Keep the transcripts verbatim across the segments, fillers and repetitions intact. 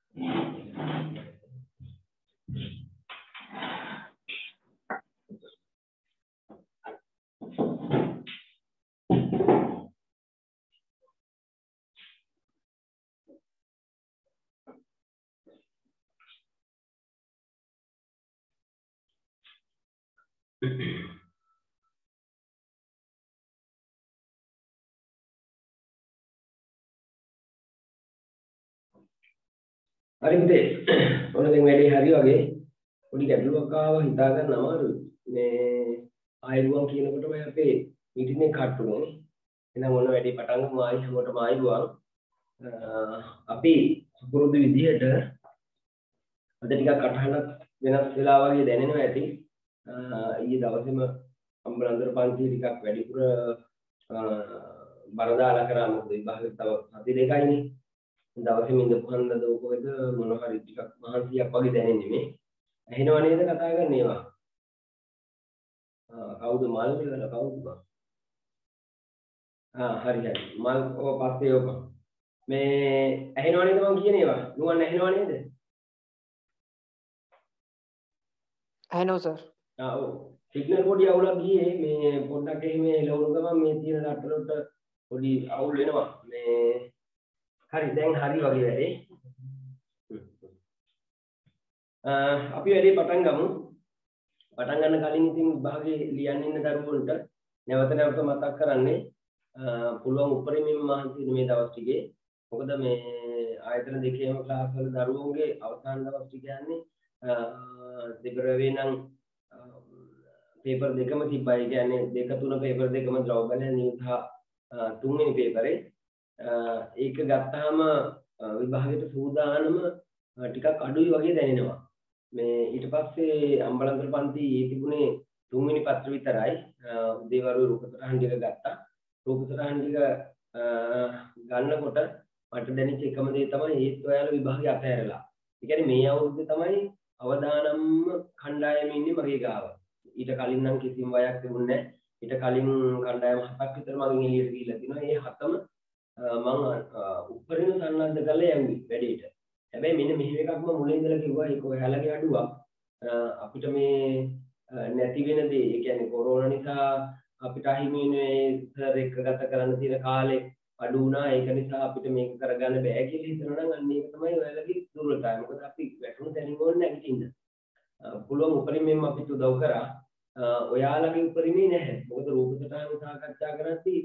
හරි පුතේ ඔන්න දැන් වැඩි හරි වගේ පොඩි ගැටලුවක් ආවා හිතා ගන්න අමාරුයි මේ ආයුබෝවන් කියනකොටම අපේ මීටින් එක කට් වුණා එහෙනම් ඔන්න වැඩි පටන් ගමු ආයි හැමෝටම ආයුබෝවන් අපි පුරුදු විදිහට අද ටිකක් කටහඬක් වෙනස් වෙලා වගේ දැනෙනවා ඇති ඊයේ දවසේම අම්බලන්තර පන්තිය ටිකක් වැඩිපුර බර දාලා කරා මොකද විභාගෙ තව සති දෙකයිනේ දවසේ මින්දපුහන්න දෝකෝද මොන හරි ටිකක් මහන්සියක් වගේ දැනෙන්නේ මේ ඇහෙනව නේද කතා කරන්නේ ඒවා ආ කවුද මල් කියලා කවුද බා ආ හරි හරි මල් ඔය පස්සේ ඔක මේ ඇහෙනව නේද මං කියන්නේ ඒවා නුවන් ඇහෙනව නේද ඇහෙනවා සර් ආ ඔව් සිග්නල් පොඩි අවුලක් ගියේ මේ පොඩ්ඩක් එහෙම එළවුණු ගමන් මේ තියෙන රටවලට පොඩි අවුල් වෙනවා මේ හරි දැන් හරි වගේ වැඩේ අපි වැඩේ පටන් ගමු පටන් ගන්න කලින් ඉතින් විභාගේ ලියන්න ඉන්න දරුවන්ට නැවත නැවත මතක් කරන්නේ පුළුවන් උපරිමයෙන් මහන්සි වෙන මේ දවස් ටිකේ මොකද මේ ආයතන දෙකේම ක්ලාස් වල දරුවෝගේ අවසාන දවස් ටික යන්නේ දෙබරවේ නම් පේපර් දෙකම තිබ්බයි කියන්නේ දෙක තුන පේපර් දෙකම ද්‍රව බල නියුත තුන්වෙනි පේපරේ ඒක ගත්තාම විභාගයට සූදානම ටිකක් අඩුයි වගේ දැනෙනවා මේ ඊට පස්සේ අම්බලන්තර පන්ති ඒ තිබුණේ තුන්වෙනි පත්‍ර විතරයි උදේවරු රූපතරහන් ටික ගත්තා රූපතරහන් ටික ගන්නකොට මට දැනෙච්ච එකම දේ තමයි ඒත් ඔයාලා විභාගය අතහැරලා ඒ කියන්නේ මේ අවුරුද්දේ තමයි අවදානම් කණ්ඩායමේ ඉන්නේ මගේ ගාව ඊට කලින් නම් කිසිම වයක් තිබුණේ නැහැ ඊට කලින් කණ්ඩායම හතක් විතර මගෙන් එළියට ගිහිල්ලා තිනවා ඒ හතම මම උපරිම සන්නද්ධ කරලා යන්නේ වැඩේට. හැබැයි මෙන්න මෙහෙම එකක් මම මුලින් ඉඳලා කිව්වා ඒක ඔයාලගේ අඩුවක්. අපිට මේ නැති වෙන දේ, ඒ කියන්නේ කොරෝනා නිසා අපිට අහිමි වෙන සර් එක්ක ගත කරන්න තියෙන කාලේ අඩු වුණා. ඒක නිසා අපිට මේක කරගන්න බෑ කියලා හිතනවා නම් අන්න ඒක තමයි ඔයාලගේ දුර්වලතාවය. මොකද අපි වැටුණු තැනින් ඕනේ නැගිටින්න. පුළුවන් උපරිමයෙන් අපිට උදව් කරා. ඔයාලගේ උපරිමේ නැහැ. මොකද රූප සටහන් සාකච්ඡා කරද්දී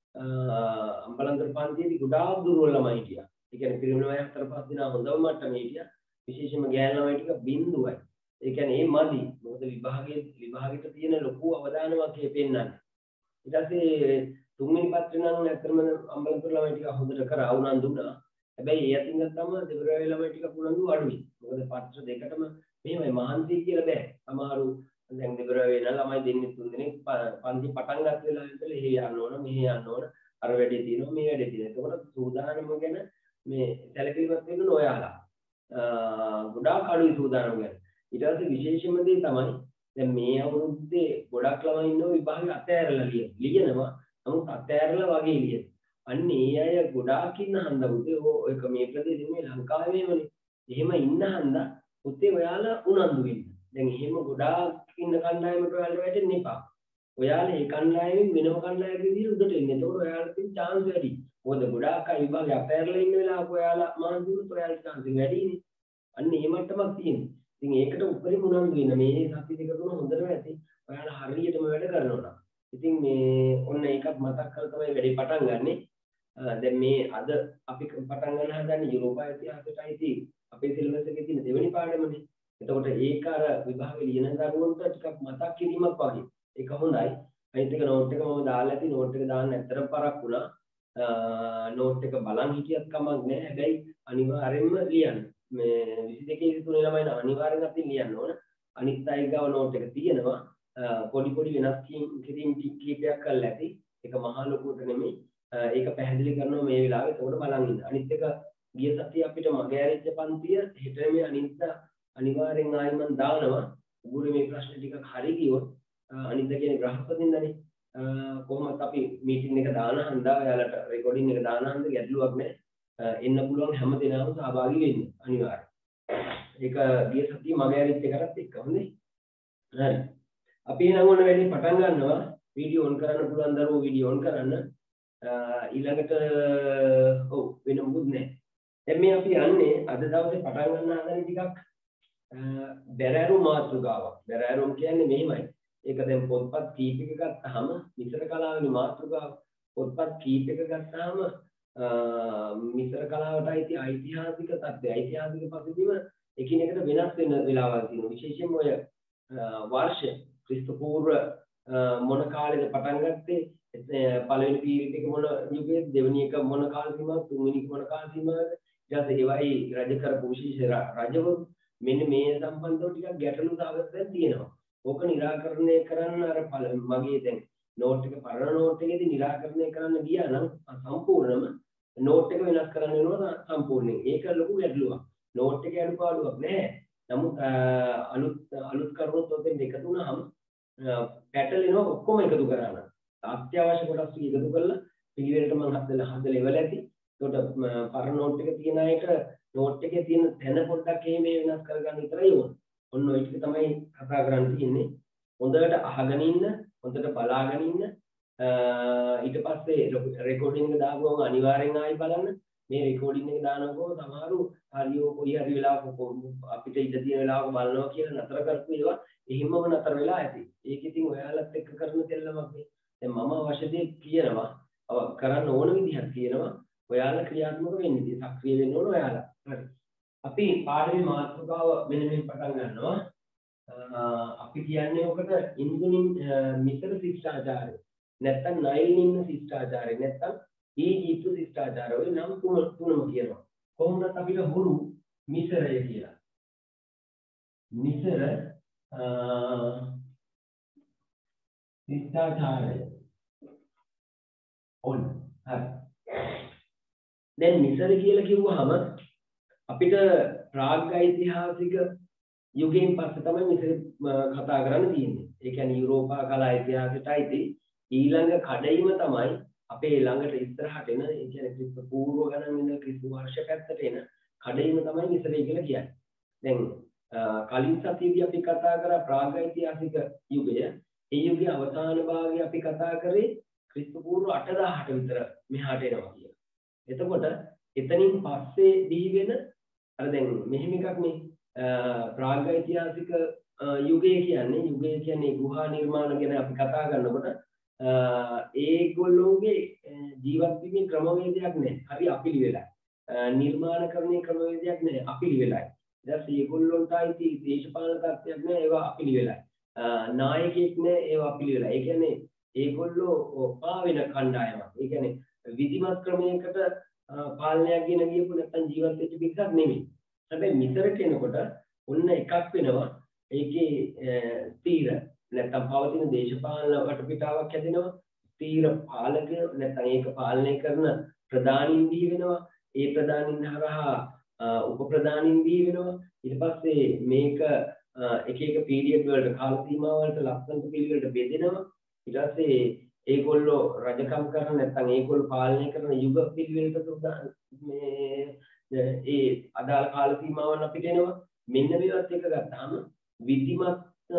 අම්බලන්තර පන්තියේදී ගොඩාක් දුර්වල ළමයි හිටියා. ඒ කියන්නේ පිරිමින් වයස හතර පහ දිනා හොඳම මට්ටමේ හිටියා. විශේෂයෙන්ම ගෑනු ළමයි ටික බිඳුවයි. ඒ කියන්නේ ඒ මදි. මොකද විභාගයේ විභාගෙට තියෙන ලොකු අවදානමක් ඒ පෙන්නන්නේ. ඊට පස්සේ තුන්වෙනි පත්‍රේ නම් ඇත්තටම අම්බලන්තර ළමයි ටික හොඳට කරා උනන්දු වුණා. හැබැයි ඒ අතින් ගත්තම දෙබරාවේ ළමයි ටික උනන්දු අඩුයි. මොකද පත්‍ර දෙකටම මෙහෙමයි මහන්සි කියලා බෑ. සමහරු දැන් දෙබරාවේ නම් ළමයි දෙන්නේ තුන් දෙනෙක් පන්ති පටන් ගන්න වෙලාවෙ ඉඳලා එහෙ යන්න ඕන මෙහෙ යන්න ඕන අර වැඩේ තියෙනවා මේ වැඩේ තියෙනවා. ඒකට සූදානම ගැන මේ සැලකිලිමත් වෙන්න ඔයාලා. ගොඩාක් අඩුයි සූදානම ගැන. ඊට පස්සේ විශේෂම දේ තමයි දැන් මේ අවුරුද්දේ ගොඩක් ළමයි ඉන්නව විභාගෙ අතෑරලා ලියන. ලියනවා. නමුත් අතෑරලා වගේ ලියන. අන්න ඒ අය ගොඩාක් ඉන්න හන්දා පුතේ ඔය මේ ප්‍රදේශෙ මේ ලංකාවේමනේ. එහෙම ඉන්න හන්දා පුතේ ඔයාලා උනන්දු වෙන්න. දැන් එහෙම ගොඩාක් ඉන්න කණ්ඩායමකට ඔයාලා වැටෙන්න එපා. ඔයාලා ඒ කණ්ඩායමෙන් වෙනම කණ්ඩායමක විදිහට උඩට එන්න. එතකොට ඔයාලට තියෙන chance වැඩි. මොකද ගොඩාක් අය විභාගය අතෑරලා ඉන්න වෙලාවක ඔයාලා මහන්සි වුණොත් ඔයාලට chance වැඩිනේ. අන්න ඒ මට්ටමක් තියෙනවා. ඉතින් ඒකට උපරිම උනන්දු වෙන්න මේ සති දෙක තුන හොඳටම ඇති. ඔයාලා හරියටම වැඩ කරනවා. ඉතින් මේ ඔන්න ඒකත් මතක් කරලා තමයි වැඩේ පටන් ගන්නෙ. දැන් මේ අද අපි පටන් ගන්න හදන්නේ යුරෝපා ඉතිහාසයටයි අපේ සිලබස් එකේ තියෙන දෙවෙනි පාඩමනේ. එතකොට ඒක අර විභාගේ ලියන දරුවන්ට ටිකක් මතක් කිරීමක් වගේ. ඒක හොඳයි. අනිත් එක නෝට් එක මම දාලා ඇති නෝට් එක දාන්න ඇත්තටම පරක් වුණා. නෝට් එක බලන් හිටියත් කමක් නැහැ. හැබැයි අනිවාර්යෙන්ම ලියන්න. මේ විසි දෙකේ විසි තුනේ ළමයි නම් අනිවාර්යෙන් අපි ලියන්න ඕන. අනිත් අය ගාව නෝට් එක තියෙනවා. පොඩි පොඩි වෙනස් කිරීම් කීපයක් කරලා ඇති. ඒක මහා ලොකුට නෙමෙයි. ඒක පැහැදිලි කරනවා මේ වෙලාවේ. ඒකට බලන් ඉන්න. අනිත් එක ගිය සතිය අපිට මගේ ඇරිච්ච පන්තිය හෙට මේ අනිත් අනිවාර්යෙන් ආයෙ මම දානවා. උගුරේ මේ ප්‍රශ්න ටිකක් හරි ගියොත් අනිද්දා කියන්නේ බ්‍රහස්පතින්දානේ කොහොමද අපි මීටින් එක දාන හන්දා ඔයාලට රෙකෝඩින් එක දාන හන්දා ගැටලුවක් නැහැ. එන්න පුළුවන් හැම දිනම සහභාගී වෙන්න අනිවාර්යයෙන්. ඒක ගිය සතියේ මගේ ඇරිත් එකකට එක්ක හොඳේ. හරි. අපි එහෙනම් ඔන්න වැඩි පටන් ගන්නවා. වීඩියෝ ඔන් කරන්න පුළුවන් දරුවෝ වීඩියෝ ඔන් කරන්න. ඊළඟට ඔව් වෙන මොකුත් නැහැ. දැන් මේ අපි යන්නේ අද දවසේ පටන් ගන්න හදන ටිකක් බැරෑරුම් මාතෘකාවක්. බැරෑරුම් කියන්නේ මෙහිමයි. ඒක දැන් පොත්පත් කීපයක ගත්තාම මිශ්‍ර කලාවේ මාතෘකාව පොත්පත් කීපයක ගත්තාම මිශ්‍ර කලාවට අයිති ඓතිහාසික තත්ත්වය ඓතිහාසික පසුබිම එකිනෙකට වෙනස් වෙන වෙලාවල් තියෙනවා. විශේෂයෙන්ම ඔය වර්ෂ ක්‍රිස්තු පූර්ව මොන කාලෙද පටන් ගත්තේ පළවෙනි පීරියඩ් එක මොන යුගයේද දෙවෙනි එක මොන කාල සීමාවද තුන්වෙනි එක මොන කාල සීමාවද ඊට පස්සේ ඒවයි රජ කරපු විශේෂ රජවරු මෙන්න මේ සම්බන්ධව ටිකක් ගැටලු සාගතයක් තියෙනවා. ඕක निराකරණය කරන්න අර මගේ දැන් නෝට් එක පරණ නෝට් එකේදී निराකරණය කරන්න ගියා නම් සම්පූර්ණම නෝට් එක වෙනස් කරන්න වෙනවා සම්පූර්ණයෙන්. ඒක ලොකු ගැටලුවක්. නෝට් එකේ අඩුපාඩුවක් නෑ. නමුත් අලුත් අලුත් කරුණුත් ඔතෙන් එකතු වුණාම පැටලෙනවා ඔක්කොම එකතු කරා නම්. අත්‍යවශ්‍ය කොටස් ටික එකතු කරලා පිළිවෙලට මම හදලා හදලා ඉවල ඇති. ඒකට පරණ නෝට් එක තියන අයට නෝට් එකේ තියෙන තැන පොඩ්ඩක් මේ වෙනස් කරගන්න විතරයි ඕන. ඔන්න ඔය ටික තමයි කතා කරන්න තියෙන්නේ. හොඳට අහගෙන ඉන්න, හොඳට බලාගෙන ඉන්න. ඊට පස්සේ රෙකෝඩින් එක දාපුවම අනිවාර්යෙන් ආයි බලන්න. මේ රෙකෝඩින් එක දානකොට සමහරු හරියෝ කොයි හරි වෙලාවක අපිට ඉඳ තියෙන වෙලාවක බලනවා කියලා නතර කරපු ඒවා එහෙමම නතර වෙලා ඇති. ඒක ඉතින් ඔයාලත් එක්ක කරන දෙල්ලමක් නේ. දැන් මම අවශ්‍ය දේ කියනවා, කරන්න ඕන විදිහක් කියනවා. ඔයාලා ක්‍රියාත්මක වෙන්න ඉතින් සක්‍රිය වෙන්න ඕන ඔයාලා. හරි. අපි පාඩමේ මාතෘකාව මෙන්න මේ පටන් ගන්නවා. අපි කියන්නේ ඔකට ඉන්දුනින් මිශ්‍ර ශිෂ්ටාචාරය. නැත්තම් නයිල් නිම්න ශිෂ්ටාචාරය. නැත්තම් ඊජිප්තු ශිෂ්ටාචාරය. ඔය නම් තුන තුනම කියනවා. කොහොමද අපිට හුරු මිශ්‍රය කියලා. මිශ්‍ර ශිෂ්ටාචාරය. ඔන්න. හරි. දැන් මිශ්‍ර කියලා කිව්වහම අපිට ප්‍රාග් ඓතිහාසික යුගයෙන් පස්සේ තමයි මිශ්‍ර කතා කරන්න තියෙන්නේ. ඒ කියන්නේ යුරෝපා කලා ඉතිහාසයට අයිති ඊළඟ කඩයිම තමයි අපේ ළඟට ඉස්සරහට එන ඒ කියන්නේ ක්‍රිස්තු පූර්ව ගණන් ඉඳන් ක්‍රිස්තු වර්ෂ පැත්තට එන කඩයිම තමයි මිශ්‍රය කියලා කියන්නේ. දැන් කලින් සතියේදී අපි කතා කරා ප්‍රාග් ඓතිහාසික යුගය. ඒ යුගයේ අවසාන භාගයේ අපි කතා කරේ ක්‍රිස්තු පූර්ව අටදාහට විතර මෙහාට එනවා කියලා. එතකොට එතනින් පස්සේ දී වෙන අර දැන් මෙහෙම එකක් නේ ප්‍රාග් ඓතිහාසික යුගය කියන්නේ යුගය කියන්නේ ගුහා නිර්මාණ ගැන අපි කතා කරනකොට ඒගොල්ලෝගේ ජීවත් වීමේ ක්‍රමවේදයක් නැහැ. හරි අපිලිවෙලයි. නිර්මාණකරණයේ ක්‍රමවේදයක් නැහැ. අපිලිවෙලයි. ඊට පස්සේ ඒගොල්ලොන්ට ආйти දේශපාලන තත්ත්වයක් නැහැ. ඒවා අපිලිවෙලයි. නායකයෙක් නැහැ. ඒවා අපිලිවෙලයි. ඒ කියන්නේ ඒගොල්ලෝ පාවෙන කණ්ඩායමක්. ඒ කියන්නේ විධිමත් ක්‍රමයකට පාලනයක් ගෙන ගියපු නැත්නම් ජීවත් වෙච්ච පිටක් නෙමෙයි. හැබැයි මිසරට එනකොට ඔන්න එකක් වෙනවා. ඒකේ තීර නැත්නම් පවතින දේශපාලන වටපිටාවක් හැදෙනවා. තීර පාලක නැත්නම් ඒක පාලනය කරන ප්‍රධානීන් දී වෙනවා. ඒ ප්‍රධානීන් හරහා උප ප්‍රධානීන් දී වෙනවා. ඊට පස්සේ මේක එක එක පීරියඩ් වලට කාල සීමා වලට ලක්ෂණ පිළිවෙලට බෙදෙනවා. ඊට පස්සේ ඒගොල්ලෝ රජකම් කරන නැත්නම් ඒගොල්ලෝ පාලනය කරන යුග පිළිවෙලට මේ ඒ අදාළ කාල සීමාවන් අපිට එනවා. මෙන්න මේවත් එක ගත්තාම විධිමත්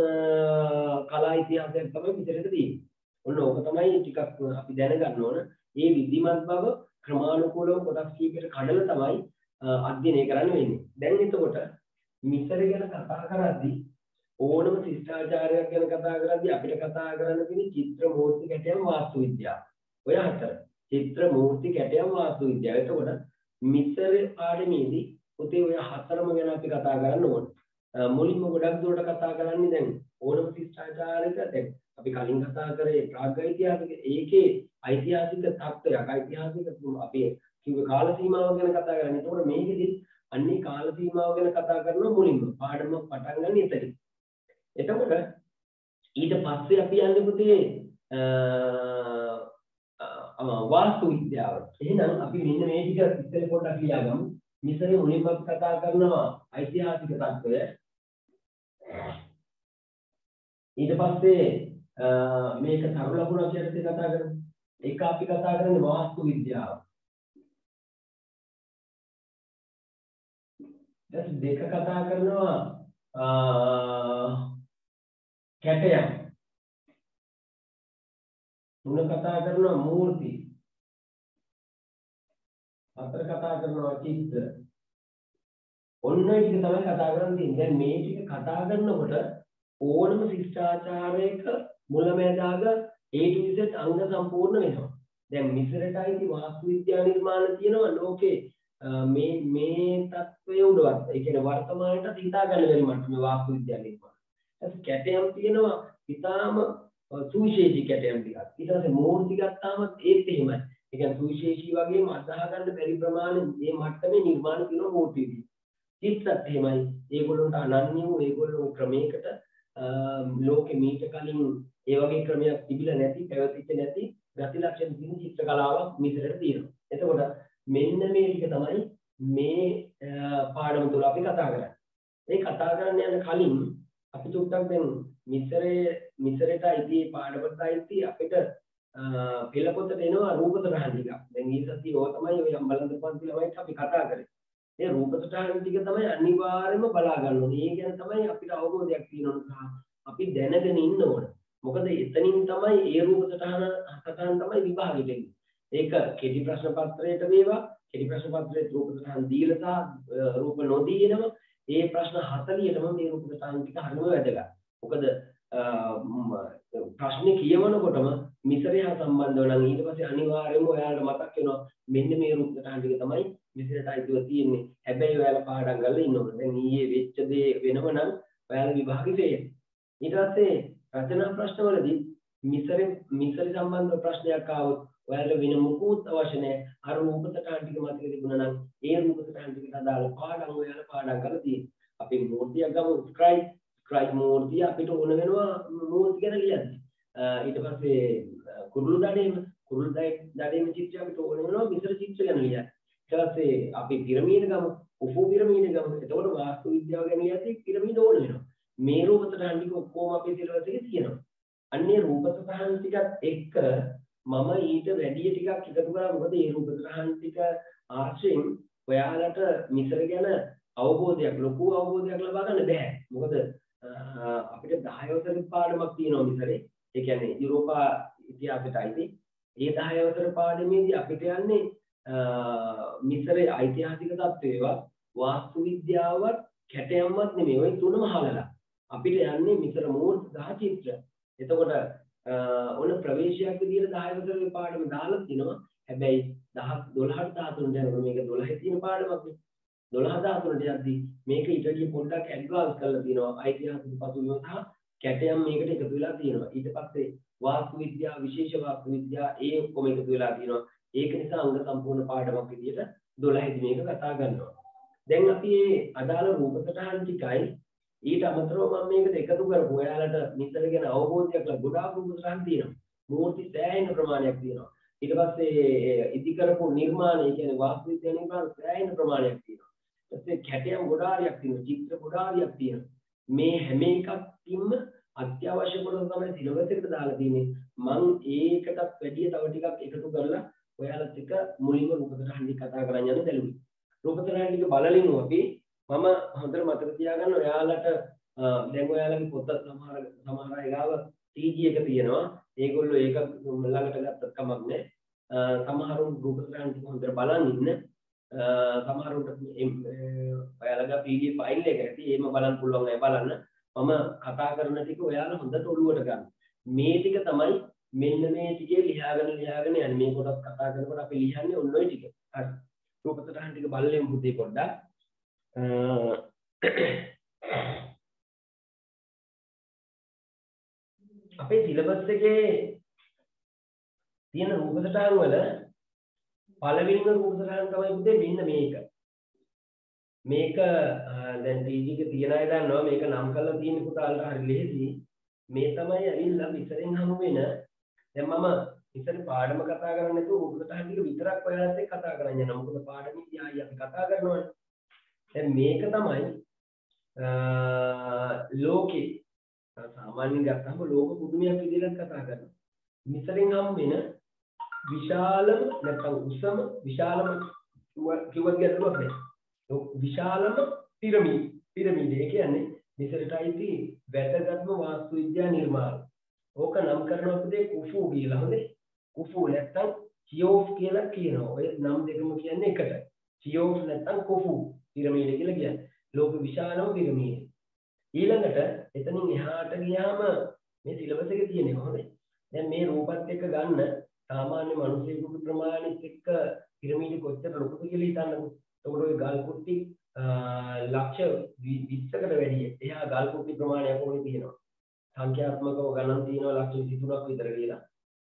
කලා ඉතිහාසයක් තමයි මෙතනට තියෙන්නේ. ඔන්න ඕක තමයි ටිකක් අපි දැනගන්න ඕන. මේ විධිමත් බව ක්‍රමානුකූලව කොටස් කීපයකට කඩලා තමයි අධ්‍යයනය කරන්න වෙන්නේ. දැන් එතකොට මිශ්‍ර ගැන කතා කරද්දී ඕනම ශිෂ්ටාචාරයක් ගැන කතා කරද්දී අපිට කතා කරන්න තියෙන්නේ චිත්‍ර මූර්ති කැටයම් වාස්තු විද්‍යාව. ඔය හතර. චිත්‍ර මූර්ති කැටයම් වාස්තු විද්‍යාව. එතකොට මිශ්‍ර පාඩමේදී පුතේ ඔය හතරම ගැන අපි කතා කරන්න ඕනේ. මුලින්ම ගොඩක් දුරට කතා කරන්නේ දැන් ඕනම ශිෂ්ටාචාරයක දැන් අපි කලින් කතා කරේ ප්‍රාග් ඓතිහාසික ඒකේ ඓතිහාසික තත්ත්වයක් ඓතිහාසික අපි කිව්ව කාල සීමාව ගැන කතා කරන්නේ. එතකොට මේකෙදි අන්නේ කාල සීමාව ගැන කතා කරනවා මුලින්ම පාඩම පටන් ගන්න එතනින්. එතකොට ඊට පස්සේ අපි යන්නේ පුතේ වාස්තු විද්‍යාව. එහෙනම් අපි මෙන්න මේ ටික ඉස්සෙල්ලා පොඩ්ඩක් ලියාගමු. මිශ්‍රයේ මුලින්ම කතා කරනවා ඓතිහාසික තත්ත්වය. ඊට පස්සේ මේක තරු ලකුණක් යටතේ කතා කරමු. ඒක අපි කතා කරන්නේ වාස්තු විද්‍යාව. දැන් දෙක කතා කරනවා කැටයම්. තුන කතා කරනවා මූර්ති. හතර කතා කරනවා චිත්‍ර. ඔන්න ඒ ටික තමයි කතා කරන්නේ. දැන් මේ ටික කතා කරනකොට ඕනම ශිෂ්ටාචාරයක මුලැමැදාග A to Z අංග සම්පූර්ණ වෙනවා. දැන් මිසරට අයිති වාස්තු විද්‍යා නිර්මාණ තියෙනවා ලෝකේ මේ මේ තත්වයේ උඩවත්. ඒ කියන්නේ වර්තමානයට හිතා ගන්න බැරි මට්ටමේ වාස්තු විද්‍යා නිර්මාණ. ඊට කැටයම් තියෙනවා ඉතාම සුවිශේෂී කැටයම් ටිකක්. ඊට පස්සේ මූර්ති ගත්තාම ඒත් එහෙමයි. ඒ කියන්නේ සුවිශේෂී වගේම අදහා ගන්න බැරි ප්‍රමාණය මේ මට්ටමේ නිර්මාණ තියෙනවා මූර්තියේදී. චිත්‍රත් එහෙමයි. ඒගොල්ලන්ට අනන්‍ය වූ ඒගොල්ලෝ ක්‍රමයකට ලෝකෙ මීට කලින් ඒ වගේ ක්‍රමයක් තිබිලා නැති, පැවතිච්ච නැති ගති ලක්ෂණ තියෙන චිත්‍ර කලාවක් මිසරට තියෙනවා. එතකොට මෙන්න මේ ටික තමයි මේ පාඩම තුල අපි කතා කරන්නේ. මේ කතා කරන්න යන කලින් අපි චුට්ටක් දැන් මිසරේ මිසරට අයිති පාඩමකට අයිති අපිට පෙළපොතට එනවා රූප සටහන් ටික. දැන් ඊ සතිය ඕක තමයි ඔය අම්බලන්ත පන්ති ළමයිට අපි කතා කරේ. ඒ රූප සටහන් ටික තමයි අනිවාර්යයෙන්ම බලා ගන්න ඕනේ. ඒ ගැන තමයි අපිට අවබෝධයක් තියෙනවා. අපි දැනගෙන ඉන්න ඕනේ. මොකද එතනින් තමයි ඒ රූප සටහන සටහන් තමයි විභාගෙට එන්නේ. ඒක කෙටි ප්‍රශ්න පත්‍රයට වේවා, කෙටි ප්‍රශ්න පත්‍රයේ රූප සටහන් දීලා සහ රූප නොදී එනවා. ඒ ප්‍රශ්න හතලියටම මේ රූප සටහන් ටික හරිම වැදගත්. මොකද ප්‍රශ්නේ කියවනකොටම මිසරය හා සම්බන්ධව නම් ඊට පස්සේ අනිවාර්යයෙන්ම ඔයාලට මතක් වෙනවා මෙන්න මේ රූප සටහන් ටික තමයි මිසරට අයිතිව තියෙන්නේ. හැබැයි ඔයාලා පාඩම් කරලා ඉන්න ඕනේ. දැන් ඊයේ වෙච්ච දේ වෙනම නම් ඔයාලා විභාගෙ ෆේල්. ඊට පස්සේ රචනා ප්‍රශ්නවලදී මිසරේ මිසරේ සම්බන්ධ ප්‍රශ්නයක් ආවොත් ඔයාලට වෙන මොකුත් අවශ්‍ය නැහැ. අර රූප සටහන් ටික මතක තිබුණා නම් ඒ රූප සටහන් ටිකට අදාළ පාඩම් ඔයාලා පාඩම් කරලා තියෙනවා. අපි මූර්තියක් ගමු ස්ක්‍රයිබ් ස්ක්‍රයිබ් මූර්තිය අපිට ඕන වෙනවා මූර්ති ගැන ලියන්න. ඊට පස්සේ කුරුළු දඩේම කුරුළු දඩේම චිත්‍රය අපිට ඕන වෙනවා මිසර චිත්‍ර ගැන ලියන්න. ඊට පස්සේ අපි පිරමීඩ ගමු උපු පිරමීඩ ගමු. එතකොට වාස්තු විද්‍යාව ගැන ලියද්දී පිරමීඩ ඕන වෙනවා. මේ රූප සටහන් ටික ඔක්කොම අපේ සිලබස් එකේ තියෙනවා. අන්නේ රූප සටහන් ටිකත් එක්ක මම ඊට වැඩි ටිකක් එකතු කරා. මොකද මේ රූප සටහන් ටික ආශ්‍රයෙන් ඔයාලට මිසර ගැන අවබෝධයක් ලොකු අවබෝධයක් ලබා ගන්න බෑ. මොකද අපිට දහය වසර පාඩමක් තියෙනවා මිසරේ. ඒ කියන්නේ යුරෝපා ඉතිහාසයට අයිති. ඒ දහය වසර පාඩමේදී අපිට යන්නේ මිසරේ ඓතිහාසික තත්ත්වේවත් වාස්තු විද්‍යාවත් කැටයම්වත් නෙමෙයි. ওই තුනම හලලා අපිට යන්නේ මිසර මූර්ති දහ චිත්‍ර. එතකොට ඔන්න ප්‍රවේශයක් විදිහට දහය වසරේ පාඩම දාලා තිනවා. හැබැයි දොළහ දහතුනට යනකොට මේක දොළහේ තියෙන පාඩමක් නේ. දොළහ දහතුනට යද්දී මේක ඊට වඩා පොඩ්ඩක් ඇඩ්වාන්ස් කරලා තියෙනවා. ඓතිහාසික පසුබිම සහ කැටයම් මේකට එකතු වෙලා තියෙනවා. ඊට පස්සේ වාස්තු විද්‍යාව, විශේෂ වාස්තු විද්‍යාව ඒ ඔක්කොම එකතු වෙලා තියෙනවා. ඒක නිසා අංග සම්පූර්ණ පාඩමක් විදිහට දොළහේදී මේක කතා කරනවා. දැන් අපි මේ අදාළ රූප සටහන් ටිකයි ඊට අමතරව මම මේකට එකතු කරපු ඔයාලට මිසර ගැන අවබෝධයක් ලබා ගොඩාක් රූප සටහන් තියෙනවා. මූර්ති සෑහෙන ප්‍රමාණයක් තියෙනවා. ඊට පස්සේ ඉදි කරපු නිර්මාණ, ඒ කියන්නේ වාස්තු විද්‍යා නිර්මාණ සෑහෙන ප්‍රමාණයක් තියෙනවා. ඊට පස්සේ කැටයම් ගොඩාරියක් තියෙනවා. චිත්‍ර ගොඩාරියක් තියෙනවා. මේ හැම එකකින්ම අත්‍යවශ්‍ය කොටස තමයි සිලබස් එකට දාලා තියෙන්නේ. මම ඒකටත් වැඩිය තව ටිකක් එකතු කරලා ඔයාලත් එක්ක මුලින්ම රූප සටහන් ටික කතා කරන් යන්න බැලුවේ. රූප සටහන් ටික බලලිනු අපි මම හොඳට මතක තියාගන්න ඔයාලට දැන් ඔයාලගේ පොත සමහර සමහර අය ගාව ටී ජී එක තියෙනවා. ඒගොල්ලෝ ඒක ළඟට ගත්තත් කමක් නැහැ. සමහරුන් රූප සටහන් ටික හොඳට බලන් ඉන්න. සමහරුන්ට ඔයාලගේ පී ඩී එෆ් ෆයිල් එක ඇති. ඒම බලන්න පුළුවන් අය බලන්න. මම කතා කරන ටික ඔයාලා හොඳට ඔළුවට ගන්න. මේ ටික තමයි මෙන්න මේ ටිකේ ලියාගෙන ලියාගෙන යන්නේ. මේ කොටස් කතා කරනකොට අපි ලියන්නේ ඔන්න ඔය ටික. හරි. රූප සටහන් ටික බලලෙමු පුතේ පොඩ්ඩක්. අපේ සිලබස් එකේ තියෙන රූප සටහන් වල පළවෙනිම රූප සටහන් තමයි පුතේ මෙන්න මේක. මේක දැන් ටී ජී එක තියන අය දන්නවා මේක නම් කරලා තියෙන පුතාලට හරි ලේසි. මේ තමයි ඇවිල්ලා මිසරෙන් හමු වෙන. දැන් මම ඉතින් පාඩම කතා කරන්නේ නැතුව රූප සටහන් ටික විතරක් ඔයාලත් එක්ක කතා කරන්න යනවා. මොකද පාඩමේදී ආයි අපි කතා කරනවානේ. දැන් මේක තමයි ලෝකේ සාමාන්‍යයෙන් ගත්තම ලෝක පුදුමයක් විදිහට කතා කරනවා. මිසරෙන් හම් වෙන විශාලම නැත්නම් උසම විශාලම කිව්වත් ගැටලුවක් නැහැ. විශාලම පිරමීඩ පිරමීඩ ඒ කියන්නේ මිසරට අයිති වැදගත්ම වාස්තු විද්‍යා නිර්මාණ. ඕක නම් කරනවා අපිට කුෆු කියලා. හොඳේ. කුෆු නැත්තම් චියෝෆ් කියලා කියනවා. ඔය නම් දෙකම කියන්නේ එකට. චියෝෆ් නැත්තම් කුෆු පිරමීඩ කියලා කියන්නේ. ලෝක විශාලම පිරමීඩ. ඊළඟට එතනින් එහාට ගියාම මේ සිලබස් එකේ තියෙනවා. හොඳේ. දැන් මේ රූපත් එක්ක ගන්න සාමාන්‍ය මිනිසෙකුගේ ප්‍රමාණෙත් එක්ක පිරමීඩ කොච්චර ලොකුද කියලා හිතන්නකෝ. එතකොට ඔය ගල් කුට්ටි ලක්ෂ විස්සකට වැඩිය. එහා ගල් කුට්ටි ප්‍රමාණයක් ඕනේ තියෙනවා. සංඛ්‍යාත්මකව ගණන් තියෙනවා ලක්ෂ විසි තුනක් විතර කියලා.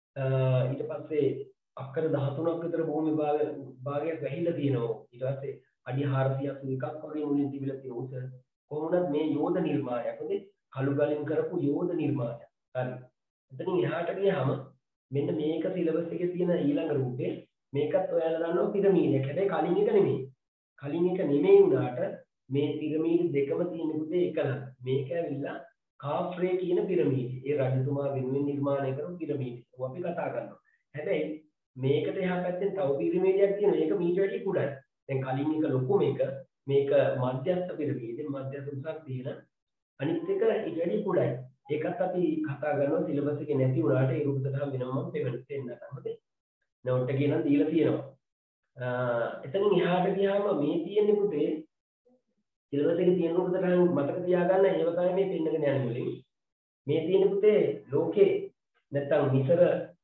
ඊට පස්සේ අක්කර දහතුනක් විතර භූමි භාග භාගයක් වැහිලා තියෙනවා. ඊට පස්සේ අඩි හාරසියක් එකක් වගේ මුලින් තිබිලා තියෙන උස. කොහොමද මේ යෝධ නිර්මාණයක් හොඳේ කළු ගලින් කරපු යෝධ නිර්මාණයක්. හරි. එතනින් එහාට ගියාම මෙන්න මේක සිලබස් එකේ තියෙන ඊළඟ රූපේ මේකත් ඔයාලා දන්නවා පිරමීඩයක්. හැබැයි කලින් එක නෙමෙයි. කලින් එක නෙමෙයි වුණාට මේ පිරමීඩ දෙකම තියෙන පුතේ එකලක්. මේක ඇවිල්ලා කාෆ්රේ කියන පිරමීඩ. ඒ රජතුමා වෙනුවෙන් නිර්මාණය කරපු පිරමීඩ. ඒක අපි කතා කරනවා. හැබැයි මේකට එහා පැත්තෙන් තව පිරමීඩයක් තියෙනවා. ඒක මීට වැඩි කුඩායි. දැන් කලින් එක ලොකු මේක. මේක මධ්‍යස්ථ පිරමීඩ. මධ්‍යස්ථ උසක් තියෙන. අනිත් එක ඊට වැඩි කුඩායි. ඒකත් අපි කතා කරනවා සිලබස් එකේ නැති වුණාට ඒ රූප සටහන් වෙනම මම පෙන්නන්න හොඳේ. නෝට් එකේ නම් දීලා තියෙනවා. එතනින් එහාට ගියාම මේ තියෙන්නේ පුතේ සිලබස් එකේ තියෙන රූප සටහන් මතක තියාගන්න ඒව තමයි මේ පෙන්නගෙන යන්නේ මුලින්. මේ තියෙන පුතේ ලෝකේ නැත්තම් මිසර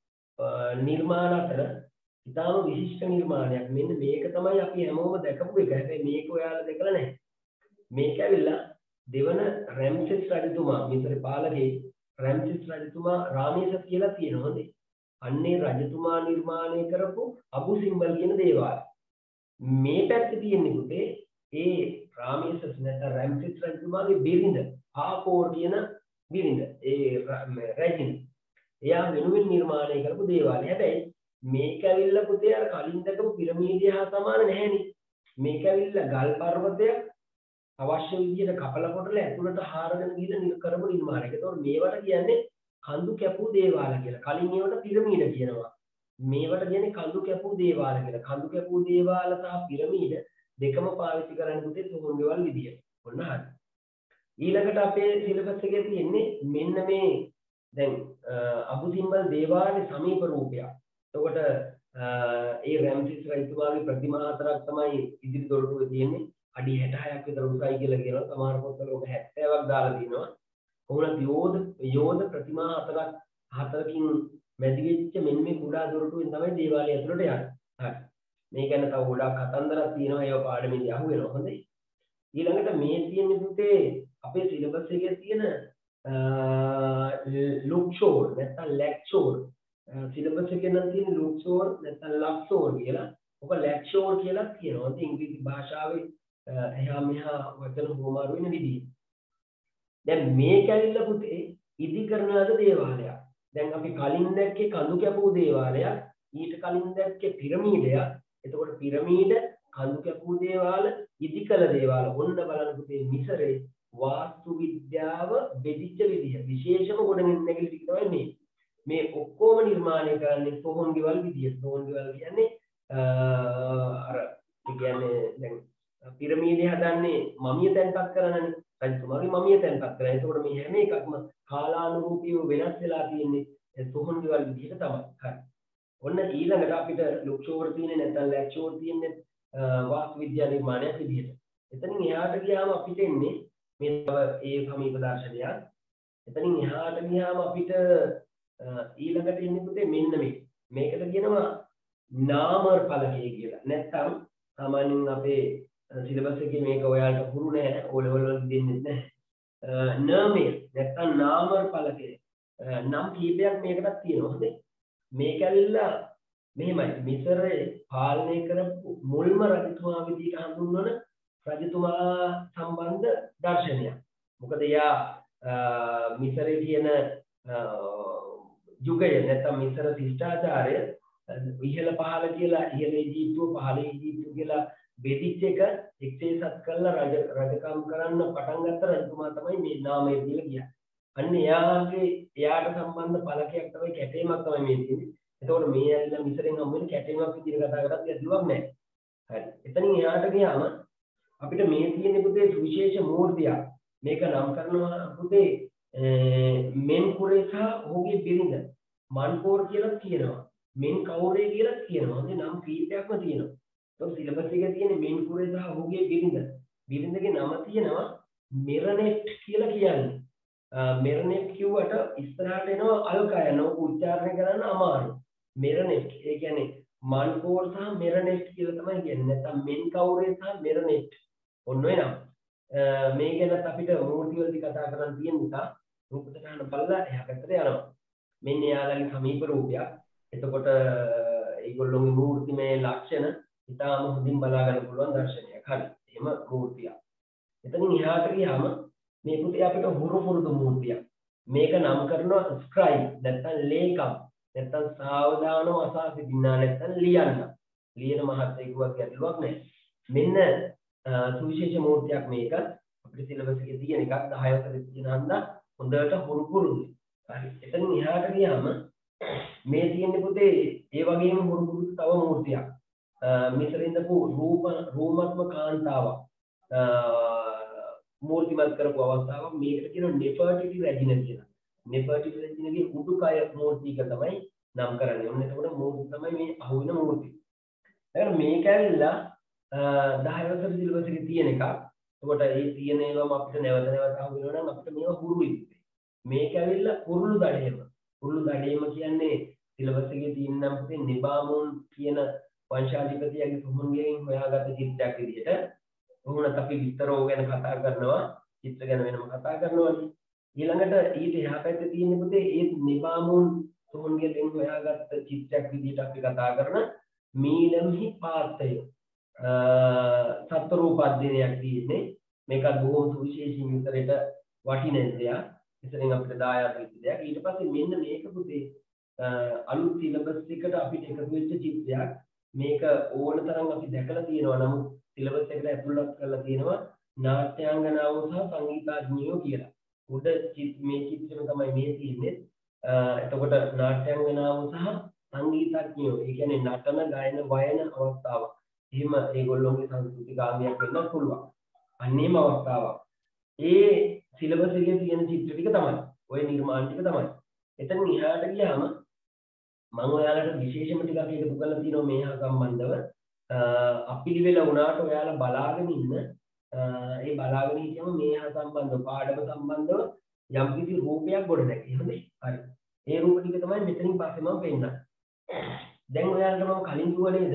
නිර්මාණ අතර ඉතාම විශිෂ්ට නිර්මාණයක්. මෙන්න මේක තමයි අපි හැමෝම දැකපු එක. හැබැයි මේක ඔයාලා දැකලා නැහැ. මේක ඇවිල්ලා දෙවන රැම්සෙස් රජතුමා මිසර පාලකේ රැම්සෙස් රජතුමා රාමේසස් කියලා තියෙනවා නේද? අන්නේ රජතුමා නිර්මාණය කරපු අබු සිම්බල් කියන දේවාලය. මේ පැත්තේ තියෙන්නේ පුතේ ඒ රාමේසස් නැත්නම් රැම්සෙස් රජතුමාගේ බිරිඳ ආකෝර් කියන බිරිඳ ඒ රැජින්. එයා වෙනුවෙන් නිර්මාණය කරපු දේවාලය. හැබැයි මේක ඇවිල්ලා පුතේ අර කලින් දැකපු පිරමීඩය හා සමාන නැහැනේ. මේක ඇවිල්ලා ගල් පර්වතයක් අවශ්‍ය විදිහට කපලා කොටලා ඇතුළට හාරගෙන ගිහලා කරපු නිර්මාණයක්. ඒතකොට මේවට කියන්නේ කඳු කැපූ දේවාල කියලා. කලින් ඒවට පිරමීඩ කියනවා. මේවට කියන්නේ කඳු කැපූ දේවාල කියලා. කඳු කැපූ දේවාල සහ පිරමීඩ දෙකම පාවිච්චි කරන්න පුතේ සෝන් ගෙවල් විදියට. ඔන්න හරි. ඊළඟට අපේ සිලබස් එකේ තියෙන්නේ මෙන්න මේ දැන් අබු සිම්බල් දේවාලේ සමීප රූපයක්. එතකොට ඒ රැම්සිස් රජතුමාගේ ප්‍රතිමා හතරක් තමයි ඉදිරි දොරටුවේ තියෙන්නේ. අඩි හැටහයක් විතර උසයි කියලා කියනවා. සමහර පොත්වල ඔක හැත්තෑවක් දාලා තියෙනවා. කොහොමද යෝධ යෝධ ප්‍රතිමා හතරක් හතරකින් මැදි වෙච්ච මෙන්න මේ කුඩා දොරටුවෙන් තමයි දේවාලය ඇතුළට යන්නේ. හරි. මේ ගැන තව ගොඩාක් කතන්දරක් තියෙනවා. ඒව පාඩමේදී අහු වෙනවා. හොඳයි. ඊළඟට මේ තියෙන පුතේ අපේ සිලබස් එකේ තියෙන ලුක්ෂෝර් නැත්නම් ලැක්ෂෝර් සිලබස් එකේ නම් තියෙන ලුක්ෂෝර් නැත්නම් ලක්ෂෝර් කියලා. ඔක ලැක්ෂෝර් කියලා කියනවා. ඉතින් ඉංග්‍රීසි භාෂාවේ එහා මෙහා වචන හොමාරු වෙන විදිහ. දැන් මේක ඇවිල්ලා පුතේ ඉදි කරන ලද දේවාලයක්. දැන් අපි කලින් දැක්කේ කඳු කැපූ දේවාලයක්. ඊට කලින් දැක්කේ පිරමීඩයක්. එතකොට පිරමීඩ කඳු කැපූ දේවාල ඉදි කළ දේවාල. ඔන්න බලන්න පුතේ මිසරේ වාස්තු විද්‍යාව බෙදිච්ච විදිහ. විශේෂම ගොඩනැගිලි ටික තමයි මේ. මේ ඔක්කොම නිර්මාණය කරන්නේ සෝහන් ගෙවල් විදිහ. සෝහන් ගෙවල් කියන්නේ අර කියන්නේ දැන් පිරමීඩය හදන්නේ මමිය තැන්පත් කරනනේ. රජතුමාගේ මමිය තැන්පත් කරලා. ඒකෝට මේ හැම එකක්ම කාලානුරූපීව වෙනස් වෙලා තියෙන්නේ සෝහන් ගෙවල් විදිහට තමයි. හරි. ඔන්න ඊළඟට අපිට ලුක්ෂෝර් තියෙන්නේ නැත්නම් ලැක්ෂෝර් තියෙන්නේ වාස්තු විද්‍යා නිර්මාණයක් විදිහට. එතනින් එහාට ගියාම අපිට එන්නේ මේ තව ඒ සමීප දර්ශනයක්. එතනින් එහාට ගියාම අපිට ඊළඟට එන්නේ පුතේ මෙන්න මේ. මේකට කියනවා නාමර් ඵලකය කියලා. නැත්නම් සාමාන්‍යයෙන් අපේ සිලබස් එකේ මේක ඔයාලට හුරු නැහැ. ඕ ලෙවල් වල දෙන්නේ නැහැ. නර්මේ නැත්නම් නාමර් ඵලකය. නම් කීපයක් මේකටත් තියෙනවා. හොඳේ. මේක ඇවිල්ලා මෙහෙමයි. මිසරේ පාලනය කරපු මුල්ම රජතුමා විදිහට හඳුන්වන රජතුමා සම්බන්ධ දර්ශනයක්. මොකද එයා මිසරේ කියන යුගය නැත්නම් මිසර ශිෂ්ටාචාරය ඉහළ පහළ කියලා ඉහළ ඊජිප්තුව පහළ ඊජිප්තුව කියලා බෙදිච්ච එක එක්සේසත් කළා රජ රජකම් කරන්න පටන් ගත්ත රජතුමා තමයි මේ නාමය කියලා කියන්නේ. අන්න එයාගේ එයාට සම්බන්ධ ඵලකයක් තමයි කැටේමක් තමයි මේ තියෙන්නේ. එතකොට මේ ඇවිල්ලා මිසරෙන් හම්බ වෙන කැටේමක් විදිහට කතා කරද්දී අදුවක් නැහැ. හරි. එතනින් එයාට ගියාම අපිට මේ තියෙන පුතේ සුවිශේෂ මූර්තියක්. මේක නම් කරනවා පුතේ මෙන් කුරේ සහ ඔහුගේ බිරිඳ මන්කෝර් කියලා කියනවා. මෙන් කවුරේ කියලා කියනවා. මේ නම් කීපයක්ම තියෙනවා. ඒක සිලබස් එකේ තියෙන මෙන් කුරේ සහ ඔහුගේ බිරිඳ. බිරිඳගේ නම තියෙනවා මෙරනෙට් කියලා කියන්නේ. මෙරනෙට් කිව්වට ඉස්සරහට එනවා අල්කා යනවා උච්චාරණය කරන්න අමාරු. මෙරනෙට් ඒ කියන්නේ මන්කෝර් සහ මෙරනෙට් කියලා තමයි කියන්නේ. නැත්නම් මෙන් කවුරේ සහ මෙරනෙට්. ඔන්න ඔය නම්. මේ ගැනත් අපිට මූර්ති වලදී කතා කරන්න තියෙන නිසා රූප සටහන බලලා එහා පැත්තට යනවා. මෙන්න යාළගේ සමීප රූපයක්. එතකොට ඒගොල්ලෝගේ මූර්තිමය ලක්ෂණ ඉතාම හොඳින් බලා ගන්න පුළුවන් දර්ශනයක්. හරි. එහෙම මූර්තියක්. එතනින් එහාට ගියාම මේ පුතේ අපිට හුරු පුරුදු මූර්තියක්. මේක නම් කරනවා ස්ක්‍රයිබ් නැත්නම් ලේකම් නැත්නම් සාවධානව අසා සිටින්නා නැත්නම් ලියන්න. ලියන මහත්තයෙකුවත් ගැටලුවක් නැහැ. මෙන්න සුවිශේෂ මූර්තියක් මේක. අපිට සිලබස් එකේ තියෙන එකක් දහය වසරේ තියෙන හන්දා හොඳට හුරු පුරුදු. හරි. එතනින් එහාට ගියාම මේ තියෙන්නේ පුතේ ඒ වගේම හුරු පුරුදු තව මූර්තියක්. මිසරින්දපු රූප රූමාත්මක කාන්තාවක් මූර්තිමත් කරපු අවස්ථාවක්. මේකට කියනවා නෙෆර්ටිටි රැජින කියලා. නෙෆර්ටිටි රැජිනගේ උඩුකය මූර්තික තමයි නම් කරන්නේ. ඔන්න එතකොට මූර්ති තමයි මේ අහුවෙන මූර්ති. දැන් මේක ඇවිල්ලා දහය වසර සිලබස් එකේ තියෙන එකක්. එතකොට ඒ තියෙන ඒවාම අපිට නැවත නැවත අහු වෙනවා නම් අපිට මේවා හුරුයි. මේක ඇවිල්ලා කුරුළු දඩේම. කුරුළු දඩේම කියන්නේ සිලබස් එකේ තියෙන නම් පුතේ නිබාමුන් කියන වංශාධිපතියගේ සුමුන්ගෙන් හොයාගත්ත චිත්‍රයක් විදිහට. උණත් අපි විස්තරව ගැන කතා කරනවා. චිත්‍ර ගැන වෙනම කතා කරනවානේ. ඊළඟට ඊට එහා පැත්තේ තියෙන පුතේ ඒ නිබාමුන් සුමුන්ගෙන් හොයාගත්ත චිත්‍රයක් විදිහට අපි කතා කරන මීලම්හි පාත්තය. සත්ව රූපද්දීනයක් තියෙන්නේ. මේකත් බොහොම සුවිශේෂී විතරට වටින දෙයක්. ඉතින් අපිට දායාද වෙච්ච දෙයක්. ඊට පස්සේ මෙන්න මේක පුතේ අලුත් සිලබස් එකට අපිට එකතු වෙච්ච චිත්‍රයක්. මේක ඕන තරම් අපි දැකලා තියෙනවා. නමුත් සිලබස් එකට ඇතුළත් කරලා තියෙනවා නාට්‍යාංගනාවෝ සහ සංගීතඥයෝ කියලා. උඩ මේ චිත්‍රෙම තමයි මේ තියෙන්නේ. එතකොට නාට්‍යාංගනාවෝ සහ සංගීතඥයෝ. ඒ කියන්නේ නටන, ගායන, වයන අවස්ථාවක්. එහෙම ඒගොල්ලෝගේ සංස්කෘතිකාමියක් වෙන්න පුළුවන්. අන්නේම අවස්ථාවක්. ඒ සිලබස් එකේ තියෙන චිත්‍ර ටික තමයි. ওই නිර්මාණ ටික තමයි. එතන ඉහාට ගියාම මම ඔයාලට විශේෂම ටිකක් එකතු කරලා තියෙනවා මේ හා සම්බන්ධව. අපිලිවෙල වුණාට ඔයාලා බලාගෙන ඉන්න ඒ බලාගෙන ඉතියම මේ හා සම්බන්ධව පාඩම සම්බන්ධව යම්කිසි රූපයක් ගොඩ නැගී. හොඳයි. හරි. ඒ රූප ටික තමයි මෙතනින් පස්සේ මම පෙන්නන්නේ. දැන් ඔයාලට මම කලින් කිව්වා නේද?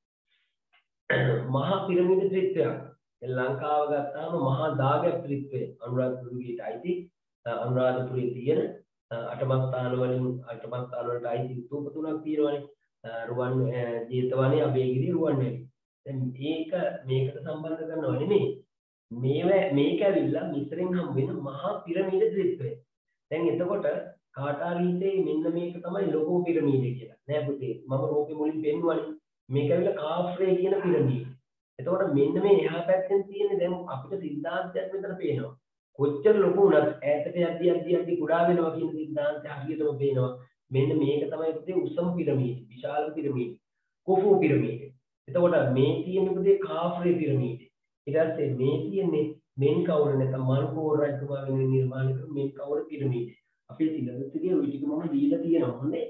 මහා පිරමීඩ ත්‍රිත්වයක්. ලංකාව ගත්තාම මහා දාගැබ් ත්‍රිත්වය අනුරාධපුරයට අයිති අනුරාධපුරයේ තියෙන අටමස්ථාන වලින් අටමස්ථාන වලට අයිති ස්තූප තුනක් තියෙනවානේ. රුවන් ජේතවනේ, අබේගිරි, රුවන්වැලි. දැන් මේක මේකට සම්බන්ධ කරනව නෙමෙයි. මේව මේක ඇවිල්ලා මිස්රෙන් හම් වෙන මහා පිරමීඩ ත්‍රිත්වය. දැන් එතකොට කාටාරි හිතේ මෙන්න මේක තමයි ලොකෝ පිරමීඩ කියලා. නෑ පුතේ මම රූපේ මුලින් පෙන්වුවානේ. මේක ඇවිල්ලා කාෆ්‍රේ කියන පිරමීඩ. එතකොට මෙන්න මේ එහා පැත්තෙන් තියෙන දැන් අපිට සිද්ධාන්තයක් විතර පේනවා. කොච්චර ලොකු වුණත් ඈතට යද්දි යද්දි යද්දි කුඩා වෙනවා කියන සිද්ධාන්තය හරියටම පේනවා. මෙන්න මේක තමයි පුතේ උසම පිරමීඩ, විශාල පිරමීඩ, කොෆු පිරමීඩ. එතකොට මේ තියෙන පුතේ කාෆ්‍රේ පිරමීඩ. ඊට පස්සේ මේ තියෙන්නේ මෙන් කවුර නැත්නම් මන්කෝර් රජතුමා වෙනුවෙන් නිර්මාණය කරපු මෙන් කවුර පිරමීඩ. අපේ සිලබස් එකේ ওই ටික මම දීලා තියෙනවා. හොඳේ.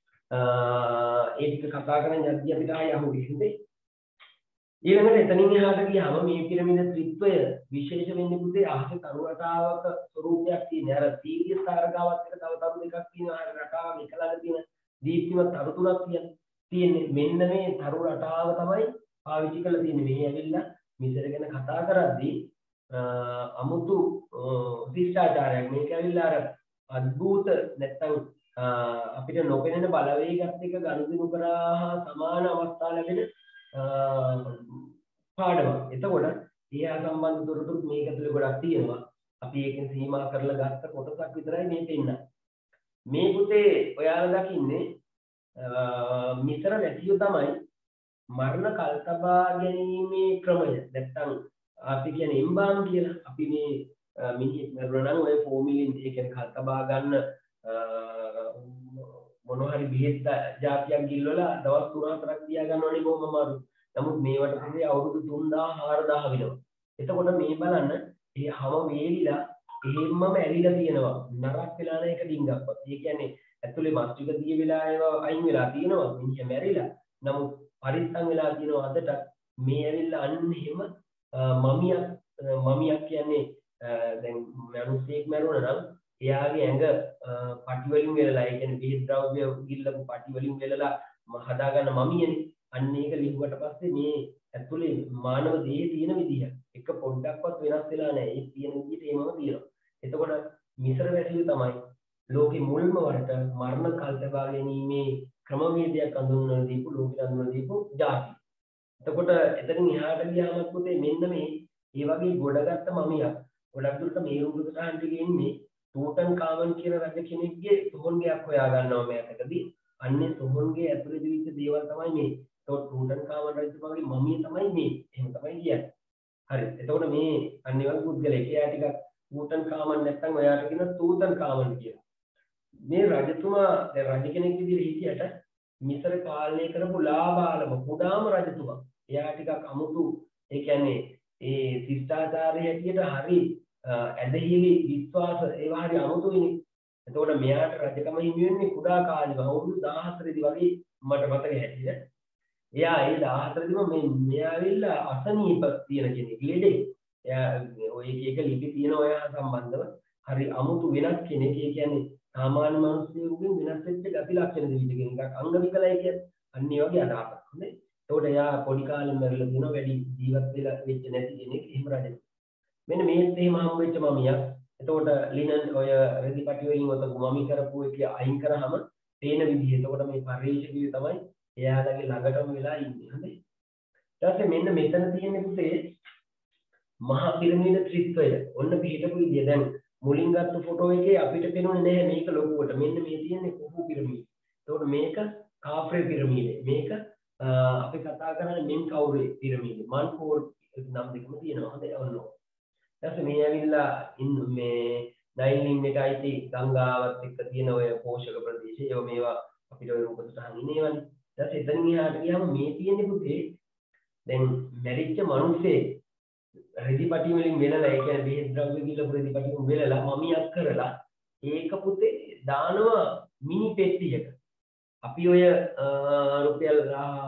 ඒ ටික කතා කරන් යද්දි අපිට ආය අහු වෙන්නේ. ඊළඟට එතනින් එහාට ගියාම මේ පිරමීඩ ත්‍රිත්වය විශේෂ වෙන්නේ පුතේ අහසේ තරු රටාවක ස්වරූපයක් තියෙන. අර සීරියස් තාරකාවත් එක තව තරු දෙකක් තියෙනවා. අර රටාව එකලඟ තියෙන දීප්තිමත් තරු තුනක් තියෙන්නේ. මෙන්න මේ තරු රටාව තමයි පාවිච්චි කරලා තියෙන්නේ. මේ ඇවිල්ලා මිසර ගැන කතා කරද්දී අමුතු ශිෂ්ටාචාරයක්. මේක ඇවිල්ලා අර අద్భుත නැත්තම් අපිට නොපෙනෙන බලවේගات එක ගනුදෙනු කරා සමාන අවස්ථා ලැබෙන පාඩමක්. එතකොට ඒ ආ සම්බන්ධ තොරතුරු මේක ඇතුලේ ගොඩක් තියෙනවා. අපි ඒකෙන් සීමා කරලා ගත්ත කොටසක් විතරයි මේ පෙන්නන්නේ. මේ පුතේ ඔයාලා දකින්නේ මිසර වැසියෝ තමයි මරණ කල්තබා ගැනීමේ ක්‍රමය. නැත්තම් අපි කියන්නේ එම්බාම් කියලා. අපි මේ මිනිහෙක් මරුණා නම් ඔය ෆෝමිලින් ඒ කියන්නේ කල්තබා ගන්න මොනවා හරි බෙහෙත් જાතියක් ගිල්වලා දවස් තුන හතරක් තියා ගන්නවනේ බොහොම අමාරුයි. නමුත් මේවට පුතේ අවුරුදු තුන්දාහ හාරදාහ වෙනවා. එතකොට මේ බලන්න මේ හැම වේලිලා එහෙම්මම ඇරිලා තියෙනවා. නරක් වෙලා නැ එක ඩිංගක්වත්. ඒ කියන්නේ ඇතුලේ මස් ටික දිය වෙලා ඒවා අයින් වෙලා තියෙනවා. මිනිහ මැරිලා. නමුත් පරිස්සම් වෙලා තියෙනවා අදට මේ ඇවිල්ලා අන්න එහෙම මමියක් මමියක් කියන්නේ දැන් මිනිස්සෙක් මැරුණා නම් එයාගේ ඇඟ පටි වලින් වෙලලා ඒ කියන්නේ බෙහෙත් ද්‍රව්‍ය ගිල්ලපු පටි වලින් වෙලලා හදාගන්න මමියනේ. අන්න ඒක ලිව්වට පස්සේ මේ ඇතුලේ මානව දේහය තියෙන විදිහ එක පොඩ්ඩක්වත් වෙනස් වෙලා නැහැ. ඒ තියෙන විදිහට ඒමම තියෙනවා. එතකොට මිශ්‍ර වැසිය තමයි ලෝකේ මුල්ම වරට මරණ කල් තබා ගැනීමේ ක්‍රමවේදයක් අඳුන්වන දීපු ලෝකෙ අඳුන්වන දීපු ಜಾති. එතකොට එතනින් එහාට ගියාම පුතේ මෙන්න මේ මේ වගේ ගොඩගත්ත මමියක් ගොඩක් දුරට මේ රූප සටහන් ටිකේ ඉන්නේ තූටන් කාමන් කියන රජ කෙනෙක්ගේ සොහොන්ගයක් හොයා ගන්නවා මේකටදී. අන්නේ සොහොන්ගේ ඇතුලේ දිවිච්ච දේවල් තමයි මේ. ඒතකොට තූටන් කාමන් රජතුමාගේ මමිය තමයි මේ. එහෙම තමයි කියන්නේ. හරි. එතකොට මේ අනිවාර්ය පුද්ගලයෙක් එයා ටිකක් තූටන් කාමන් නැත්තම් ඔයාට කියන තූතන් කාමන් කියලා. මේ රජතුමා දැන් රජ කෙනෙක් විදිහට හිටියට මිසර පාලනය කරපු ලාබාලම කුඩාම රජතුමා. එයා ටිකක් අමුතු ඒ කියන්නේ ඒ ශිෂ්ටාචාරය හැටියට හරි ඇදහිලි විශ්වාස ඒවා හරි අමුතුයිනේ. එතකොට මෙයාට රජකම හිමි වෙන්නේ කුඩා කාලෙම අවුරුදු දාහතරේදී වගේ මට මතක හැටියට. එයා ඒ දාහතරේදීම මේ මෙයා ඇවිල්ලා අසනීප තියෙන කෙනෙක් ලෙඩේ. එයා ඔය එක එක ලිපි තියෙන ඔය සම්බන්ධව හරි අමුතු වෙනස් කෙනෙක්. ඒ කියන්නේ සාමාන්‍ය මිනිස්සුන්ගෙන් වෙනස් වෙච්ච ගති ලක්ෂණ දෙවිද කියන එක අංග විකලයි කියන්නේ. අන්න ඒ වගේ අදහසක්. හොඳයි. එතකොට එයා පොඩි කාලෙම මැරිලා තියෙනවා වැඩි ජීවත් වෙලා වෙච්ච නැති කෙනෙක් එහෙම රජෙක්. මෙන්න මේත් එහෙම හම් වෙච්ච මමියක්. එතකොට ලිනන් ඔය රෙදිපටි වලින් ඔතන මමි කරපු එක අයින් කරාම තේන විදිහ. එතකොට මේ පරිශීලිය තමයි එයාලගේ ළඟටම වෙලා ඉන්නේ. හොඳයි. ඊට පස්සේ මෙන්න මෙතන තියෙන පුතේ මහා පිරමීඩ ත්‍රිත්වය. ඔන්න පිටපු විදිය දැන් මුලින් ගත්ත ෆොටෝ එකේ අපිට පේන්නේ නැහැ මේක ලොකුවට. මෙන්න මේ තියෙන්නේ කොහු පිරමීඩ. එතකොට මේක කාෆ්‍රේ පිරමීඩ. මේක අපි කතා කරන්නේ මෙන් කවුරේ පිරමීඩ. මන්කෝර් නම් දෙකම තියෙනවා. හොඳයි ඔන්න. ඊට මේ ඇවිල්ලා මේ නයිලින් එකයි ගංගාවත් එක්ක තියෙන ඔය පෝෂක ප්‍රදේශය. ඒවා මේවා අපිට ඔය රූප සටහන් ඉන්නේවනේ. ඊට පස්සේ එතනින් එහාට ගියාම මේ තියෙන්නේ පුතේ දැන් මැරිච්ච මිනිස්සේ රෙදිපටි වලින් වෙලලා ඒ කියන්නේ බෙහෙත් ද්‍රව්‍ය ගිලපු රෙදිපටි වලින් වෙලලා මමියක් කරලා ඒක පුතේ දානවා මිනි පෙට්ටියක. අපි ඔය රුපියල්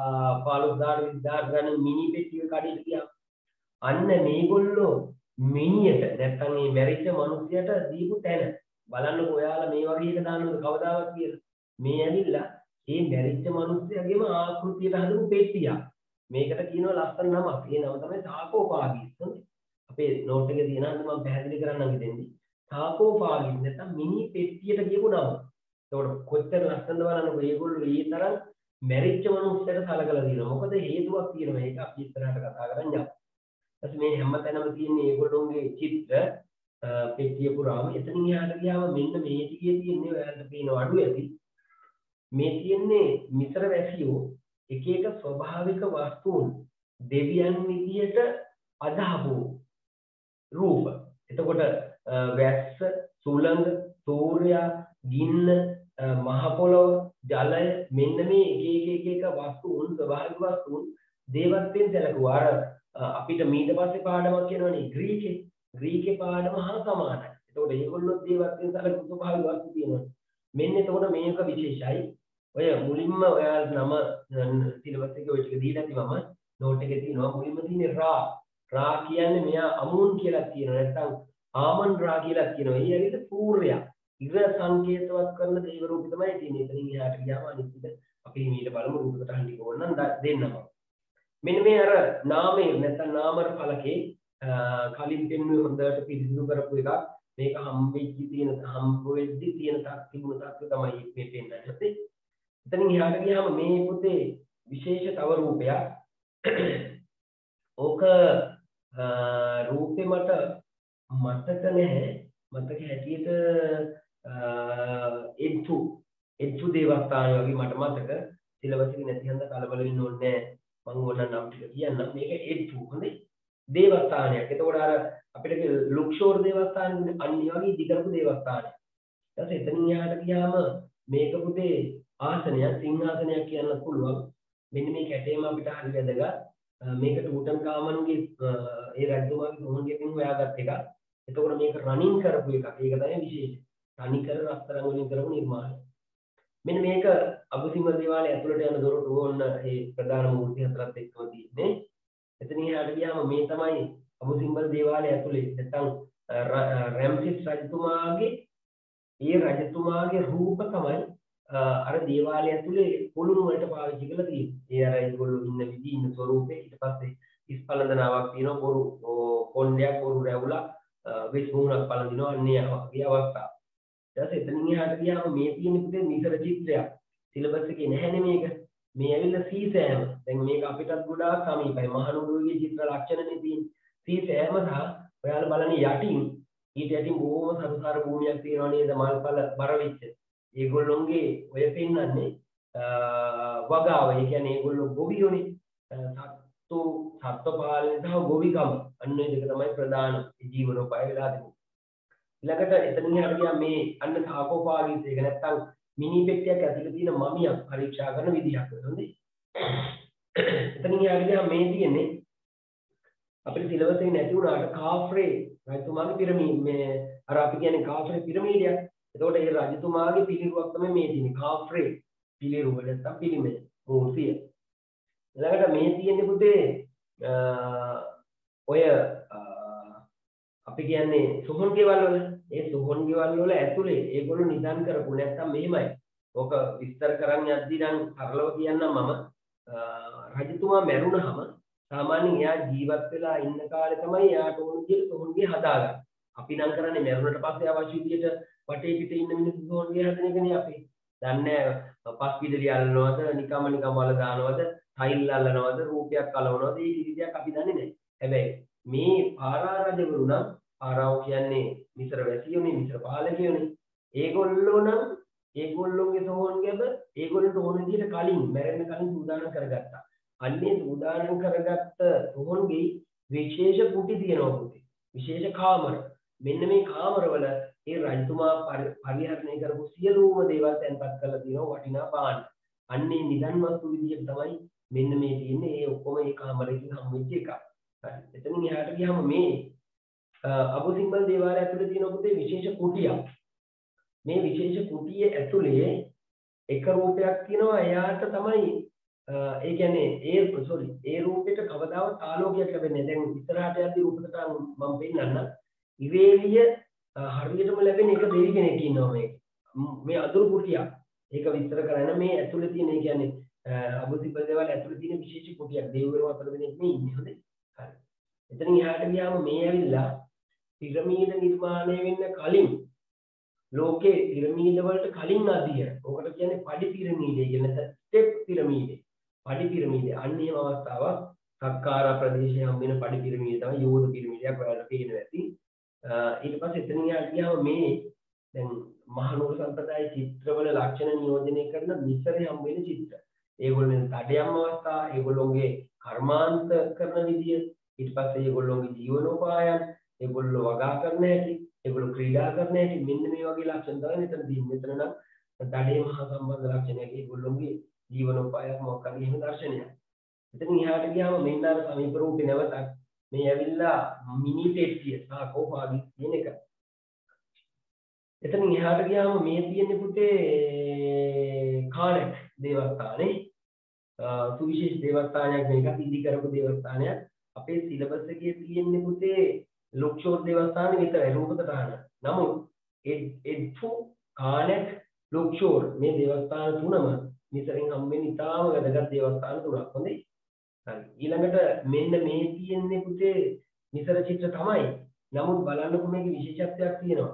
පහළොස් හදාර ගන්න මිනි පෙට්ටිය කඩේට ගියා. අන්න මේගොල්ලෝ මිනියට නැත්තම් මේ මැරිච්ච මිනිහයට දීපු තැන බලන්නකො ඔයාලා මේ වගේ එක දාන්නද කවදාවත් කියලා. මේ ඇවිල්ලා මේ මැරිච්ච මිනිහයාගේම ආකෘතියට හදපු පෙට්ටියක්. මේකට කියනවා ලස්සන නමක්. ඒ නම තමයි සාකෝපාගිස්. හොඳයි. අපේ නෝට් එකේ තියෙනවා මම පැහැදිලි කරන්නම් ඉතින්දි. සාකෝපාගිස් නැත්තම් මිනි පෙට්ටියට කියපු නම. ඒකට කොච්චර ලස්සනද බලන්නකො. මේගොල්ලෝ ඊ තරම් මැරිච්ච මිනිහට සලකලා දිනවා. මොකද හේතුවක් තියෙනවා. ඒක අපි ඉස්සරහට කතා කරන් යමු. ඊට මේ හැමතැනම තියෙන මේගොල්ලෝගේ චිත්‍ර පෙට්ටිය පුරාම එතනින් එහාට ගියාම මෙන්න මේ ටිකේ තියෙන්නේ ඔයාලට පේන අඩු ඇති. මේ තියෙන්නේ මිශ්‍ර වැසියෝ එක එක ස්වභාවික වස්තුන් දෙවියන් විදියට අදහපු රූප. එතකොට වැස්ස, සුළඟ, සූර්යයා, ගින්න, මහ පොළොව, ජලය මෙන්න මේ එක එක එක එක වස්තුන් ස්වභාවික වස්තුන් දේවත්වයෙන් සැලකුවා. අර අපිට ඊට පස්සේ පාඩමක් කියනවනේ ග්‍රීකේ. ග්‍රීකේ පාඩම හා සමානයි. එතකොට ඒගොල්ලෝ දේවත්වයෙන් සැලකුව ස්වභාවික වස්තු තියෙනවා. මෙන්න එතකොට මේක විශේෂයි. ඔය මුලින්ම ඔයාලට නම සිලබස් එකේ ඔය ටික දීලා ඇති මම නෝට් එකේ තියෙනවා. මුලින්ම තියෙන්නේ රා. රා කියන්නේ මෙයා අමුන් කියලා කියනවා. නැත්නම් ආමන් රා කියලා කියනවා. ඒ ඇවිත් සූර්යයා. ඉර සංකේතවත් කරන දේව රූප තමයි තියෙන්නේ. එතනින් එහාට ගියාම අනිත් එක අපි ඊට බලමු රූපකට හඳි ඕනනම් දෙන්නම. මෙන්න මේ අර නාමයේ නැත්නම් නාමර ඵලකේ කලින් පෙන්වුවේ හොඳට පිළිසිදු කරපු එකක්. මේක හම්බෙච්චි තියෙන හම්බ වෙද්දි තියෙන තාක් තිබුණ තාක් තමයි මේ පෙන්වන්නේ. හරි. එතනින් එහාට ගියාම මේ පුතේ විශේෂ තව රූපයක්. ඕක රූපේ මට මතක නැහැ. මතක හැටියට එද්දු එද්දු දේවස්ථානය වගේ මට මතක. සිලබස් එකේ නැති හන්ද කලබල වෙන්න ඕනේ නැහැ. මම ඕන නම් ටික කියන්නම්. මේක එද්දු හොඳයි. දේවස්ථානයක්. එතකොට අර අපිට ලුක්ෂෝර් දේවස්ථාන අනිත් වගේ දිගරපු දේවස්ථානයක්. ඊට පස්සේ එතනින් එහාට ගියාම මේක පුතේ ආසනයක් සිංහාසනයක් කියන්න පුළුවන්. මෙන්න මේ කැටේම අපිට හරි වැදගත්. මේක ටූටන් කාමන්ගේ ඒ රජතුමාගේ සොහොන්ගෙන් හොයාගත් එකක්. එතකොට මේක රනින් කරපු එකක්. ඒක තමයි විශේෂ. තනි කර රත්තරන් වලින් කරපු නිර්මාණය. මෙන්න මේක අබුසිංහල දේවාලය ඇතුළට යන දොරටුව ඕන්න ඒ ප්‍රධාන මූර්ති හතරත් එක්කම තියෙන්නේ. එතන එහාට ගියාම මේ තමයි අබුසිංහල දේවාලය ඇතුලේ නැත්නම් රැම්සිස් රජතුමාගේ ඒ රජතුමාගේ රූප තමයි අර දේවාලය ඇතුලේ පොළොණු වලට පාවිච්චි කරලා තියෙන්නේ. ඒ අර ඒගොල්ලෝ ඉන්න විදි ඉන්න ස්වරූපේ ඊට පස්සේ ඉස් පළඳනාවක් තියෙනවා බොරු කොණ්ඩයක් බොරු රැවුලා වෙස් මුහුණක් පළඳිනවා අන්නේ වගේ අවස්ථා. ඊට පස්සේ එතනින් එහාට ගියාම මේ තියෙන පුතේ මිසර චිත්‍රයක්. සිලබස් එකේ නැහැනේ මේක. මේ ඇවිල්ලා සීසෑම. දැන් මේක අපිටත් ගොඩාක් සමීපයි. මහනුවරගේ චිත්‍ර ලක්ෂණනේ තියෙන්නේ. සීසෑම සහ ඔයාලා බලන්නේ යටින් ඊට යටින් බොහොම සරුසාර භූමියක් තියෙනවා නේද මල්පල බර වෙච්ච. ඒගොල්ලොන්ගේ ඔය පෙන්නන්නේ වගාව. ඒ කියන්නේ ඒගොල්ලෝ ගොවියෝනේ. සත්තු සත්ව පාලනය සහ ගොවිකම. අන්න ඒ දෙක තමයි ප්‍රධාන ජීවනෝපාය වෙලා තිබුණේ. ඊළඟට එතනින් එහාට ගියා මේ අන්න සාකෝපාගීස් එක නැත්තම් මිනි පෙට්ටියක් ඇතුලේ තියෙන මමියක් පරීක්ෂා කරන විදිහක් හොඳයි. එතනින් එහාට ගියා මේ තියෙන්නේ අපේ සිලබස් එකේ නැති වුණාට කාෆ්රේ රජතුමාගේ පිරමීඩ මේ අර අපි කියන්නේ කාෆ්‍රේ පිරමීඩයක්. එතකොට ඒ රජතුමාගේ පිළිරුවක් තමයි මේ තියෙන්නේ. කාෆ්‍රේ පිළිරුව නැත්තම් පිළිමය මූර්තිය. ඊළඟට මේ තියෙන්නේ පුතේ ඔය අපි කියන්නේ සොහොන් ගෙවල් වල ඒ සොහොන් ගෙවල් වල ඇතුලේ ඒගොල්ලෝ නිදන් කරපු නැත්තම් මෙහෙමයි. ඔක විස්තර කරන්න යද්දී නම් සරලව කියන්නම් මම රජතුමා මැරුණහම සාමාන්‍යයෙන් එයා ජීවත් වෙලා ඉන්න කාලේ තමයි එයාට ඕන විදිහට සොහොන්ගේ හදාගන්න. අපි නම් කරන්නේ මැරුණට පස්සේ අවශ්‍ය විදිහට වටේ පිටේ ඉන්න මිනිස්සු සොහොන්ගේ හදන එකනේ අපි. දන්නේ පස් පිටලි අල්ලනවද නිකම්ම නිකම් වල දානවද ටයිල් අල්ලනවද රූපයක් කලවනවද මේ විදිහක් අපි දන්නේ නැහැ. හැබැයි මේ පාරා රජවරු නම් පාරාව කියන්නේ මිසර වැසියෝනේ මිසර පාලකයෝනේ. ඒගොල්ලෝ නම් ඒගොල්ලෝගේ සොහොන් ගැබ ඒගොල්ලන්ට ඕන විදිහට කලින් මැරෙන්න කලින් සූදානම් කරගත්තා. අන්නේ සූදානම් කරගත්ත සොහොන්ගේ විශේෂ කුටි තියෙනවා පුතේ. විශේෂ කාමර. මෙන්න මේ කාමරවල ඒ රජතුමා පරිහරණය කරපු සියලුම දේවල් තැන්පත් කරලා තියෙනවා වටිනා භාණ්ඩ. අන්නේ නිදන් වස්තු විදිහට තමයි මෙන්න මේ තියෙන්නේ. ඒ ඔක්කොම ඒ කාමරේකින් හම්බෙච්ච එකක්. හරි. එතනින් එහාට ගියාම මේ අබුසිම්බල් දේවාලය ඇතුලේ තියෙන පුතේ විශේෂ කුටියක්. මේ විශේෂ කුටියේ ඇතුලේ එක රූපයක් තියෙනවා. එයාට තමයි ඒ කියන්නේ ඒ සෝරි ඒ රූපෙට කවදාවත් ආලෝකයක් ලැබෙන්නේ නැහැ. දැන් ඉස්සරහට යද්දී රූපකට මම පෙන්නන්න. ඉවේලිය හරියටම ලැබෙන එක දෙවි කෙනෙක් ඉන්නවා මේක. මේ අඳුරු කුටියක්. ඒක විස්තර කරන්න මේ ඇතුලේ තියෙන ඒ කියන්නේ අබුසිම්බල් දේවාලය ඇතුලේ තියෙන විශේෂ කුටියක්. දෙවිවරු හතර දෙනෙක් මේ ඉන්නේ. හොඳයි. හරි. එතනින් එහාට ගියාම මේ ඇවිල්ලා පිරමීඩ නිර්මාණය වෙන්න කලින් ලෝකේ පිරමීඩ වලට කලින් අදිය. ඔකට කියන්නේ පඩි පිරමීඩය කියලා නැත්නම් ස්ටෙප් පිරමීඩය. පඩි පිරමීඩය. අන්න එහෙම අවස්ථාවක් සක්කාරා ප්‍රදේශයේ හම්බෙන පඩි පිරමීඩය තමයි යෝධ පිරමීඩයක් ඔයාලට පේනවා ඇති. ඊට පස්සේ එතනින් යාට ගියාම මේ දැන් මහනුවර සම්ප්‍රදායේ චිත්‍රවල ලක්ෂණ නියෝජනය කරන මිසරේ හම්බෙන චිත්‍ර. ඒගොල්ලෝ තඩයම් අවස්ථා, ඒගොල්ලෝගේ කර්මාන්ත කරන විදිය, ඊට පස්සේ ඒගොල්ලෝගේ ජීවනෝපායන්, ඒගොල්ලෝ වගා කරන හැටි, ඒගොල්ලෝ ක්‍රීඩා කරන හැටි මෙන්න මේ වගේ ලක්ෂණ තමයි මෙතන තියෙන්නේ. මෙතන නම් තඩේ මහා සම්බන්ධ ලක්ෂණයක් ඒගොල්ලෝගේ ජීවනෝපායක් මොකක් හරි එහෙම දර්ශනයක්. එතනින් එහාට ගියාම මෙන්න අර සමීප රූපේ නැවතත් මේ ඇවිල්ලා මිනි පෙට්ටිය සාකෝපාගී කියන එක. එතනින් එහාට ගියාම මේ තියෙන්නේ පුතේ කාණක් දේවස්ථානේ. සුවිශේෂ දේවස්ථානයක් මේක ඉදි කරපු දේවස්ථානයක්. අපේ සිලබස් එකේ තියෙන්නේ පුතේ ලොක්ෂෝර් දේවස්ථානේ විතරයි රූපතහන. නමුත් එඩ්ෆු කාණක් ලොක්ෂෝර් මේ දේවස්ථාන තුනම මිසරෙන් හම්බෙන ඉතාම වැදගත් දේවස්ථාන තුනක්. හොඳයි. හරි. ඊළඟට මෙන්න මේ තියෙන්නේ පුතේ මිසර චිත්‍ර තමයි. නමුත් බලන්නකො මේකේ විශේෂත්වයක් තියෙනවා.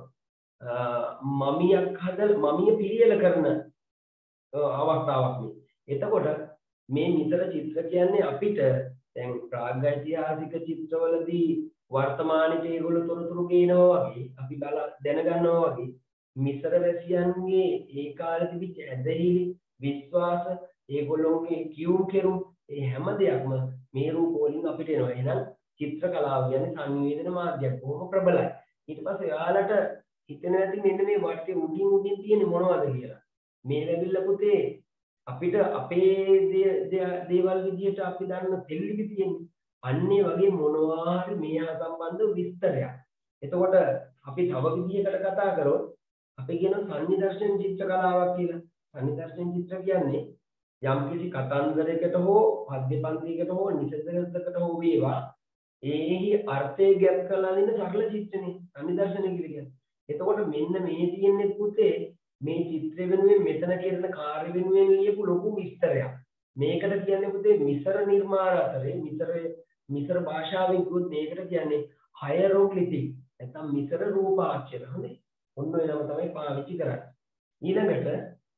මමියක් හදලා මමිය පිළියෙල කරන අවස්ථාවක් මේ. එතකොට මේ මිසර චිත්‍ර කියන්නේ අපිට දැන් ප්‍රාග්යිතිහාසික චිත්‍රවලදී වර්තමානයේ ඒගොල්ලෝ තොරතුරු ගේනවා වගේ අපි බල දැනගන්නවා වගේ මිසර වැසියන්ගේ ඒ කාලේ තිබිච්ච ඇදහිලි විශ්වාස ඒගොල්ලෝගේ කියුම් කෙරුම් ඒ හැම දෙයක්ම මේ රූප වලින් අපිට එනවා. එහෙනම් චිත්‍ර කලාව කියන්නේ සංවේදන මාධ්‍යයක්. බොහොම ප්‍රබලයි. ඊට පස්සේ ඔයාලට හිතෙන ඇති මෙන්න මේ වටේ උඩින් උඩින් තියෙන්නේ මොනවද කියලා. මේ ලැබිලා පුතේ අපිට අපේ දේවල් විදියට අපි දන්න තෙල්ලිපි තියෙන්නේ. අන්නේ වගේ මොනවා හරි මේ හා සම්බන්ධ විස්තරයක්. එතකොට අපි තව විදියකට කතා කරොත් අපි කියන සංනිදර්ශන චිත්‍ර කලාවක් කියලා. සංනිදර්ශන චිත්‍ර කියන්නේ යම්කිසි කතන්දරයකට හෝ පද්‍ය පන්තියකට හෝ නිසඳකට හෝ වේවා ඒහි අර්ථය ගැප් කරලා දෙන සරල චිත්‍රනේ සංනිදර්ශන කියලා කියන්නේ. එතකොට මෙන්න මේ තියෙන්නේ පුතේ මේ චිත්‍ර වෙනුවෙන් මෙතන කරන කාර්ය වෙනුවෙන් ලියපු ලොකු විස්තරයක්. මේකට කියන්නේ පුතේ මිසර නිර්මාණ අතරේ මිසර මිසර භාෂාවෙන් කිව්වොත් මේකට කියන්නේ හයරෝග්ලිෆික් නැත්නම් මිසර රූපාක්ෂර. හොඳයි. ඔන්න ඔය නම තමයි පාවිච්චි කරන්නේ. ඊළඟට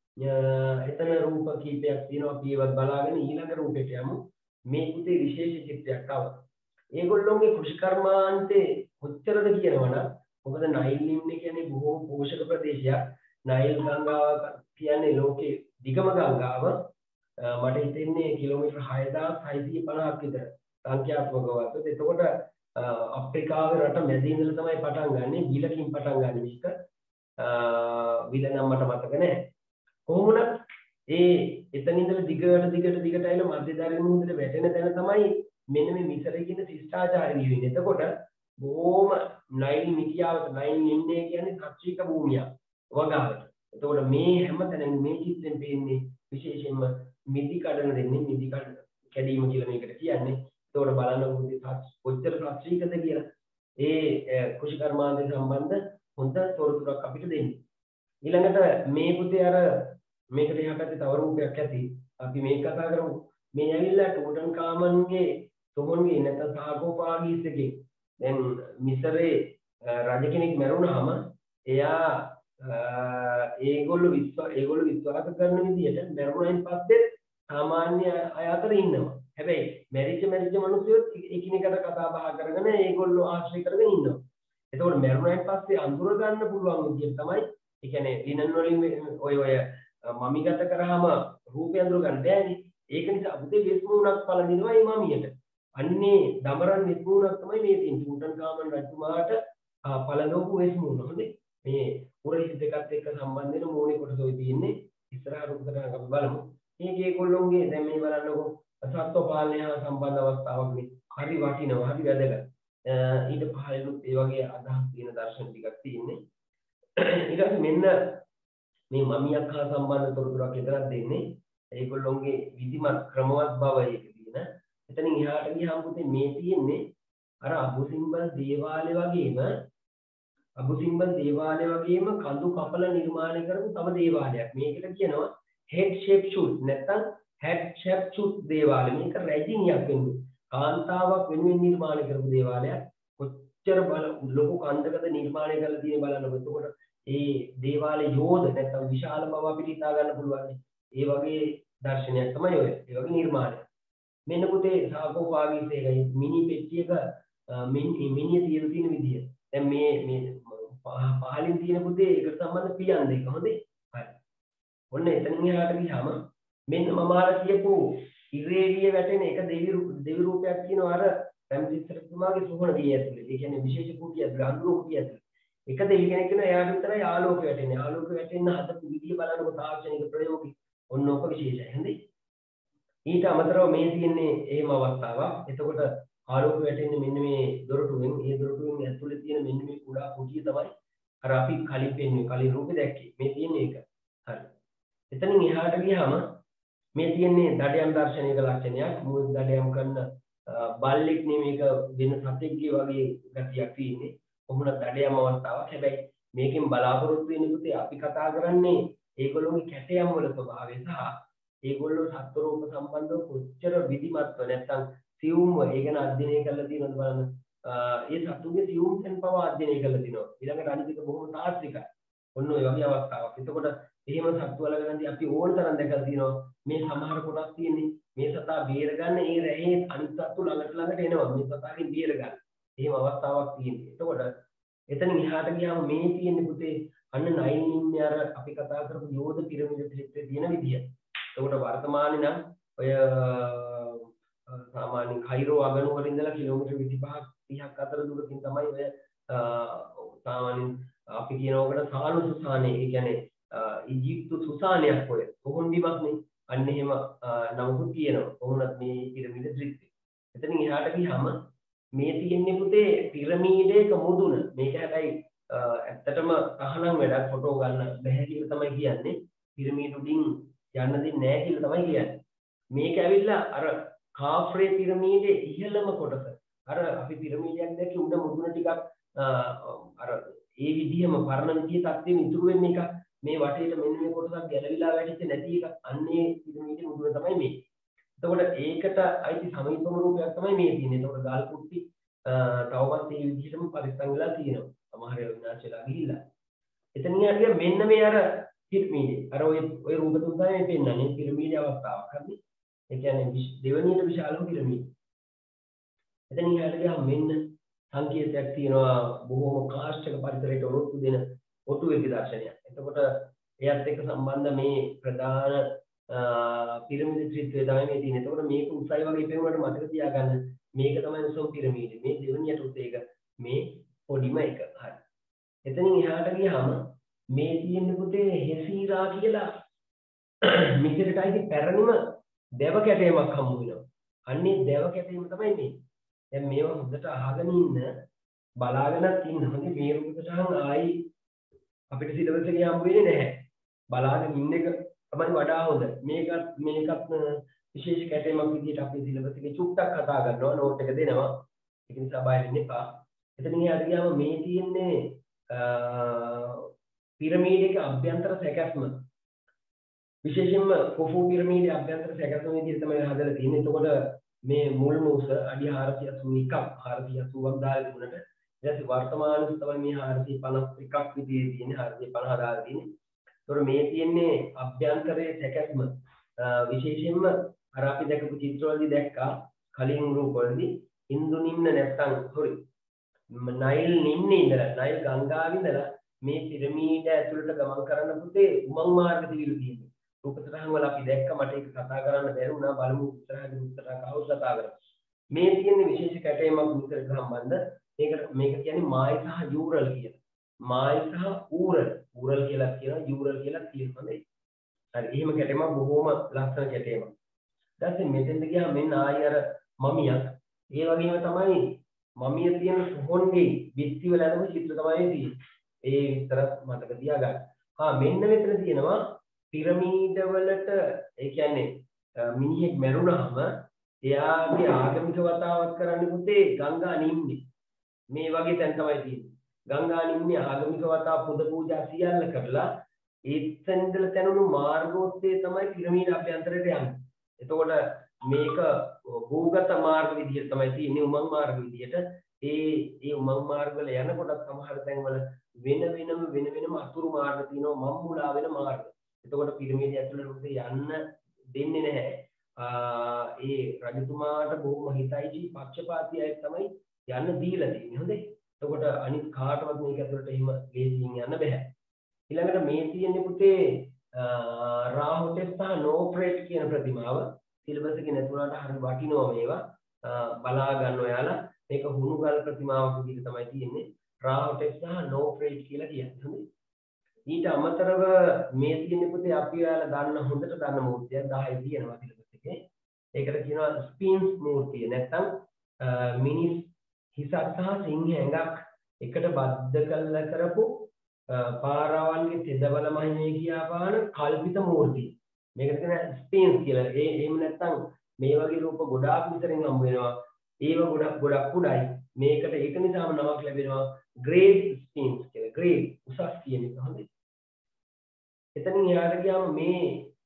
එතන රූප කීපයක් තියෙනවා අපි ඒවත් බලාගෙන ඊළඟ රූපෙට යමු. මේ පුතේ විශේෂ චිත්‍රයක් තව. ඒගොල්ලෝගේ කෘෂිකර්මාන්තේ කොච්චරද කියනවනම් මොකද නයිල් නිම්නේ කියන්නේ බොහෝ පෝෂක ප්‍රදේශයක්. නයිල් ගංගාව කියන්නේ ලෝකේ දිගම ගංගාව. මට හිතෙන්නේ කිලෝමීටර් හයදාස් හයසිය පනහක් විතර සංඛ්‍යාත්මකව. එතකොට අප්‍රිකාවේ රට මැද ඉඳලා තමයි පටන් ගන්නෙ. බිලකින් පටන් ගන්න මේක. බිල නම් මට මතක නැහැ. කොහොමුණත් ඒ එතන ඉඳලා දිගට දිගට දිගට ඇවිල්ලා මධ්‍යධාරී මුහුදට වැටෙන තැන තමයි මෙන්න මේ මිසරේ කියන ශිෂ්ටාචාරය වෙන්නේ. එතකොට බොහොම නයිල් මිටියාවට නයිල් නිම්නේ කියන්නේ සත්‍වික භූමියක් වගාවට. එතකොට මේ හැම තැනම මේ චිත්‍රයෙන් පේන්නේ විශේෂයෙන්ම මිදි කඩන දෙන්නේ මිදි කඩ කැඩීම කියලා මේකට කියන්නේ. එතකොට බලන්න කොච්චර සත්‍විකද කියලා. ඒ කුෂිකර්මාන්තය සම්බන්ධ හොඳ තොරතුරක් අපිට දෙන්නේ. ඊළඟට මේ පුතේ අර මේකට යහපැත්තේ තව රූපයක් ඇති. අපි මේක කතා කරමු. මේ ඇවිල්ලා ටෝටන් කාමන්ගේ තොගොන්ගේ නැත්නම් සාකෝපාගීස් එකේ දැන් මිසරේ රජ කෙනෙක් මැරුණාම එයා ඒගොල්ලෝ විශ්වාස ඒගොල්ලෝ විශ්වාස කරන විදිහට මැරුණයින් පස්සේ සාමාන්‍ය අය අතර ඉන්නවා. හැබැයි මැරිච්ච මැරිච්ච මිනිස්සුත් එකිනෙකට කතා බහ කරගෙන ඒගොල්ලෝ ආශ්‍රය කරගෙන ඉන්නවා. එතකොට මැරුණයින් පස්සේ අඳුර ගන්න පුළුවන් විදිහ තමයි ඒ කියන්නේ ලිනන් වලින් ඔය ඔය මමිගත කරාම රූපය අඳුර ගන්න බෑනේ. ඒක නිසා අපිට වෙස්මුණක් පළඳිනවා මේ මමියට. අන්නේ දමරන් වෙස්මුණක් තමයි මේ තියෙන්නේ. ටූටන් කාමන් රජතුමාට පළඳවපු වෙස්මුණ. හොඳේ. මේ පුරහිස් දෙකත් එක්ක සම්බන්ධ වෙන මූණේ කොටස ඔය තියෙන්නේ. ඉස්සරහ රූපකට අපි බලමු. මේක ඒගොල්ලෝගේ දැන් මේ බලන්නකො සත්ව පාලනය හා සම්බන්ධ අවස්ථාවක් නේ. හරි වටිනවා. හරි වැදගත්. ඊට පහළිනුත් ඒ වගේ අදහස් තියෙන දර්ශන ටිකක් තියෙන්නේ. ඊට පස්සේ මෙන්න මේ මමියක් හා සම්බන්ධ තොරතුරක් විතරක් දෙන්නේ. ඒගොල්ලෝගේ විධිමත් ක්‍රමවත් බව ඒක දින. එතනින් එහාට ගියාම පුතේ මේ තියෙන්නේ අර අබු සිම්බල් දේවාලය වගේම අබු සිම්බල් දේවාලය වගේම කඳු කපල නිර්මාණය කරපු තව දේවාලයක්. මේකට කියනවා head shape shoot නැත්නම් head shape shoot දේවාලය. මේක රැජිනියක් වෙන්නේ. කාන්තාවක් වෙනුවෙන් නිර්මාණය කරපු දේවාලයක්. කොච්චර බල ලොකු කන්දකද නිර්මාණය කරලා තියෙන බලන්නකො. එතකොට ඒ දේවාලේ යෝධ නැත්නම් විශාල බව අපිට හිතා ගන්න පුළුවන්. ඒ වගේ දර්ශනයක් තමයි ඔය. ඒ වගේ නිර්මාණයක්. මෙන්න පුතේ සාකෝපාගීස් එකයි මිනි පෙට්ටියක මිනි මිනිය තියලා තියෙන විදිය. දැන් මේ මේ පහලින් තියෙන පුතේ ඒකට සම්බන්ධ පියන් දෙක. හොඳේ. හරි. ඔන්න එතනින් එහාට ගියාම මෙන්න මම අර කියපු ඉරේලිය වැටෙන එක දෙවි දෙවි රූපයක් කියනවා අර රැම්සිස්තරතුමාගේ සුහුණ දිය ඇතුලේ. ඒ කියන්නේ විශේෂ කුටිය ඇතුලේ අඳුරු කුටිය ඇතුලේ. එක දෙවි කෙනෙක් කියන එයාට විතරයි ආලෝකය වැටෙන්නේ. ආලෝකය වැටෙන්න හදපු විදිය බලනකොට තාක්ෂණික ප්‍රයෝගي ඔන්න ඔක විශේෂයි. හරි. ඊට අමතරව මේ තියෙන්නේ එහෙම අවස්ථාවක්. එතකොට ආලෝකය වැටෙන්නේ මෙන්න මේ දොරටුවෙන්. ඒ දොරටුවෙන් ඇතුලේ තියෙන මෙන්න මේ කුඩා කුටිය තමයි අර අපි කලින් පෙන්වන්නේ. කලින් රූපේ දැක්කේ. මේ තියෙන්නේ ඒක. හරි. එතනින් එහාට ගියාම මේ තියෙන්නේ දඩයම් දර්ශනයක ලක්ෂණයක්. මුල් දඩයම් කරන බල්ලෙක් නෙමේක වෙන සතෙක්ගේ වගේ ගතියක් තියෙන්නේ. කොහොමද දඩයම් අවස්ථාවක්. හැබැයි මේකෙන් බලාපොරොත්තු වෙන්නේ පුතේ අපි කතා කරන්නේ ඒගොල්ලෝගේ කැටයම් වල ස්වභාවය සහ ඒගොල්ලෝ සත්ව රූප සම්බන්ධව කොච්චර විධිමත්ව නැත්නම් සියුම්ව ඒ ගැන අධ්‍යයනය කරලා තියෙනවද බලන්න. ඒ සතුන්ගේ සියුම් තැන් පවා අධ්‍යයනය කරලා තිනවා. ඊළඟට අනිත් එක බොහොම තාත්විකයි. ඔන්න ඔය වගේ අවස්ථාවක්. එතකොට එහෙම සත්තු වලගෙනදී අපි ඕන තරම් දැකලා තියෙනවා. මේ සමහර කොටස් තියෙන්නේ මේ සතා බේර ගන්න ඒ රැහේ අනිත් සත්තු ළඟට ළඟට එනවා. මේ සතාගෙන් බේර ගන්න. එහෙම අවස්ථාවක් තියෙන්නේ. එතකොට එතනින් එහාට ගියාම මේ තියෙන්නේ පුතේ අන්න නයිල් නිම්නේ අර අපි කතා කරපු යෝධ පිරමිඩ චිත්‍රයේ තියෙන විදිය. එතකොට වර්තමානයේ නම් ඔය සාමාන්‍යයෙන් කයිරෝ අගනුවර ඉඳලා කිලෝමීටර් විසිපහක් තිහක් අතර දුරකින් තමයි ඔය සාමාන්‍යයෙන් අපි කියන ඕකට සානු සුසානේ ඒ කියන්නේ ඊජිප්තු සුසානයක් ඔය කොහොන් බිමක් නේ. අන්න එහෙම නමකුත් තියෙනවා. කොහොමද මේ පිරමීඩ ත්‍රිත්වය. එතනින් එහාට ගියාම මේ තියෙන්නේ පුතේ පිරමීඩයක මුදුන. මේක හැබැයි ඇත්තටම අහනම් වැඩක් ෆොටෝ ගන්න බැහැ කියලා තමයි කියන්නේ. පිරමීඩ උඩින් යන්න දෙන්නේ නැහැ කියලා තමයි කියන්නේ. මේක ඇවිල්ලා අර කාෆ්රේ පිරමීඩේ ඉහළම කොටස. අර අපි පිරමීඩයක් දැක්කේ උඩ මුදුන ටිකක් අර ඒ විදිහම පරණ විදිහේ තත්ත්වෙම ඉතුරු වෙන එක. මේ වටේට මෙන්න මේ කොටසක් ගැලවිලා වැටිච්ච නැති එක. අන්නේ පිරමීඩේ මුදුන තමයි මේ. එතකොට ඒකට අයිති සමීපම රූපයක් තමයි මේ තියෙන්නේ. එතකොට ගල් කුට්ටි තවමත් මේ විදිහටම පරිස්සම් වෙලා තියෙනවා. සමහර ඒවා විනාශ වෙලා ගිහිල්ලා. එතනින් හරිය මෙන්න මේ අර පිරමීඩේ. අර ඔය ඔය රූප තුන තමයි පෙන්නන්නේ පිරමීඩේ අවස්ථාවක්. හරි. ඒ කියන්නේ දෙවනියට විශාලම පිරමීඩ. එතනින් හරියට ගියාම මෙන්න සංකේතයක් තියෙනවා බොහොම කාශ්‍යක පරිසරයට ඔරොත්තු දෙන ඔටුවේ දර්ශනයක්. එතකොට එයත් එක්ක සම්බන්ධ මේ ප්‍රධාන පිරමීඩ ත්‍රිත්වය තමයි මේ තියෙන්නේ. එතකොට මේක උසයි වගේ පේනකොට මතක තියාගන්න මේක තමයි උසම පිරමීඩ. මේ දෙවනියට උස එක මේ පොඩිම එක. හරි. එතනින් එහාට ගියාම මේ තියෙන පුතේ හෙසීරා කියලා මිසරටයි පැරණිම දෙව කැටයමක් හම්බ වෙනවා. අන්නේ දෙව කැටයම තමයි මේ. දැන් මේවා හොඳට අහගෙන ඉන්න බලාගෙනත් ඉන්න. හොඳේ මේ රූපයට අහන් ආයි අපිට සිලබස් එකේ හම්බ වෙන්නේ නැහැ. බලාගෙන ඉන්න එක තමයි වඩා හොඳ. මේකත් මේකත් විශේෂ කැටයමක් විදිහට අපි සිලබස් එකේ චුට්ටක් කතා කරනවා. නෝට් එක දෙනවා. ඒක නිසා බය වෙන්න එපා. එතනින් යාට ගියාම මේ තියෙන්නේ පිරමීඩයක අභ්‍යන්තර සැකැස්ම. විශේෂයෙන්ම කොෆු පිරමීඩයේ අභ්‍යන්තර සැකැස්ම විදිහට තමයි හදලා තියෙන්නේ. එතකොට මේ මුල්ම උස අඩි හාරසිය අසූ එකක් හාරසිය අසූවක් දාලා තිබුණට ඊට වර්තමාන උස තමයි මේ හාරසිය පනස් එකක් විදිහේ තියෙන්නේ. හාරසිය පනහ දාලා තියෙන්නේ. ඒතකොට මේ තියෙන්නේ අභ්‍යන්තරයේ සැකැස්ම. විශේෂයෙන්ම අර අපි දැකපු චිත්‍රවලදී දැක්කා කලින් රූපවලදී ඉන්දු නිම්න නැත්තම් sorry නයිල් නිම්නේ ඉඳලා නයිල් ගංගාවේ ඉඳලා මේ පිරමීඩ ඇතුළට ගමන් කරන්න පුතේ උමං මාර්ග තිබිලා තියෙනවා. රූපතරංග වල අපි දැක්ක මට ඒක කතා කරන්න බැරි වුණා. බලමු ඉස්සරහදී උත්තරා කවුරු කතා කරා. මේ තියෙන විශේෂ කැටයමක් විතර සම්බන්ධ මේකට මේක කියන්නේ මායි සහ යූරල් කියලා. මායි සහ ඌරල්. ඌරල් කියලා කියනවා යූරල් කියලා කියනවා නේ. හරි. එහෙම කැටයමක් බොහොම ලස්සන කැටයමක්. ඊට පස්සේ මෙතෙන්ද ගියාම මෙන්න ආයි අර මමියක්. ඒ වගේම තමයි මමිය තියෙන සොහොන්ගේ බිත්ති වල අරපු චිත්‍ර තමයි තියෙන්නේ. ඒ විතර මතක තියාගන්න. හා මෙන්න මෙතන තියෙනවා පිරමීඩ වලට ඒ කියන්නේ මිනිහෙක් මැරුණාම එයාගේ ආගමික වතාවත් කරන්නේ පුතේ ගංගා නිම්නේ. මේ වගේ තැන් තමයි තියෙන්නේ. ගංගා නිම්නේ ආගමික වතාව පුද පූජා සියල්ල කරලා ඒ තැන්වල තැනුණු මාර්ගෝත්තේ තමයි පිරමීඩ අභ්‍යන්තරයට යන්නේ. එතකොට මේක භූගත මාර්ග විදිහට තමයි තියෙන්නේ උමං මාර්ග විදිහට. ඒ ඒ උමං මාර්ග වල යනකොට සමහර තැන්වල වෙන වෙනම වෙන වෙනම අතුරු මාර්ග තියෙනවා මම්මුලා වෙන මාර්ග. එතකොට පිරමීඩය ඇතුළට යන්න දෙන්නේ නැහැ. ඒ රජතුමාට බොහොම හිතයිචි පක්ෂපාතී අය තමයි යන්න දීලා තියෙන්නේ. හොඳේ. එතකොට අනිත් කාටවත් මේක ඇතුළට එහෙම ලේසියෙන් යන්න බෑ. ඊළඟට මේ තියෙන්නේ පුතේ රාහුටෙස් සහ නෝෆ්‍රේට් කියන ප්‍රතිමාව. සිලබස් එකේ නැතුණාට හරි වටිනවා මේවා. බලා ගන්න ඔයාලා. මේක හුණුගල් ප්‍රතිමාවක් විදිහට තමයි තියෙන්නේ. රාහුටෙස් සහ නෝෆ්‍රේට් කියලා කියන්නේ. හොඳේ. ඊට අමතරව මේ තියෙන පුතේ අපි ඔයාලා දන්න හොඳට දන්න මූර්තියක් දහය තියෙනවා සිලබස් එකේ. ඒකට කියනවා ස්පින්ස් මූර්තිය. නැත්නම් මිනිස් හිසක් සහ සිංහ ඇඟක් එකට බද්ධ කරලා කරපු පාරාවන්ගේ තෙදවල මහිමේ කියාපාන කල්පිත මූර්තිය. මේකට කියන ස්පින්ස් කියලා. ඒ එහෙම නැත්නම් මේ වගේ රූප ගොඩාක් විතරින් හම්බ වෙනවා. ඒව ගොඩක් ගොඩක් කුඩයි. මේකට ඒක නිසාම නමක් ලැබෙනවා ග්‍රේඩ් ස්පින්ස් කියලා. ග්‍රේඩ් උසස් කියන එක. හොඳයි. එතනින් යාට ගියාම මේ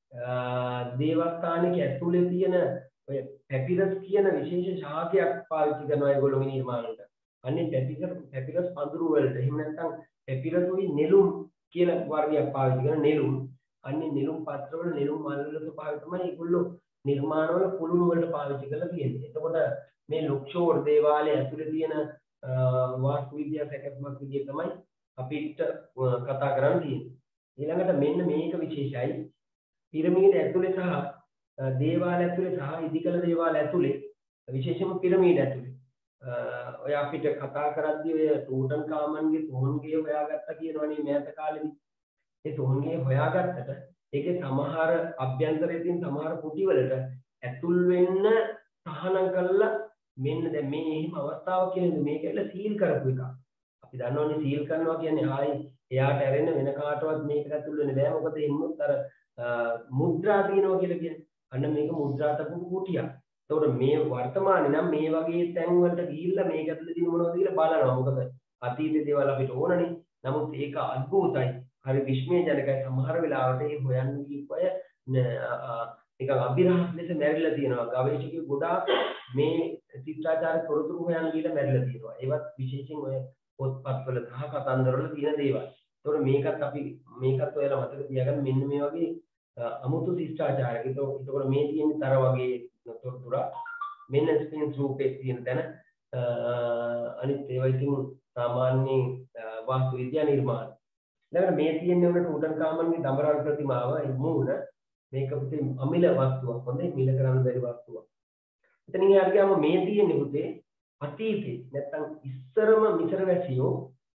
දේවස්ථානයේ ඇතුලේ තියෙන ඔය පැපිරස් කියන විශේෂ ශාකයක් පාවිච්චි කරනවා ඒගොල්ලෝ මේ නිර්මාණයට. අන්නේ පැපිරස් පැපිරස් පඳුරු වලට එහෙම නැත්නම් පැපිරස් උයි නෙළුම් කියන වර්ගයක් පාවිච්චි කරන නෙළුම්. අන්නේ නෙළුම් පත්‍ර වල නෙළුම් මල් වල ස්වභාවය තමයි ඒගොල්ලෝ නිර්මාණවල කුළුණු වලට පාවිච්චි කරලා තියෙන්නේ. එතකොට මේ ලොක්ෂෝර් දේවාලයේ ඇතුලේ තියෙන වාස්තු විද්‍යා සැකස්මක් විදිය තමයි අපිට කතා කරන්න තියෙන්නේ. ඊළඟට මෙන්න මේක විශේෂයි. පිරමීඩ ඇතුලේ සහ දේවාල ඇතුලේ සහ ඉදිකල දේවාල ඇතුලේ විශේෂයෙන්ම පිරමීඩ ඇතුලේ ඔය අපිට කතා කරද්දී ඔය ටූටන් කාමන්ගේ සොහොන්ගේ හොයාගත්තා කියනවනේ මෑත කාලෙදී. ඒ සොහොන්ගේ හොයාගත්තට ඒකේ සමහර අභ්‍යන්තරයේ තියෙන සමහර කුටි වලට ඇතුල් වෙන්න තහනම් කළා මෙන්න දැන් මේ එහෙම අවස්ථාවක් කියන්නේ මේක ඇවිල්ලා සීල් කරපු එක. අපි දන්නවනේ සීල් කරනවා කියන්නේ ආයි එයාට ඇරෙන්න වෙන කාටවත් මේක ඇතුල් වෙන්න බෑ. මොකද එන්නොත් අර මුද්‍රා තියෙනවා කියලා කියන්නේ. අන්න මේක මුද්‍රා තපු කුටියක්. ඒතකොට මේ වර්තමානයේ නම් මේ වගේ තැන් වලට ගිහිල්ලා මේක ඇතුලේ තියෙන මොනවද කියලා බලනවා. මොකද අතීතයේ දේවල් අපිට ඕනනේ. නමුත් ඒක අద్භූතයි. හරි විශ්මයජනකයි. සමහර වෙලාවට ඒ හොයන්න ගිහුවය නිකන් අභිරහස් ලෙස මැරිලා තියෙනවා. ගවේෂකයෝ ගොඩාක් මේ ශිෂ්ටාචාර තොරතුරු හොයන්න ගිහලා මැරිලා තියෙනවා. ඒවත් විශේෂයෙන් ඔය පොත්පත්වල සහ කතන්දරවල තියෙන දේවල්. ඒතකොට මේකත් අපි මේකත් ඔයාලා මතක තියාගන්න මෙන්න මේ වගේ අමුතු ශිෂ්ටාචාරයක. ඒතකොට මේ තියෙන තර වගේ තොරතුරු මෙන්න ස්පින්ස් රූපේ තියෙන තැන අනිත් ඒවා ඉතින් සාමාන්‍ය වාස්තු විද්‍යා නිර්මාණ. ඊළඟට මේ තියෙන්නේ උන ටූටන්කාමන්ගේ දඹරල් ප්‍රතිමාව ඒ මූණ මේක පුතේ අමිල වස්තුවක්. හොඳේ මිල කරන්න බැරි වස්තුවක්. එතනින් යාට ගියාම මේ තියෙන්නේ පුතේ අතීතේ නැත්තම් ඉස්සරම මිසර වැසියෝ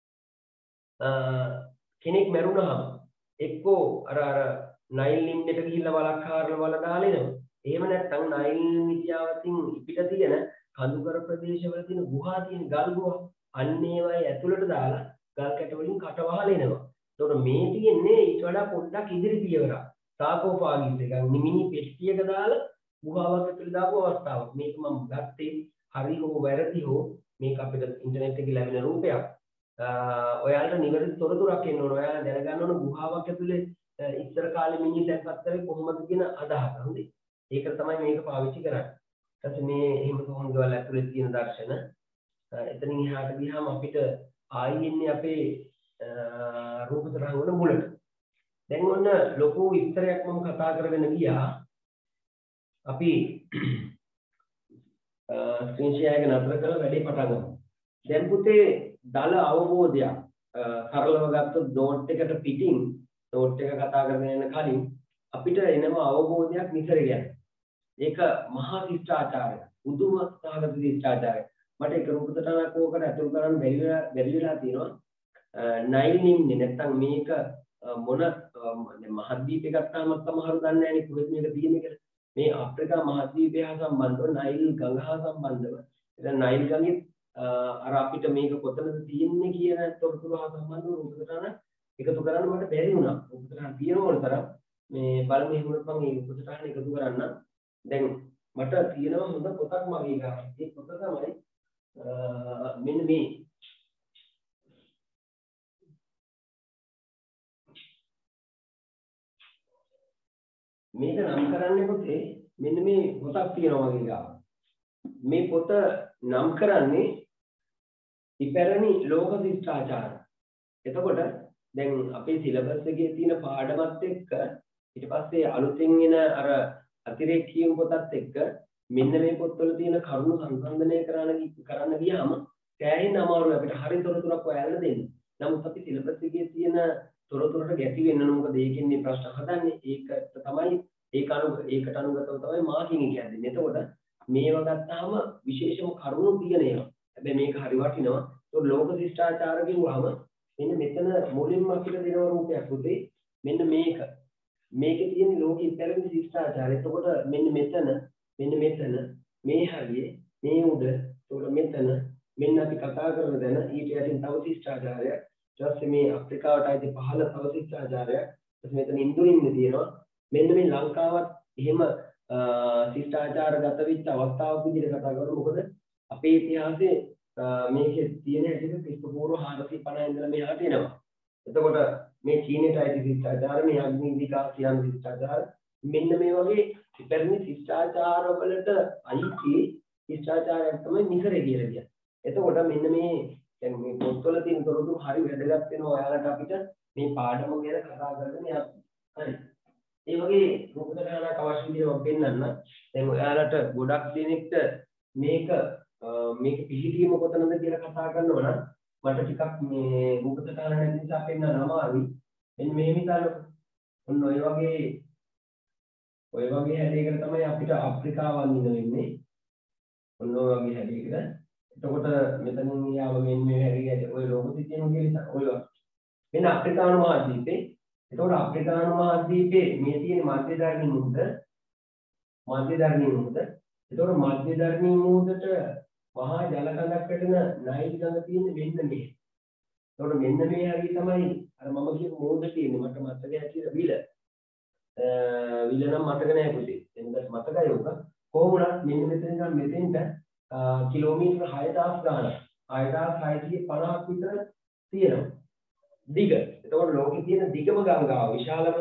කෙනෙක් මැරුණාම එක්කෝ අර අර නයිල් නිම්නෙට ගිහිල්ලා වලක් හාරලා වල දාලා එනවා. එහෙම නැත්තම් නයිල් මිදියාවතින් පිට තියෙන කඳුකර ප්‍රදේශවල තියෙන ගුහා තියෙන ගල් ගුහා අන්න ඒවායේ ඇතුළට දාලා ගල් කැට වලින් කට වහලා එනවා. ඒතකොට මේ තියෙන්නේ ඊට වඩා පොඩ්ඩක් ඉදිරි පියවරක්. සාකෝෆාගිස් එකක් නිමිනි පෙට්ටියක දාලා ගුහාවක් ඇතුළේ දාපු අවස්ථාවක්. මේක මම ගත්තේ හරි හෝ වැරදි හෝ මේක අපිට ඉන්ටර්නෙට් එකේ ලැබෙන රූපයක්. ඔයාලට නිවැරදි තොරතුරක් එන්න ඕන. ඔයාලා දැනගන්න ඕන ගුහාවක් ඇතුලේ ඉස්සර කාලේ මිනිහ තැන්පත් කරේ කොහොමද කියන අදහස. හරිද? ඒකට තමයි මේක පාවිච්චි කරන්නේ. ඊට මේ එහෙම කොහොමද ගෙවල් ඇතුලේ තියෙන දර්ශන. එතනින් එහාට ගියාම අපිට ආයෙන්නේ අපේ රූප තරංග වල මුලට. දැන් ඔන්න ලොකු විස්තරයක් මම කතා කරගෙන ගියා. අපි ස්ක්‍රීන් ෂෙයාර් එක නතර කරලා වැඩේ පටන් ගමු. දැන් පුතේ දල අවබෝධයක් සරලව ගත්තොත් නෝට් එකට පිටින් නෝට් එක කතා කරගෙන යන කලින් අපිට එනම අවබෝධයක් නිතර ගැන. ඒක මහා ශිෂ්ටාචාරය. උතුම් සාගත ශිෂ්ටාචාරය. මට ඒක රූපතරණක් ඕකට අතුරු කරන්න බැරි වෙලා බැරි වෙලා තියෙනවා. නයිල් නිම්නේ නැත්තම් මේක මොන මහද්වීපේ ගත්තාම සමහරව දන්නේ නැහැ නේ කොහෙද මේක තියෙන්නේ කියලා. මේ අප්‍රිකා මහද්වීපය හා සම්බන්ධව නයිල් ගඟ හා සම්බන්ධව එතන නයිල් ගඟේ අර අපිට මේක කොතනද තියෙන්නේ කියන තොරතුරු හා සම්බන්ධව රූපතරණ එකතු කරන්න මට බැරි වුණා. රූපතරණ තියෙනවල තරම් මේ බලමු එහෙම මම මේ රූපතරණ එකතු කරන්න. දැන් මට තියෙනවා හොඳ පොතක් මගේ ගාව. ඒ පොත තමයි මෙන්න මේ මේක නම් කරන්නේ පුතේ මෙන්න මේ පොතක් තියෙනවා මගේ ගාව. මේ පොත නම් කරන්නේ ඉපැරණි ලෝක ශිෂ්ටාචාර. එතකොට දැන් අපේ සිලබස් එකේ තියෙන පාඩමත් එක්ක ඊට පස්සේ අලුතෙන් එන අර අතිරේක කියුම් පොතත් එක්ක මෙන්න මේ පොත්වල තියෙන කරුණු සංසන්දනය කරන්න කරන්න ගියාම තෑහෙන අමාරුයි අපිට හරි තොරතුරක් හොයන්න දෙන්න. නමුත් අපි සිලබස් එකේ තියෙන තොරතුරට ගැටි වෙන්න ඕන. මොකද ඒකෙන් මේ ප්‍රශ්න හදන්නේ. ඒකට තමයි ඒක අනු ඒකට අනුගතව තමයි මාකින් කියන්නේ. එතකොට මේව ගත්තාම විශේෂම කරුණු තියෙන ඒවා. හැබැයි මේක හරි වටිනවා. ඒක ලෝක ශිෂ්ටාචාර කියුවාම මෙන්න මෙතන මුලින්ම අපිට දෙන රූපයක් පුතේ මෙන්න මේක. මේකේ තියෙන ලෝකෙ ඉතරම ශිෂ්ටාචාරය. එතකොට මෙන්න මෙතන මෙන්න මෙතන මේ හරියේ මේ උඩ එතකොට මෙතන මෙන්න අපි කතා කරන දැන ඊට යටින් තව ශිෂ්ටාචාරයක්. ඊට පස්සේ මේ අප්‍රිකාවට අයිති පහළ තව ශිෂ්ටාචාරයක්. ඊට මෙතන ඉන්දුනිම්නේ තියෙනවා. මෙන්න මේ ලංකාවත් එහෙම ශිෂ්ටාචාර ගත වෙච්ච අවස්ථාවක් විදිහට කතා කරනවා. මොකද අපේ ඉතිහාසයේ මේකේ තියෙන හැටියට ක්‍රිස්තු පූර්ව හාරසිය පනහ ඉඳලා මෙහාට එනවා. එතකොට මේ චීනයට අයිති ශිෂ්ටාචාර, මේ අග්නිදිකා කියන ශිෂ්ටාචාර මෙන්න මේ වගේ ඉපැරණි ශිෂ්ටාචාර වලට අයිති ශිෂ්ටාචාරයක් තමයි මිසරේ කියලා කියන්නේ. එතකොට මෙන්න මේ දැන් මේ පොත්වල තියෙන තොරතුරු හරි වැදගත් වෙනවා ඔයාලට අපිට මේ පාඩම ගැන කතා කරගෙන යන්න. හරි. ඒ වගේ රූපතරණයක් අවශ්‍ය විදිහට මම පෙන්නන්න. දැන් ඔයාලට ගොඩක් දෙනෙක්ට මේක මේක පිළිහිදීම කොතනද කියලා කතා කරනවා නම් මට ටිකක් මේ රූපතරණ නිසා පෙන්නන්න අමාරුයි. මෙන්න මෙහෙම හිතන්න. ඔන්න ඔය වගේ ඔය වගේ හැඩයකට තමයි අපිට අප්‍රිකාවන් ඉන්න වෙන්නේ. ඔන්න ඔය වගේ හැඩයකට. එතකොට මෙතනින් යාව මෙන්න මේ හැඩයකට ඔය ලෝක සිටින කියලා ඔය මෙන්න අප්‍රිකානු මහද්වීපේ එතකොට අප්‍රිකානු මහද්වීපයේ මේ තියෙන මධ්‍යධරණී මුහුද මධ්‍යධරණී මුහුද. එතකොට මධ්‍යධරණී මුහුදට මහා ජල කඳක් වැටෙන නයිල් ගඟ තියෙන්නේ මෙන්න මේ. එතකොට මෙන්න මේ හරිය තමයි අර මම කියපු මුහුද තියෙන්නේ මට මතකයි කියලා විල. විල නම් මතක නෑ පුතේ. එන්නත් මතකයි උක. කොහොමුණත් මෙන්න මෙතන ඉඳන් මෙතෙන්ට කිලෝමීටර් හයදාස් ගානක් හයදාස් හයසිය පනහක් විතර තියෙනවා. දිග. එතකොට ලෝකේ තියෙන දිගම ගංගාව විශාලම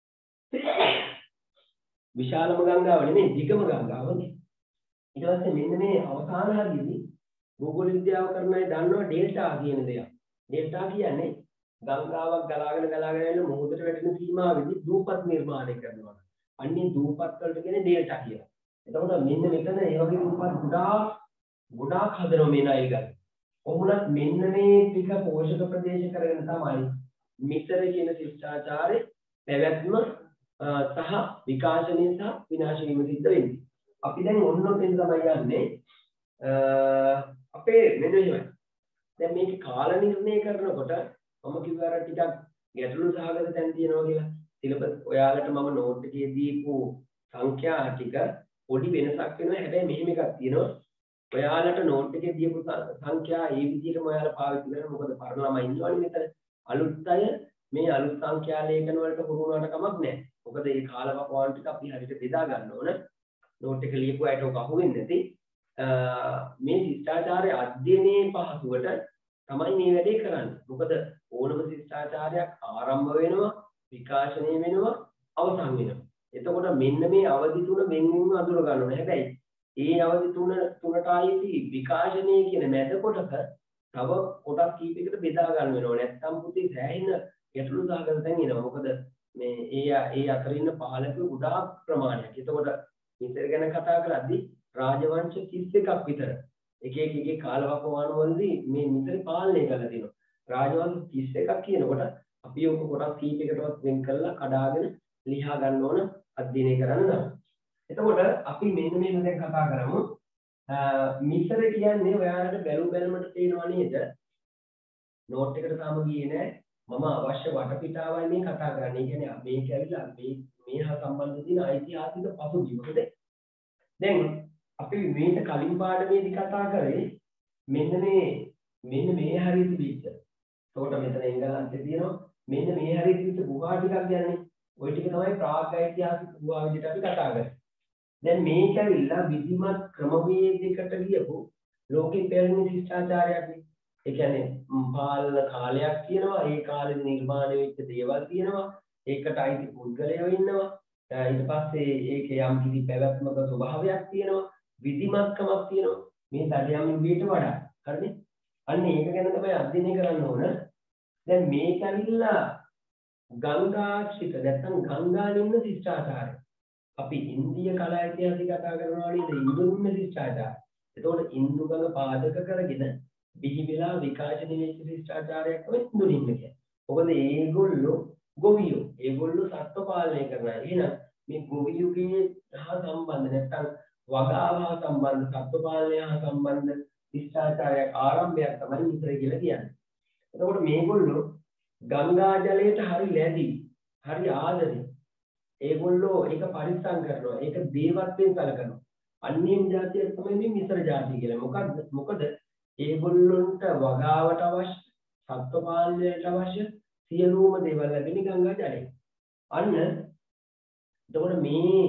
විශාලම ගංගාව නෙමෙයි දිගම ගංගාවනේ. ඊට පස්සේ මෙන්න මේ අවසාන හරියදී භූගෝල විද්‍යාව කරන අය දන්නවා ඩෙල්ටා කියන දෙයක්. ඩෙල්ටා කියන්නේ ගංගාවක් ගලාගෙන ගලාගෙන යන මුහුදට වැටෙන සීමාවෙදී දූපත් නිර්මාණය කරනවා. අන්නේ දූපත් වලට කියන්නේ ඩෙල්ටා කියලා. එතකොට මෙන්න මෙතන ඒ වගේ දූපත් ගොඩාක් ගොඩාක් හදනවා මේ නයිල් ගඟ. කොහොමවත් මෙන්න මේ ටික පෝෂක ප්‍රදේශ කරගෙන තමයි මිසර කියන ශිෂ්ටාචාරයේ පැවැත්ම සහ විකාශනය සහ විනාශ වීම සිද්ධ වෙන්නේ. අපි දැන් ඔන්න ඔතෙන් තමයි යන්නේ. අපේ මෙන්න එහෙමයි. දැන් මේක කාල නිර්ණය කරනකොට මම කිව්වා අර ටිකක් ගැටලු සහගත තැන් තියෙනවා කියලා. සිලබස් ඔයාලට මම නෝට් එකේ දීපු සංඛ්‍යා ටික පොඩි වෙනසක් වෙනවා. හැබැයි මෙහෙම එකක් තියෙනවා. ඔයාලට නෝට් එකේ දීපු සංඛ්‍යා ඒ විදිහටම ඔයාලා පාවිච්චි කරන්න. මොකද පරණ ළමයි ඉන්නවනේ මෙතන. අලුත් අය මේ අලුත් සංඛ්‍යා ලේඛන වලට හුරු වුණාට කමක් නැහැ. මොකද මේ කාලවකවාන් ටික අපි හරියට බෙදා ගන්න ඕන. නෝට් එක ලියපු අයට ඔක අහුවෙන්නේ නැති. මේ ශිෂ්ටාචාරයේ අධ්‍යයනයේ පහසුවට තමයි මේ වැඩේ කරන්නේ. මොකද ඕනම ශිෂ්ටාචාරයක් ආරම්භ වෙනවා, විකාශනය වෙනවා, අවසන් වෙනවා. එතකොට මෙන්න මේ අවධි තුන වෙන්වෙන්ව අඳුර ගන්න ඕනේ. හැබැයි ඒ අවධි තුන තුනට ආйти විකාශනය කියන මැද කොටස තව කොටස් කීපයකට බෙදා ගන්න වෙනවා. නැත්නම් පුතේ සෑහෙන ගැටලු සහගත තැන් එනවා. මොකද මේ ඒ ඒ අතර ඉන්න පාලකයෝ ගොඩාක් ප්‍රමාණයක්. එතකොට මිසර ගැන කතා කරද්දී රාජවංශ තිස් එකක් විතර එක එක එක කාලවකවානු වලදී මේ මිසර පාලනය කරලා තියෙනවා. රාජවංශ තිස් එකක් කියනකොට අපි ඔක කොටස් කීපයකටවත් වෙන් කරලා කඩාගෙන ලියා ගන්න ඕන අධ්‍යයනය කරන්න නම්. එතකොට අපි මෙන්න මේක දැන් කතා කරමු. මිසර කියන්නේ ඔයාලට බැලු බැලමට තේරෙනවා නේද? නෝට් එකට තාම ගියේ නෑ. මම අවශ්‍ය වටපිටාවයි මේ කතා කරන්නේ. ඒ කියන්නේ මේක ඇවිල්ලා මේ මේ හා සම්බන්ධ තියෙන ඓතිහාසික පසුබිම. දැන් අපි මේක කලින් පාඩමේදී කතා කරේ මෙන්න මේ මෙන්න මේ හරිය තිබිච්ච. ඒකට මෙතන එංගලන්තේ තියෙනවා. මෙන්න මේ හරිය තිබිච්ච ගුහා ටිකක් කියන්නේ. ওই ටික තමයි ප්‍රාග් ඓතිහාසික ගුහා විදිහට අපි කතා කරන්නේ. දැන් මේක ඇවිල්ලා විධිමත් ක්‍රමවේදයකට ගියපු ලෝකෙ පෙරණි ශිෂ්ටාචාරයක් නේ. ඒ කියන්නේ පාලන කාලයක් තියෙනවා. ඒ කාලේ නිර්මාණය වෙච්ච දේවල් තියෙනවා. ඒකට අයිති පුද්ගලයෝ ඉන්නවා. ඊට පස්සේ ඒකේ යම් කිසි පැවැත්මක ස්වභාවයක් තියෙනවා. විධිමත්කමක් තියෙනවා. මේ දඩයම් යුගයට වඩා. හරිනේ? අන්න ඒක ගැන තමයි අධ්‍යයනය කරන්න ඕන. දැන් මේක ඇවිල්ලා ගංගාශ්‍රිත නැත්නම් ගංගානිම්න ශිෂ්ටාචාරය. අපි ඉන්දිය කලා ඉතිහාසය කතා කරනවා නේද? ඉන්දුනිම්න ශිෂ්ටාචාරය. එතකොට ඉන්දු ගඟ පාදක කරගෙන බිහි වෙලා විකාශනය වෙච්ච ශිෂ්ටාචාරයක් තමයි ඉන්දුනිම්න කියන්නේ. මොකද ඒගොල්ලෝ ගොවියෝ ඒගොල්ලෝ සත්ව පාලනය කරනවා. එහෙනම් මේ ගොවියුගේ හා සම්බන්ධ නැත්නම් වගාව හා සම්බන්ධ සත්ව පාලනය හා සම්බන්ධ ශිෂ්ටාචාරයක් ආරම්භයක් තමයි මිසර කියලා කියන්නේ. එතකොට මේගොල්ලෝ ගංගා ජලයට හරි ලැබි හරි ආදරේ ඒගොල්ලෝ ඒක පරිස්සම් කරනවා. ඒක දේවත්වයෙන් සැලකනවා. අන්‍යම් ජාතියක් තමයි මේ මිසර ජාතිය කියලා. මොකද මොකද ඒගොල්ලොන්ට වගාවට අවශ්‍ය සත්ව පාලනයට අවශ්‍ය සියලුම දේවල් ලැබෙන්නේ ගංගා ජලයෙන්. අන්න එතකොට මේ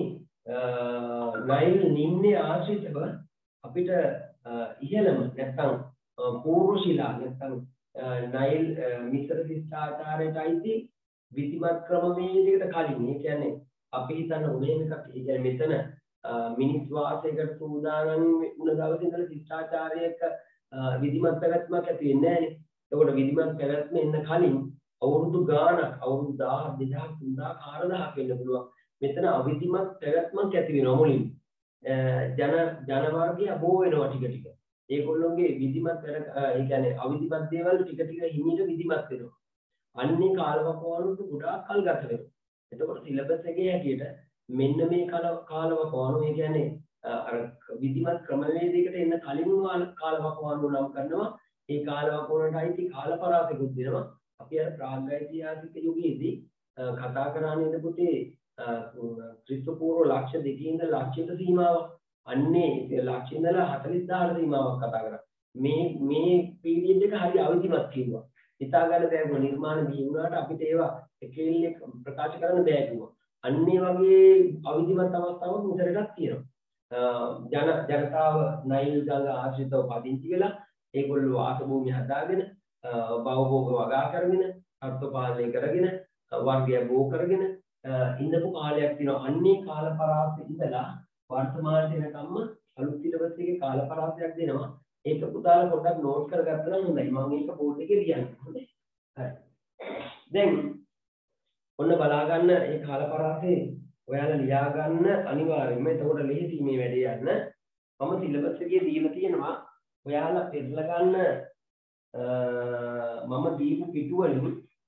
නයිල් නිම්නේ ආශ්‍රිතව අපිට ඉහළම නැත්නම් පූර්ව ශිලා නැත්නම් නයිල් මිසර ශිෂ්ටාචාරයට අයිති විධිමත් ක්‍රමවේදයකට කලින් ඒ කියන්නේ අපි හිතන්න ඕනේ එකක්. ඒ කියන්නේ මෙතන මිනිස් වාසයකට සූදානම් වුණ දවසේ ඉඳලා ශිෂ්ටාචාරයක විධිමත් පැවැත්මක් ඇති වෙන්නේ නැහැ නේ. එතකොට විධිමත් පැවැත්ම එන්න කලින් අවුරුදු ගාණක් අවුරුදු දහයක් දෙදහයක් තුන්දහයක් හාරදහයක් වෙන්න පුළුවන්. මෙතන අවිධිමත් පැවැත්මක් ඇති වෙනවා මුලින්. ජන ජන වර්ගය අබෝ වෙනවා ටික ටික. ඒගොල්ලෝගේ විධිමත් ඒ කියන්නේ අවිධිමත් දේවල් ටික ටික හිමීට විධිමත් වෙනවා. අන්නේ කාලවකවානුට ගොඩාක් කල් ගත වෙනවා. එතකොට සිලබස් එකේ හැටියට මෙන්න මේ කාලවකවානු ඒ කියන්නේ අර විධිමත් ක්‍රමවේදයකට එන්න කලින් කාලවකවානු නම් කරනවා. ඒ කාලවකවානට අයිති කාලපරාසෙකුත් දෙනවා. අපි අර ප්‍රාග් ඓතිහාසික යුගයේදී කතා කරන්නේ පුතේ ක්‍රිස්තු පූර්ව ලක්ෂ දෙකේ ඉඳලා ලක්ෂයට සීමාවක්. අන්නේ ලක්ෂ ඉඳලා හතළිස් හදාර සීමාවක් කතා කරා. මේ මේ පීරියඩ් එක හරි අවදිමත් කිව්වා. හිතා ගන්න බෑ නිර්මාණ බිහි වුණාට අපිට ඒවා එකෙල්ලේ ප්‍රකාශ කරන්න බෑ කිව්වා. අන්නේ වගේ අවදිමත් අවස්ථාවක් මෙතනටත් තියෙනවා. ජන ජනතාව නයිල් ගඟ ආශ්‍රිතව පදිංචි වෙලා ඒගොල්ලෝ ආසභූමිය හදාගෙන භවභෝග වගා කරගෙන අර්ථ පාලනය කරගෙන වර්ගය බෝ කරගෙන ඉඳපු කාලයක් තියෙනවා. අන්නේ කාල පරාසෙ ඉඳලා වර්තමානට එනකම්ම අලුත් සිලබස් එකේ කාල පරාසයක් දෙනවා. ඒක පුතාලා පොඩ්ඩක් නෝට් කරගත්තා නම් හොඳයි. මම ඒක බෝඩ් එකේ ලියන්නම්. හොඳයි. හරි. දැන් ඔන්න බලා ගන්න මේ කාල පරාසෙ ඔයාලා ලියා ගන්න අනිවාර්යයෙන්ම. එතකොට ලෙහෙසි මේ වැඩේ යන්න. මම සිලබස් එකේ දීලා තියෙනවා. ඔයාලා පෙරලා ගන්න මම දීපු පිටුවලින්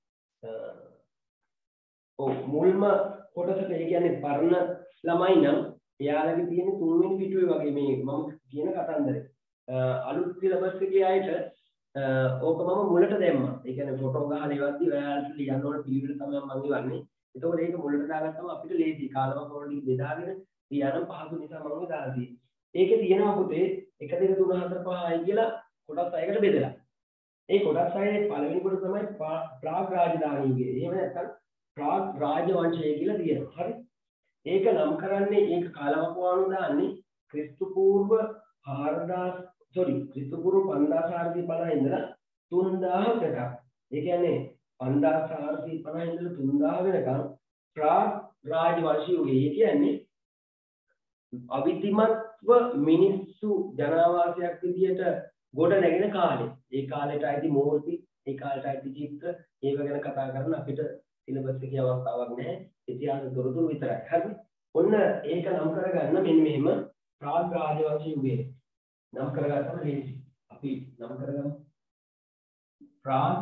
ඔව් මුල්ම කොටසට ඒ කියන්නේ පරණ ළමයි නම් එයාලගේ තියෙන තුන්වෙනි පිටුවේ වගේ මේ මම කියන කතන්දරේ අලුත් සිලබස් එකේ අයට ඕක මම මුලට දැම්මා. ඒ කියන්නේ ෆොටෝ ගහලා ඉවද්දි ඔයාලට ලියන්න ඕන පිළිවෙල තමයි මම ඉවන්නේ. එතකොට ඒක මුලට දාගත්තම අපිට ලේසි. කාලවක වලින් බෙදාගෙන ලියන්න පහසු නිසා මම දාලා තියෙන්නේ. ඒකේ තියෙනවා පුතේ එක දෙක තුන හතර පහ හය කියලා කොටස් හයකට බෙදලා. ඒ කොටස් හයේ පළවෙනි කොට තමයි ප්‍රාග් රාජධානියගේ. එහෙම නැත්නම් ප්‍රාග් රාජවංශය කියලා තියෙනවා. හරි. ඒක නම් කරන්නේ ඒක කාලවකවානු දාන්නේ ක්‍රිස්තු පූර්ව හාරදාස් sorry ක්‍රිස්තු පූර්ව පන්දාස් හාරසිය පනහ ඉඳලා තුන්දාහ වෙනකම්. ඒ කියන්නේ පන්දාස් හාරසිය පනහ ඉඳලා තුන්දාහ වෙනකම් ප්‍රාග් රාජවංශය යුගය. ඒ කියන්නේ අවිධිමත්ව මිනිස්සු ජනාවාසයක් විදියට ගොඩ නැගෙන කාලේ. ඒ කාලේට අයිති මූර්ති, ඒ කාලේට අයිති චිත්‍ර, ඒව ගැන කතා කරන අපිට සිලබස් එකේ අවස්ථාවක් නැහැ. ඉතිහාස දොරටු විතරයි. හරි. ඔන්න ඒක නම් කරගන්න මෙන්න මෙහෙම ප්‍රාග් රාජවංශ යුගය. නම් කරගත්තම ලේසි. අපි නම් කරගමු. ප්‍රාග්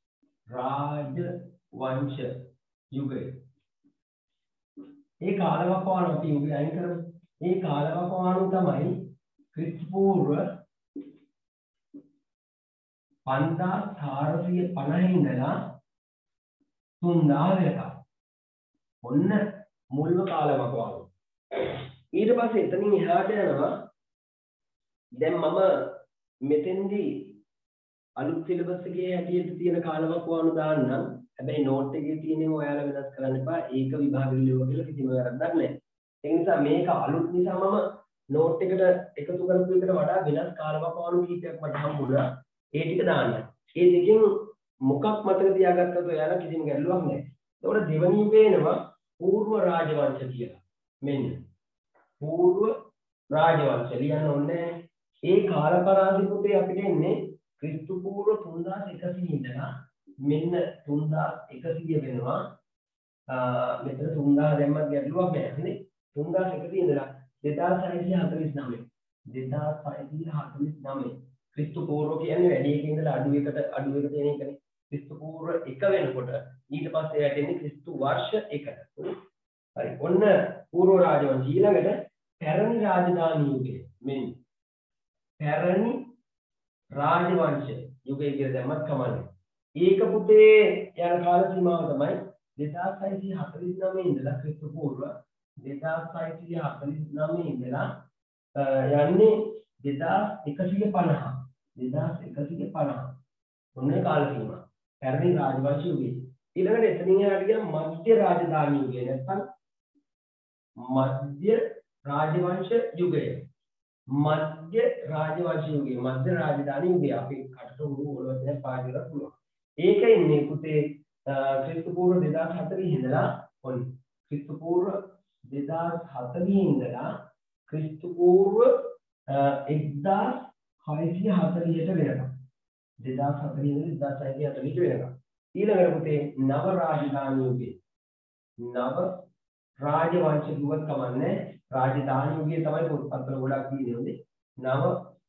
රාජවංශ යුගය. ඒ කාලවකවානු අපි යුගය අයින් කරමු. ඒ කාලවකවානු තමයි ක්‍රිස්තු පූර්ව පන්දාස් හාරසිය පනහ ඉඳලා තුන්දාහ වෙනකම්. ඔන්න මුල්ම කාලවකවානු. ඊට පස්සේ එතනින් එහාට යනවා. දැන් මම මෙතෙන්දී අලුත් සිලබස් එකේ හැටියට තියෙන කාලවකවානු දාන්නම්. හැබැයි නෝට් එකේ තියෙනව ඔයාලා වෙනස් කරන්න එපා. ඒක විභාගෙ ලියුවා කියලා කිසිම වැරද්දක් නැහැ. ඒ නිසා මේක අලුත් නිසා මම නෝට් එකට එකතු කරපු එකට වඩා වෙනස් කාලවකවානු කීපයක් මට හම්බුණා. ඒ ටික දාන්න. ඒ දෙකෙන් මොකක් මතක තියාගත්තද ඔයාලා කිසිම ගැටලුවක් නැහැ. ඒතකොට දෙවෙනි පේනවා పూర్ව රාජවංශ කියලා. මෙන්න. పూర్ව රාජවංශ ලියන්න ඕනේ. ඒ කාල පරාසය පුතේ අපිට එන්නේ ක්‍රිස්තු පූර්ව තුන්දාස් එකසිය ඉඳලා මෙන්න තුන්දාස් එකසිය වෙනවා. මෙතන තුන්දාහ දැම්මත් ගැටලුවක් නැහැ නේ. තුන්දාස් එකසිය ඉඳලා දෙදාස් හයසිය හතළිස් නවය. දෙදාස් හයසිය හතළිස් නවය. ක්‍රිස්තු පූර්ව කියන්නේ වැඩි එකකින් ඉඳලා අඩු එකට අඩු එකට එන එකනේ. ක්‍රිස්තු පූර්ව එක වෙනකොට ඊට පස්සේ වැටෙන්නේ ක්‍රිස්තු වර්ෂ එකට. හරි. ඔන්න పూర్ව රාජවංශ ඊළඟට පැරණි රාජධානි යුගය. මෙන්න. පැරණි රාජවංශ යුගය කියලා දැම්මත් කමන්නේ. ඒක පුතේ යන කාල සීමාව තමයි දෙදාස් හයසිය හතළිස් නවය ඉඳලා ක්‍රිස්තු පූර්ව දෙදාස් හයසිය හතළිස් නවය ඉඳලා යන්නේ දෙදාස් එකසිය පනහ. දෙදාස් එකසිය පනහ. ඔන්නේ කාල සීමාව. පැරණි රාජවංශ යුගය. ඊළඟට එතනින් එහාට ගියා මධ්‍ය රාජධානි යුගය. නැත්නම් මධ්‍ය රාජවංශ යුගය. මධ්‍ය රාජවංශ යුගය. මධ්‍ය රාජධානි යුගය. අපි කටට උරු වලට පාවිච්චි කරලා පුළුවන්. ඒක ඉන්නේ පුතේ ක්‍රිස්තු පූර්ව දෙදාස් හතළිස් ඉඳලා ඔන්න ක්‍රිස්තු පූර්ව දෙදාස් හතළිස් ඉඳලා ක්‍රිස්තු පූර්ව එක්දාස් හයසිය හතළිසට වෙනකම්. දෙදාස් හතළිස් ඉඳලා දෙදාස් හයසිය හතළිසට වෙනකම්. ඊළඟට පුතේ නව රාජධානි යුගය. නව රාජවංශ කිව්වත් කමන්නේ. රාජධානි යුගය තමයි පොත්පත්වල ගොඩක් තියෙන්නේ. නව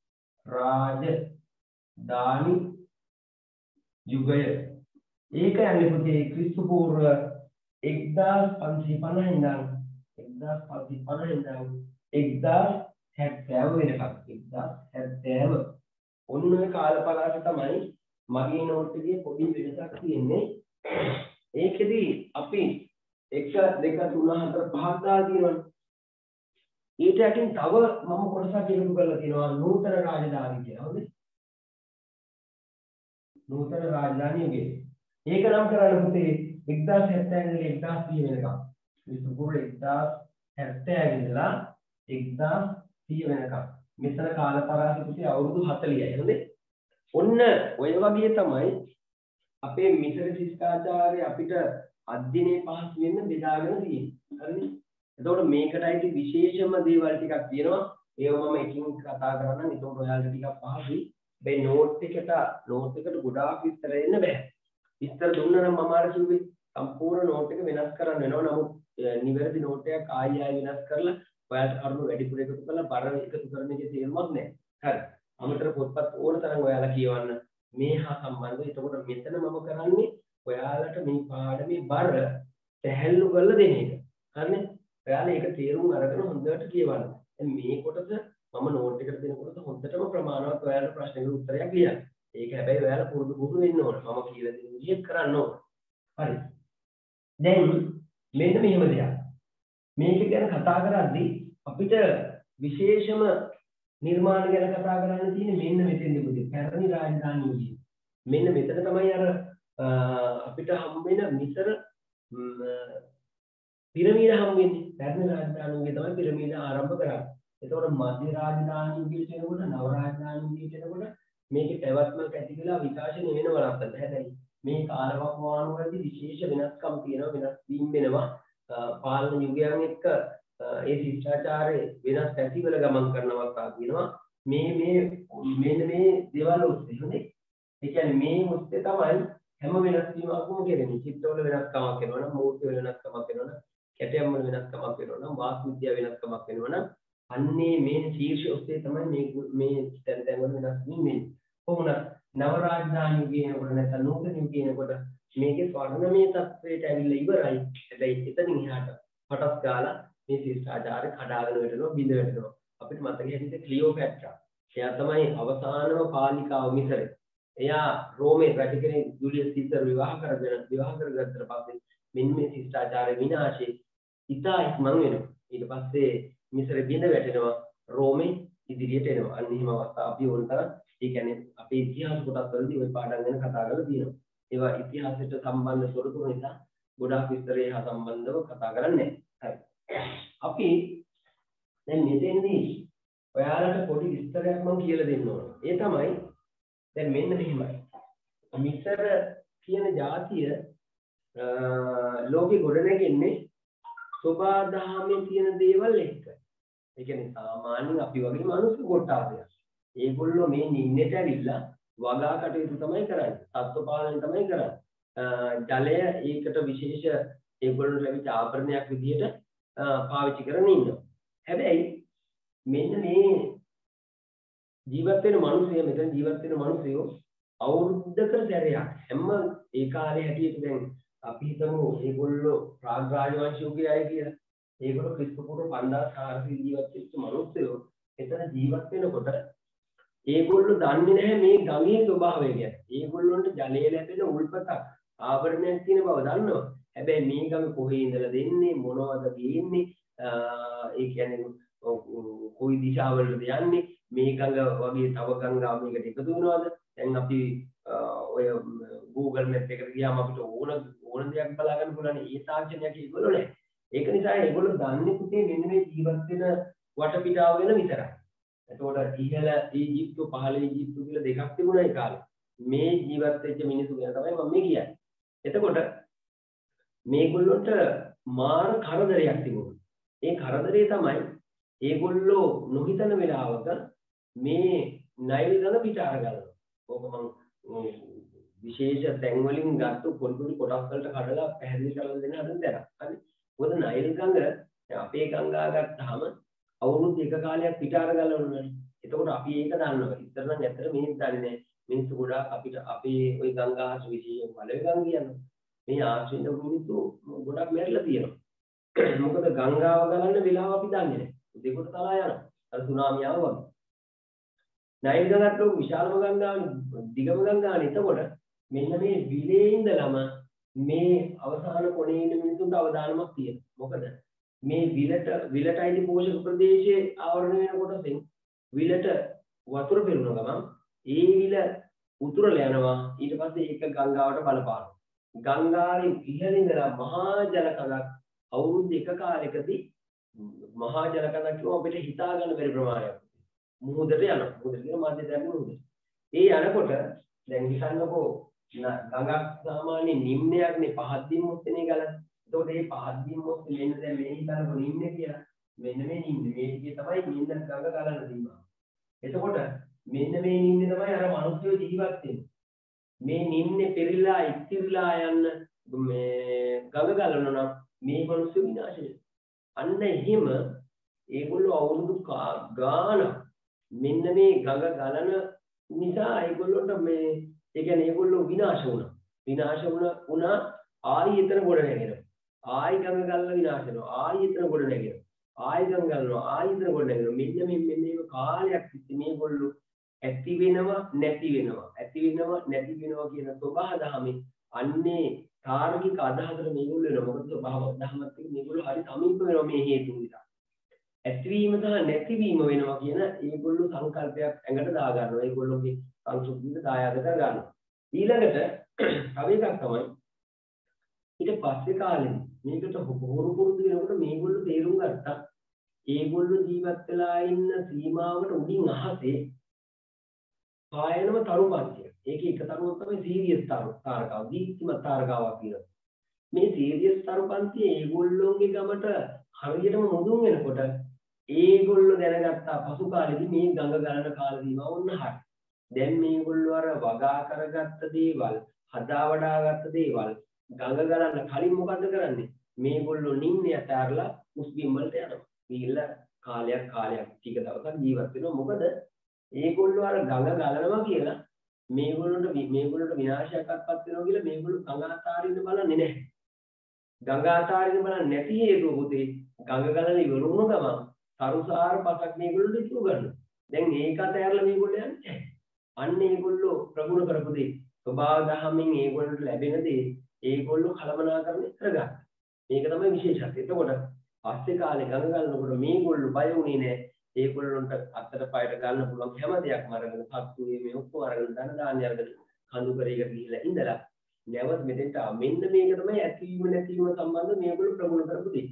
රාජධානි යුගය. ඒක යන්නේ පුතේ ක්‍රිස්තු පූර්ව එක්දාස් පන්සිය පනහ ඉඳන් එක්දාස් පන්සිය පනහ ඉඳන් එක්දාස් හැත්තෑව වෙනකම්. එක්දාස් හැත්තෑව. ඔන්න ඔය කාල පරාස තමයි මගේ නෝට් එකේ පොඩි වෙනසක් තියෙන්නේ. ඒකෙදි අපි එක දෙක තුන හතර පහක් දාලා තියෙනවනේ. ඊට යටින් තව මම කොටසක් එකතු කරලා තියෙනවා නූතන රාජධානී කියලා. හරිද? නූතන රාජධානී යුගය. ඒක නම් කරන්න පුතේ එක්දාස් හැත්තෑ ඉඳලා එක්දාස් තිහ වෙනකම්. විසුපුර එක්දාස් හැත්තෑ ඉඳලා එක්දාස් තිහ වෙනකම්. මෙතන කාල පරාසය පුතේ අවුරුදු හතලිහයි. හරිද? ඔන්න ඔය වගේ තමයි අපේ මිසර ශිෂ්ටාචාරය අපිට අධ්‍යයනයේ පහසු වෙන්න බෙදාගෙන තියෙන්නේ. හරිද? එතකොට මේකට අයිති විශේෂම දේවල් ටිකක් තියෙනවා. ඒව මම එකින් කතා කරන්නම්. එතකොට ඔයාලට ටිකක් පහසුයි. මේ නෝට් එකට නෝට් එකට ගොඩාක් විස්තර දෙන්න බෑ. විස්තර දුන්නා නම් මම අර කිව්වේ සම්පූර්ණ නෝට් එක වෙනස් කරන්න වෙනවා. නමුත් නිවැරදි නෝට් එකක් ආයෙ ආයෙ වෙනස් කරලා ඔයාලට කරුණු වැඩිපුර එකතු කරලා බර එකතු කරන එකේ තේරුමක් නැහැ. හරි. අමතර පොත්පත් ඕන තරම් ඔයාලා කියවන්න මේ හා සම්බන්ධව. එතකොට මෙතන මම කරන්නේ ඔයාලට මේ පාඩමේ බර පැහැල්ලු කරලා දෙන එක. හරිනේ? ඔයාලා ඒක තේරුම් අරගෙන හොඳට කියවන්න. දැන් මේ කොටස මම නෝට් එකට දෙනකොට හොඳටම ප්‍රමාණවත් ඔයාලට ප්‍රශ්නෙකට උත්තරයක් ලියන්න. ඒක හැබැයි ඔයාලා පුරුදු පුරුදු වෙන්න ඕන. මම කියලා දෙන විදිහට කරන්න ඕන. හරි. දැන් මෙන්න මෙහෙම දෙයක්. මේක ගැන කතා කරද්දී අපිට විශේෂම නිර්මාණ ගැන කතා කරන්න තියෙන්නේ මෙන්න මෙතෙන්දී පුතේ. පැරණි රාජධානී යුගය. මෙන්න මෙතන තමයි අර අපිට හම් වෙන මිසර පිරමීඩ හම් වෙන්නේ. පැරණි රාජධානී යුගය තමයි පිරමීඩ ආරම්භ කරන්නේ. එතකොට මධ්‍ය රාජධානී යුගයට එනකොට නව රාජධානී යුගයට එනකොට මේකේ පැවැත්මක් ඇති වෙලා විකාශනය වෙනවා නැත්නම් හැබැයි මේ කාලවකවානු වලදී විශේෂ වෙනස්කම් තියෙනවා, වෙනස් වීම වෙනවා. පාලන යුගයන් එක්ක ඒ ශිෂ්ටාචාරයේ වෙනස් පැතිවල ගමන් කරනවා තා කියනවා. මේ මේ මෙන්න මේ දේවල් ඔස්සේ හොඳේ. ඒ කියන්නේ මේ ඔස්සේ තමයි හැම වෙනස් වීමක්ම කෙරෙන්නේ. චිත්තවල වෙනස්කමක් වෙනවා නම්, මූර්ති වල වෙනස්කමක් වෙනවා නම්, කැටයම් වල වෙනස්කමක් වෙනවා නම්, වාස්තු විද්‍යාව වෙනස්කමක් වෙනවා නම් අන්නේ මේ ශීර්ෂ ඔස්සේ තමයි මේ මේ තැන් තැන් වල වෙනස් වීම. කොහොමද නව රාජධානී යුගයනකොට නැත්නම් නූතන යුගයනකොට මේකේ ස්වර්ණමය තත්වයට ඇවිල්ලා ඉවරයි. හැබැයි එතනින් එහාට පටස් ගාලා මේ ශිෂ්ටාචාරය කඩාගෙන වැටෙනවා, බිඳ වැටෙනවා. අපිට මතක හැටියට ක්ලියෝපැට්‍රා. එයා තමයි අවසානම පාලිකාව මිසරේ. එයා රෝමේ රජ කෙනෙක් ජුලියස් සීසර් විවාහ කරගෙන විවාහ කරගත්තට පස්සේ මෙන්න මේ ශිෂ්ටාචාරය විනාශේ ඉතා ඉක්මන් වෙනවා. ඊට පස්සේ මිසරේ බිඳ වැටෙනවා, රෝමේ ඉදිරියට එනවා. අන්න එහෙම අවස්ථා අපි ඕනතරම් ඒ කියන්නේ අපේ ඉතිහාස කොටස් වලදී ওই පාඩම් ගැන කතා කරලා තියෙනවා. ඒවා ඉතිහාසයට සම්බන්ධ තොරතුරු නිසා ගොඩාක් විස්තරය හා සම්බන්ධව කතා කරන්නේ නැහැ. හරි. අපි දැන් මෙතෙන්දී ඔයාලට පොඩි විස්තරයක් මම කියලා දෙන්න ඕන. ඒ තමයි දැන් මෙන්න මෙහෙමයි. මිසර කියන ජාතිය ලෝකෙ ගොඩනැගෙන්නේ සෝබාදහමේ තියෙන දේවල් එක්ක. ඒ කියන්නේ සාමාන්‍යයෙන් අපි වගේ මිනිස්සු කොටාපයක්. ඒගොල්ලෝ මේ නින්නට ඇවිල්ලා වගා කටයුතු තමයි කරන්නේ. සත්ව පාලනය තමයි කරන්නේ. ජලය ඒකට විශේෂ ඒගොල්ලන්ට ලැබිච්ච ආභරණයක් විදිහට පාවිච්චි කරගෙන ඉන්නවා. හැබැයි මෙන්න මේ ජීවත් වෙන මිනිස්සු මෙතන ජීවත් වෙන මිනිස්සු අවුරුද්දකට සැරයක් හැම ඒ කාලේ හැටියට දැන් අපි හිතමු ඒගොල්ලෝ ප්‍රාග් රාජවංශ යුගයේ අය කියලා. ඒගොල්ලෝ ක්‍රිස්තු පූර්ව පන්දාස් හාරසිය ජීවත් වෙච්ච මිනිස්සු එතන ජීවත් වෙනකොට ඒගොල්ලෝ දන්නේ නැහැ මේ ගඟේ ස්වභාවය ගැන. ඒගොල්ලොන්ට ජලය ලැබෙන උල්පතක් ආවරණයක් තියෙන බව දන්නවා. හැබැයි මේ ගඟ කොහේ ඉඳලා දෙන්නේ මොනවද ගේන්නේ ඒ කියන්නේ කොයි දිශාවලටද යන්නේ මේ ගඟ වගේ තව ගංගා මේකට එකතු වෙනවද? දැන් අපි ඔය Google Map එකට ගියාම අපිට ඕන ඕන දෙයක් බලා ගන්න පුළුවන්. ඒ තාක්ෂණයක් ඒගොල්ලෝ නැහැ. ඒක නිසා ඒගොල්ලෝ දන්නේ පුතේ මෙන්න මේ ජීවත් වෙන වටපිටාව ගැන විතරයි. එතකොට ඉහළ ඊජිප්තු පහළ ඊජිප්තු කියලා දෙකක් තිබුණා ඒ කාලේ. මේ ජීවත් වෙච්ච මිනිස්සු ගැන තමයි මම මේ කියන්නේ. එතකොට මේගොල්ලොන්ට මාර කරදරයක් තිබුණා. ඒ කරදරේ තමයි ඒගොල්ලෝ නොහිතන වෙලාවක මේ නයිල් ගඟ පිට අරගන්නවා. ඕක මම විශේෂ තැන් වලින් ගත්ත පොඩි පොඩි කොටස් වලට කඩලා පැහැදිලි කරලා දෙන්න හදන තැන. හරි. මොකද නයිල් ගඟ අපේ ගංගා ගත්තාම අවුරුදු එක කාලයක් පිට අරගන්න ඕනේ. එතකොට අපි ඒක දන්නවා. ඉතින් නම් ඇත්තට මිනිස්සු දන්නේ නැහැ. මිනිස්සු ගොඩාක් අපිට අපේ ওই ගංගා විශේෂ වලේ ගඟ කියනවා. මේ ආශ්‍රිත මිනිස්සු ගොඩක් මැරිලා තියෙනවා. මොකද ගංගාව ගලන්න වෙලාව අපි දන්නේ නැහැ. දෙකට තලා යනවා. අර සුනාමිය ආවා වගේ. නයිල් ගඟට විශාලම ගංගාවනේ, දිගම ගංගාවනේ. එතකොට මෙන්න මේ විලේ ඉඳලම මේ අවසාන කොනේ ඉන්න මිනිසුන්ට අවදානමක් තියෙනවා. මොකද මේ විලට විලට අයිති පෝෂක ප්‍රදේශයේ ආවරණය වෙන කොටසෙන් විලට වතුර පිරුණ ගමන් ඒ විල උතුරලා යනවා. ඊට පස්සේ ඒක ගංගාවට බලපානවා. ගංගාවේ ඉහළ ඉඳලා මහා ජල කඳක් අවුරුදු එක කාලයකදී මහා ජල කඳක් කියව අපිට හිතා ගන්න බැරි ප්‍රමාණයක් මුහුදට යනවා. මුහුදට කියන මධ්‍ය දැන් මුහුද. ඒ යනකොට දැන් හිතන්නකෝ ගඟක් සාමාන්‍ය නිම්නයක්නේ පහත් දින් මොස්තේනේ ගලන. එතකොට මේ පහත් දින් මොස්තේ මෙන්න දැන් මේ හිතන්නකෝ නිම්නේ කියලා. මෙන්න මේ නිම්නේ මේ දිගේ තමයි නිම්න ගඟ ගලන දීම. එතකොට මෙන්න මේ නිම්නේ තමයි අර මිනිස්සු ජීවත් වෙන්නේ. මේ නිම්නේ පෙරිලා ඉතිරිලා යන්න මේ ගඟ ගලනවා නම් මේ මිනිස්සු විනාශ වෙනවා. අන්න එහෙම ඒගොල්ලෝ අවුරුදු ගාන මෙන්න මේ ගඟ ගලන නිසා ඒගොල්ලොන්ට මේ ඒ කියන්නේ ඒගොල්ලෝ විනාශ වුණා. විනාශ වුණා වුණා ආයි එතන ගොඩ නැගෙනවා. ආයි ගඟ ගලන විනාශ වෙනවා. ආයි එතන ගොඩ නැගෙනවා. ආයි ගඟ ගලනවා. ආයි එතන ගොඩ නැගෙනවා. මෙන්න මේ මෙන්න මේ කාලයක් තිස්සේ මේගොල්ලෝ ඇති වෙනවා නැති වෙනවා. ඇති වෙනවා නැති වෙනවා කියන ස්වභාව දහමේ අන්නේ තාර්කික අදහසට මේගොල්ලෝ එනවා. මොකද ස්වභාව දහමත් එක්ක මේගොල්ලෝ හරි සමීප වෙනවා මේ හේතු නිසා. ඇතිවීම සහ නැතිවීම වෙනවා කියන ඒගොල්ලෝ සංකල්පයක් ඇඟට දා ගන්නවා. ඒගොල්ලෝගේ සංස්කෘතියට දායාද කර ගන්නවා. ඊළඟට තව එකක් තමයි ඊට පස්සේ කාලෙදී මේකට හොරු පුරුදු වෙනකොට මේගොල්ලෝ තේරුම් ගත්තා ඒගොල්ලෝ ජීවත් වෙලා ඉන්න සීමාවට උඩින් අහසේ පායනම තරුපන්තිය. ඒකේ එක තරුවක් තමයි සීරියස් තාරකාව. දීප්තිමත් තාරකාවක් කියලා. මේ සීරියස් තරුපන්තිය ඒගොල්ලෝගේ ගමට හරියටම මුදුන් වෙනකොට ඒගොල්ලෝ දැනගත්තා පසු කාලෙදී මේ ගඟ ගලන කාල සීමාව වුණ හරිය. දැන් මේගොල්ලෝ අර වගා කරගත්ත දේවල්, හදා වඩාගත්ත දේවල් ගඟ ගලන්න කලින් මොකද කරන්නේ? මේගොල්ලෝ නිම්නේ අතහැරලා මුස්ලිම් වලට යනවා. ගිහිල්ලා කාලයක් කාලයක් ටික දවසක් ජීවත් වෙනවා. මොකද ඒගොල්ලෝ අර ගඟ ගලනවා කියලා මේගොල්ලොන්ට මේගොල්ලොන්ට විනාශයක්වත් වෙනවා කියලා මේගොල්ලෝ ගඟ අතාරින්න බලන්නේ නැහැ. ගඟ අතාරින්න බලන්නේ නැති හේතුව පුතේ ගඟ ගලන ඉවර වුණ ගමන් තරුසාර පසක් මේගොල්ලෝ ඉතුරු ගන්නවා. දැන් ඒක අතහැරලා මේගොල්ලෝ යන්නේ. අන්න ඒගොල්ලෝ ප්‍රගුණ කරපු දේ ස්වභාව දහමින් ඒගොල්ලන්ට ලැබෙන දේ ඒගොල්ලෝ කලමනාකරණය කරගන්න. මේක තමයි විශේෂත්වය. එතකොට පස්සේ කාලේ ගඟ ගලනකොට මේගොල්ලෝ බය වුණේ නැහැ. ඒගොල්ලන්ට අත්තට පයට ගන්න පුළුවන් හැම දෙයක්ම අරගෙන සත්තුවේ මේ ඔක්කොම අරගෙන ධන දාන්නේ අරගෙන කඳු කරේකට ගිහිල්ලා ඉඳලා නැවත මෙතෙන්ට මෙන්න මේක තමයි ඇතිවීම නැතිවීම සම්බන්ධ මේගොල්ලෝ ප්‍රගුණ කරපු දේ.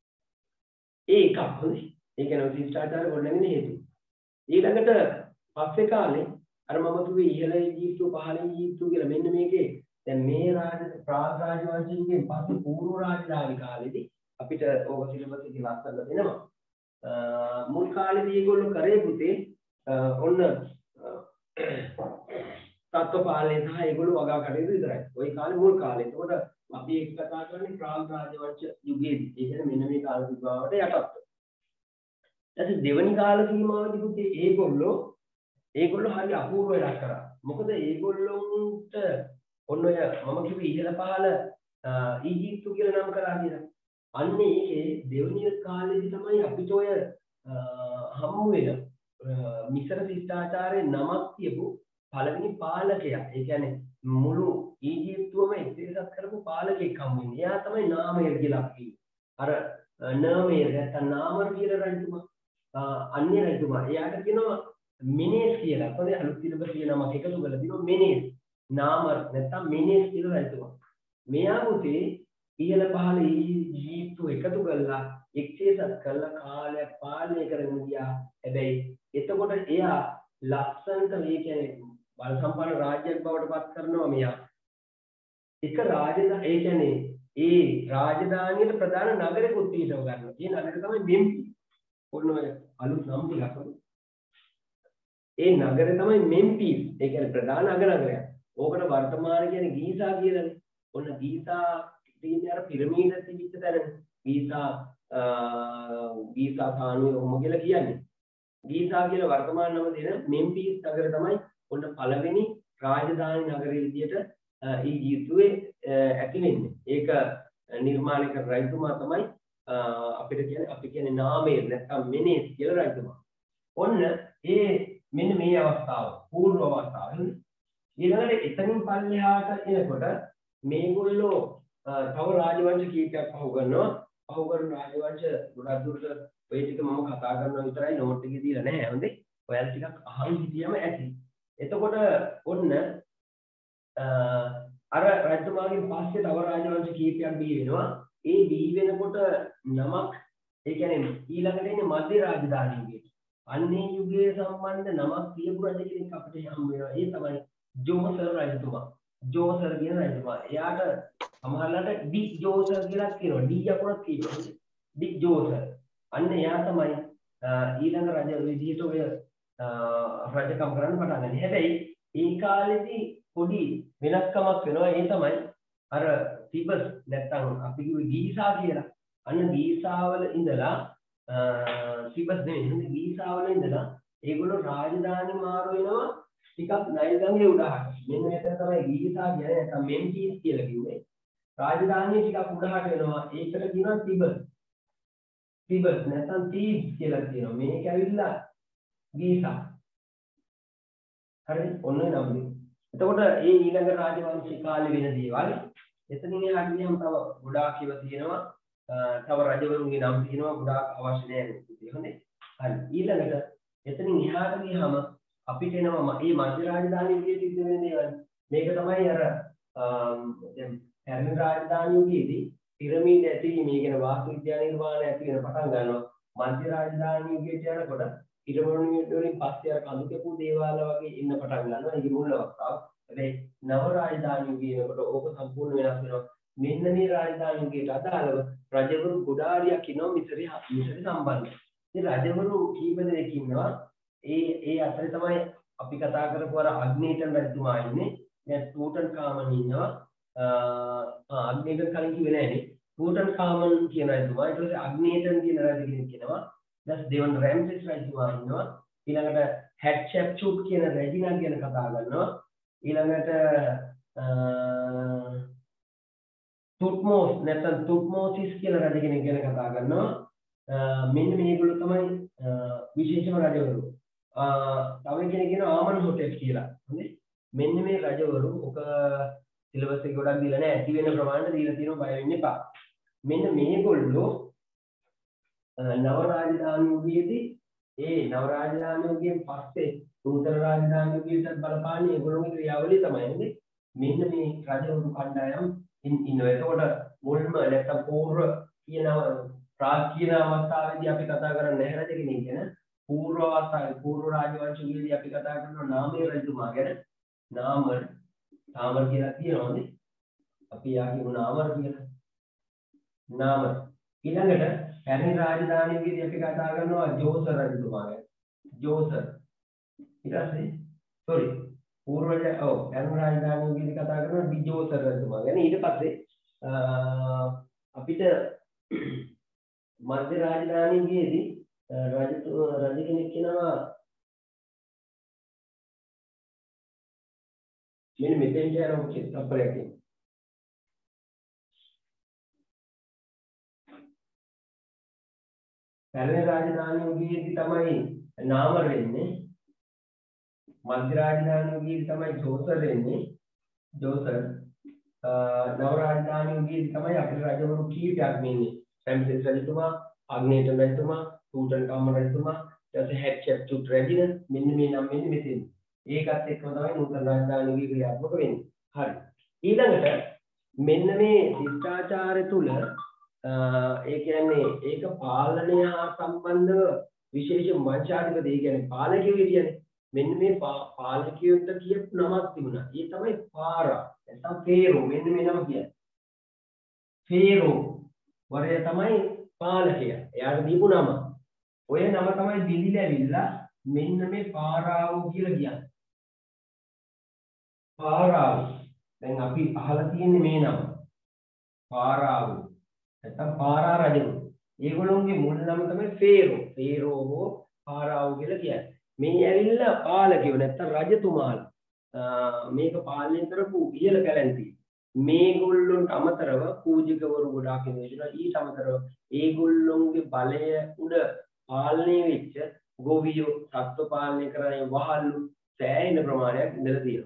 ඒක හොඳයි. ඒක නෝ ශිෂ්ටාචාර ගොඩනගෙන හේතුව. ඊළඟට පස්සේ කාලේ අර මම කිව්වේ ඉහළ ඊජිප්තුව පහළ ඊජිප්තුව කියලා මෙන්න මේකේ දැන් මේ රාජ ප්‍රාග් රාජවංශිකයන් පස්සේ පූර්ව රාජධානි කාලෙදී අපිට ඕක සිලබස් එකේ ලස්සන දෙනවා. මුල් කාලේදී ඒගොල්ලෝ කරේ පුතේ ඔන්න තත්ත්ව පාලනය සහ ඒගොල්ලෝ වගා කටයුතු විතරයි. ওই කාලේ මුල් කාලේ. ඒකට අපි ඒක කතා කරන්නේ ප්‍රාග් රාජවංශ යුගයේදී. ඒ කියන්නේ මෙන්න මේ කාල සීමාවට යටත්ව. ඊට දෙවනි කාල සීමාවදී පුතේ ඒගොල්ලෝ ඒගොල්ලෝ හරි අපූර්ව වැඩක් කරා. මොකද ඒගොල්ලොන්ට ඔන්න ඔය මම කිව්වේ ඉහළ පහළ ඊජිප්තු කියලා නම් කරා කියලා. අන්න ඒකේ දෙවනි කාලේදී තමයි අපිට ඔය හම්බ වෙන මිසර ශිෂ්ටාචාරයේ නමක් තියපු පළවෙනි පාලකයා. ඒ කියන්නේ මුළු ඊජිප්තුවම එක්සේසත් කරපු පාලකෙක් හම්බ වෙන්නේ. එයා තමයි නාමයර් කියලා අපි. අර නාමයර් නැත්නම් නාමර් කියලා රජතුමා. අන්‍ය රජතුමා. එයාට කියනවා මිනේස් කියලා. අපේ අලුත් සිලබස් කියන නමක් එකතු කරලා තියෙනවා මිනේස්. නාමර් නැත්නම් මිනේස් කියලා රජතුමා. මෙයා පුතේ ඉහළ පහළ ඊජිප්තුව එකතු කරලා එක්සේසත් කරලා කාලයක් පාලනය කරගෙන ගියා. හැබැයි එතකොට එයා ලස්සනට මේ කියන්නේ බල සම්පන්න රාජ්‍යයක් බවට පත් කරනවා මෙයා. එක රාජධානිය ඒ කියන්නේ ඒ රාජධානියට ප්‍රධාන නගරෙකුත් පිටව ගන්නවා. ඒ නගරය තමයි මෙම්ෆිස්. ඔන්න ඔය අලුත් නම් ටිකක්. ඒ නගරය තමයි මෙම්ෆිස්. ඒ කියන්නේ ප්‍රධාන නගර නගරයක්. ඕකට වර්තමාන කියන්නේ ගීසා කියලානේ. ඔන්න ගීසා තියෙන අර පිරමීඩ තිබිච්ච තැනනේ. ගීසා ගීසා සානුවේ ඔහොම කියලා කියන්නේ. ගීසා කියලා වර්තමාන නම දෙන මෙම්ෆිස් නගරය තමයි ඔන්න පළවෙනි රාජධානි නගරය විදියට ඊජිප්තුවේ ඇති වෙන්නේ. ඒක නිර්මාණය කර රජතුමා තමයි අපිට කියන්නේ අපි කියන්නේ නාමයර් නැත්නම් මිනේස් කියලා රජතුමා. ඔන්න ඒ මෙන්න මේ අවස්ථාව පූර්ව අවස්ථාව. ඊළඟට එතනින් පල්ලෙහාට එනකොට මේගොල්ලෝ තව රාජවංශ කීපයක් පහු කරනවා. පහු කරන රාජවංශ ගොඩක් දුරට ඔය ටික මම කතා කරනවා විතරයි නෝට් එකේ දීලා නැහැ. හොඳේ. ඔයාලා ටිකක් අහන් හිටියම ඇති. එතකොට ඔන්න අර රජතුමාගෙන් පස්සේ තව රාජවංශ කීපයක් බිහි වෙනවා. ඒ බිහි වෙනකොට නමක් ඒ කියන්නේ ඊළඟට එන්නේ මධ්‍ය රාජධානී යුගය. අන්නේ යුගයේ සම්බන්ධ නමක් කියපු රජ කෙනෙක් අපිට හම් වෙනවා. ඒ තමයි ජෝසර් රජතුමා. ජෝසර් කියන රජතුමා. එයාට සමහරවිට ඩි ජෝසර් කියලා කියනවා. ඩි යකුණක් කියනවා. Djoser. අන්න එයා තමයි ඊළඟ රජ විදිහට ඔය රජකම් කරන්න පටන් ගන්නේ. හැබැයි ඒ කාලෙදී පොඩි වෙනස්කමක් වෙනවා. ඒ තමයි අර තිබස් නැත්තම් අපි කිව්වේ ගීසා කියලා. අන්න ගීසාවල ඉඳලා තිබස් නෙවෙයි ගීසාවල ඉඳලා ඒගොල්ලෝ රාජධානි මාරු වෙනවා ටිකක් නයිල්ගඟේ උඩහට. මෙන්න මෙතන තමයි ගීසා කියන්නේ නැත්තම් මෙම්ෆිස් කියලා කිව්වේ. රාජධානිය ටිකක් උඩහට වෙනවා. ඒකට කියනවා තිබස්. තිබස් නැත්තම් තීබ්ස් කියලා කියනවා. මේක ඇවිල්ලා ගීසා. හරි ඔන්න නම් දෙක. එතකොට ඒ ඊළඟ රාජවංශී කාලේ වෙන දේවල් එතනින් එහාට ගියම තව ගොඩාක් ඒවා තියෙනවා. තව රජවරුන්ගේ නම් තියෙනවා ගොඩාක් අවශ්‍ය නැහැ. හොඳේ. හරි ඊළඟට එතනින් එහාට ගියහම අපිට එනවා මේ මධ්‍ය රාජධානී යුගයේ සිද්ධ වෙන දේවල්. මේක තමයි අර දැන් පැරණි රාජධානී යුගයේදී පිරමීඩ ඇතිවීම කියන වාස්තු විද්‍යා නිර්මාණ ඇති වෙන පටන් ගන්නවා. මධ්‍ය රාජධානී යුගයට යනකොට පිරමීඩ වලින් පස්සේ අර කඳු කැපු දේවාල වගේ ඉන්න පටන් ගන්නවා. ඒක මුල් අවස්ථාව. හැබැයි නව රාජධානී යුගයේ වෙනකොට ඕක සම්පූර්ණ වෙනස් වෙනවා. මෙන්න මේ රාජධානී යුගයට අදාළව රජවරු ගොඩාරියක් ඉන්නවා මිසරි මිසරි සම්බන්ධ. ඉතින් රජවරු කීප දෙනෙක් ඉන්නවා. ඒ ඒ අතරේ තමයි අපි කතා කරපු අර අග්නේටන් රජතුමා ඉන්නේ. දැන් ටූටන් කාමන් ඉන්නවා. ආ අග්නේටන් කලින් කිව්වේ නෑනේ. ටූටන් කාමන් කියන රජතුමා. ඊට පස්සේ අග්නේටන් කියන රජ කෙනෙක් ඉන්නවා. දැන් දෙවන රැම්සෙස් රජතුමා ඉන්නවා. ඊළඟට හැට්ෂැප්චුට් කියන රැජිනා ගැන කතා කරනවා. ඊළඟට තුට්මෝස් නැත්නම් තුට්මෝසිස් කියලා රජ කෙනෙක් ගැන කතා කරනවා. මෙන්න මේගොල්ලෝ තමයි විශේෂම රජවරු. තව කෙනෙක් කියනවා ආමන් හොටෙප් කියලා. හරි. මෙන්න මේ රජවරු ඔක සිලබස් එක ගොඩක් දීලා නැහැ. ඇති වෙන ප්‍රමාණයට දීලා තියෙනවා බය වෙන්න එපා. මෙන්න මේගොල්ලෝ නව රාජධානී යුගයේදී ඒ නව රාජධානී යුගයෙන් පස්සේ නූතන රාජධානී යුගයට බලපාන්නේ ඒගොල්ලෝගේ ක්‍රියාවලිය තමයි නේද? මෙන්න මේ රජවරු කණ්ඩායම් ඉන්නවා. එතකොට මුල්ම නැත්තම් පූර්ව කියන ප්‍රාචීන අවස්ථාවේදී අපි කතා කරන්නේ නැහැ රජ කෙනෙක් ගැන. පූර්ව අවස්ථාවේ පූර්ව රාජවංශයේදී අපි කතා කරනවා නාමයේ රජතුමා ගැන. නාමර් නාමර් කියලා කියනවානේ. අපි යා කියමු නාමර් කියලා. නාමර්. ඊළඟට පැරණි රාජධානියේදී අපි කතා කරනවා ජෝසර් රජතුමා ගැන. ජෝසර්. ඊට පස්සේ sorry පූර්වජ ඔව් පැරණි රාජධානියේදී කතා කරනවා ඩිජෝසර් රජතුමා ගැන. ඊට පස්සේ අපිට මධ්‍ය රාජධානියේදී රජ රජ කෙනෙක් කියනවා මෙන්න මෙතෙන් කියන චිත්තපරයක් තියෙනවා. පැරණි රාජධානියේදී තමයි නාමර් වෙන්නේ. මධ්‍ය රාජධානියේදී තමයි ජෝසර් වෙන්නේ. ජෝසර් නව රාජධානියේදී තමයි අපේ රජවරු කීපයක් වෙන්නේ. රැම්සෙස් රජතුමා, අග්නේටන් රජතුමා, ටූටන් කාමන් රජතුමා, ඊට පස්සේ හැට්ෂැප්චුට් රැජින මෙන්න මේ නම් මෙන්න මෙතෙන්. ඒකත් එක්කම තමයි නූතන රාජධානියේ ක්‍රියාත්මක වෙන්නේ. හරි. ඊළඟට මෙන්න මේ ශිෂ්ටාචාරය තුල ඒ කියන්නේ ඒක පාලනය හා සම්බන්ධව විශේෂ වංශාධිපති ඒ කියන්නේ පාලකයෝ කියන්නේ මෙන්න මේ පාලකයන්ට කියපු නමක් තිබුණා. ඒ තමයි පාරා. නැත්නම් ෆේරෝ. මෙන්න මේ නම කියන්නේ. ෆේරෝ වරය තමයි පාලකයා. එයාට දීපු නම. ඔය නම තමයි බිඳිලා ඇවිල්ලා මෙන්න මේ පාරාව කියලා කියන්නේ. පාරාව. දැන් අපි අහලා තියෙන්නේ මේ නම. පාරාව. නැත්නම් පාරා රජු. ඒගොල්ලෝගේ මුල් නම තමයි ෆේරෝ. ෆේරෝ හෝ පාරාව කියලා කියන්නේ. මේ ඇවිල්ලා පාලකයෝ නැත්නම් රජතුමාලා. මේක පාලනය කරපු ඉහළ කැලැන්තිය. මේගොල්ලොන්ට අමතරව පූජකවරු ගොඩාක් ඉන්නවා. ඊට අමතරව ඒගොල්ලොන්ගේ බලය උඩ පාලනය වෙච්ච ගොවියෝ සත්ව පාලනය කරන වහල්ලු සෑහෙන ප්‍රමාණයක් ඉඳලා තියෙනවා.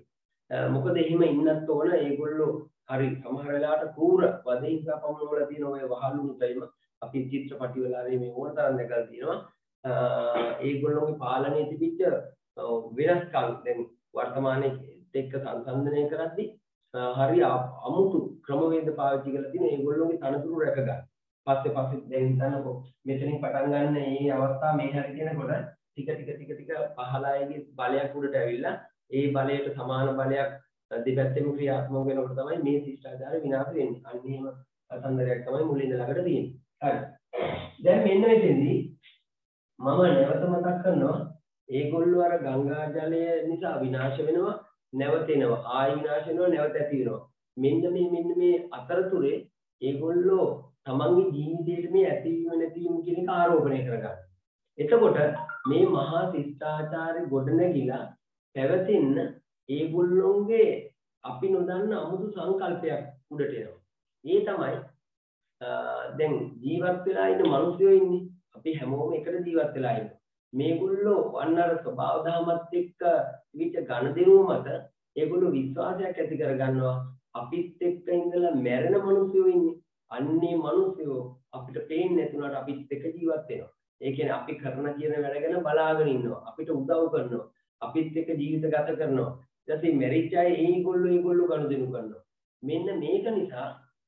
මොකද එහෙම ඉන්නත් ඕන ඒගොල්ලෝ හරි සමහර වෙලාවට කූර වදහිංසා පමුණු වල තියෙන ඔය වහලුණු තයිම අපි චිත්‍රපටි වල හරි මේ ඕන තරම් දැකලා තියෙනවා. ඒගොල්ලෝගේ පාලනයේ තිබිච්ච වෙනස්කම් දැන් වර්තමානයේ එක්ක සංසන්දනය කරද්දී හරි අමුතු ක්‍රමවේද පාවිච්චි කරලා තියෙන ඒගොල්ලෝගේ තනතුරු රැක ගන්න. පස්සේ පස්සේ දැන් හිතන්නකෝ මෙතනින් පටන් ගන්න මේ අවස්ථාව මේ හැරි කියනකොට ටික ටික ටික ටික පහළායේගේ බලයක් උඩට ඇවිල්ලා ඒ බලයට සමාන බලයක් දෙපැත්තෙම ක්‍රියාත්මක වෙනකොට තමයි මේ ශිෂ්ටාචාරය විනාශ වෙන්නේ. අන්න එහෙම සම්දරයක් තමයි මුලින්ද ළඟට තියෙන්නේ. හරි. දැන් මෙන්න මෙතෙන්දී මම නැවත මතක් කරනවා ඒගොල්ලෝ අර ගංගා ජලය නිසා විනාශ වෙනවා නැවතෙනවා ආයි විනාශ වෙනවා නැවත ඇති වෙනවා. මෙන්න මේ මෙන්න මේ අතරතුරේ ඒගොල්ලෝ තමන්ගේ ජීවිතේට මේ ඇතිවීම නැතිවීම කියන එක ආරෝපණය කරගන්නවා. එතකොට මේ මහා ශිෂ්ටාචාරය ගොඩනැගිලා පැවතෙන්න ඒගොල්ලොන්ගේ අපි නොදන්න අමුතු සංකල්පයක් උඩට එනවා. ඒ තමයි දැන් ජීවත් වෙලා ඉන්න මිනිස්සුયો ඉන්නේ. අපි හැමෝම එකට ජීවත් වෙලා ඉන්නවා. මේගොල්ලෝ වන්නර ස්වභාව ධර්මත් එක්ක විච ගණදෙනුව මත ඒගොල්ලෝ විශ්වාසයක් ඇති කරගන්නවා. අපිත් එක්ක ඉඳලා මැරෙන මිනිස්සුયો ඉන්නේ. අන්නේ මිනිස්සුયો අපිට පේන්නේ නැතුණාට අපිත් එක්ක ජීවත් වෙනවා. ඒ කියන්නේ අපි කරන කියන වැඩ ගැන බලාගෙන ඉන්නවා. අපිට උදව් කරනවා. අපිත් එක්ක ජීවිත ගත කරනවා. ඊට පස්සේ මැරිච්ච අය ඒගොල්ලෝ ඒගොල්ලෝ ගනුදෙනු කරනවා. මෙන්න මේක නිසා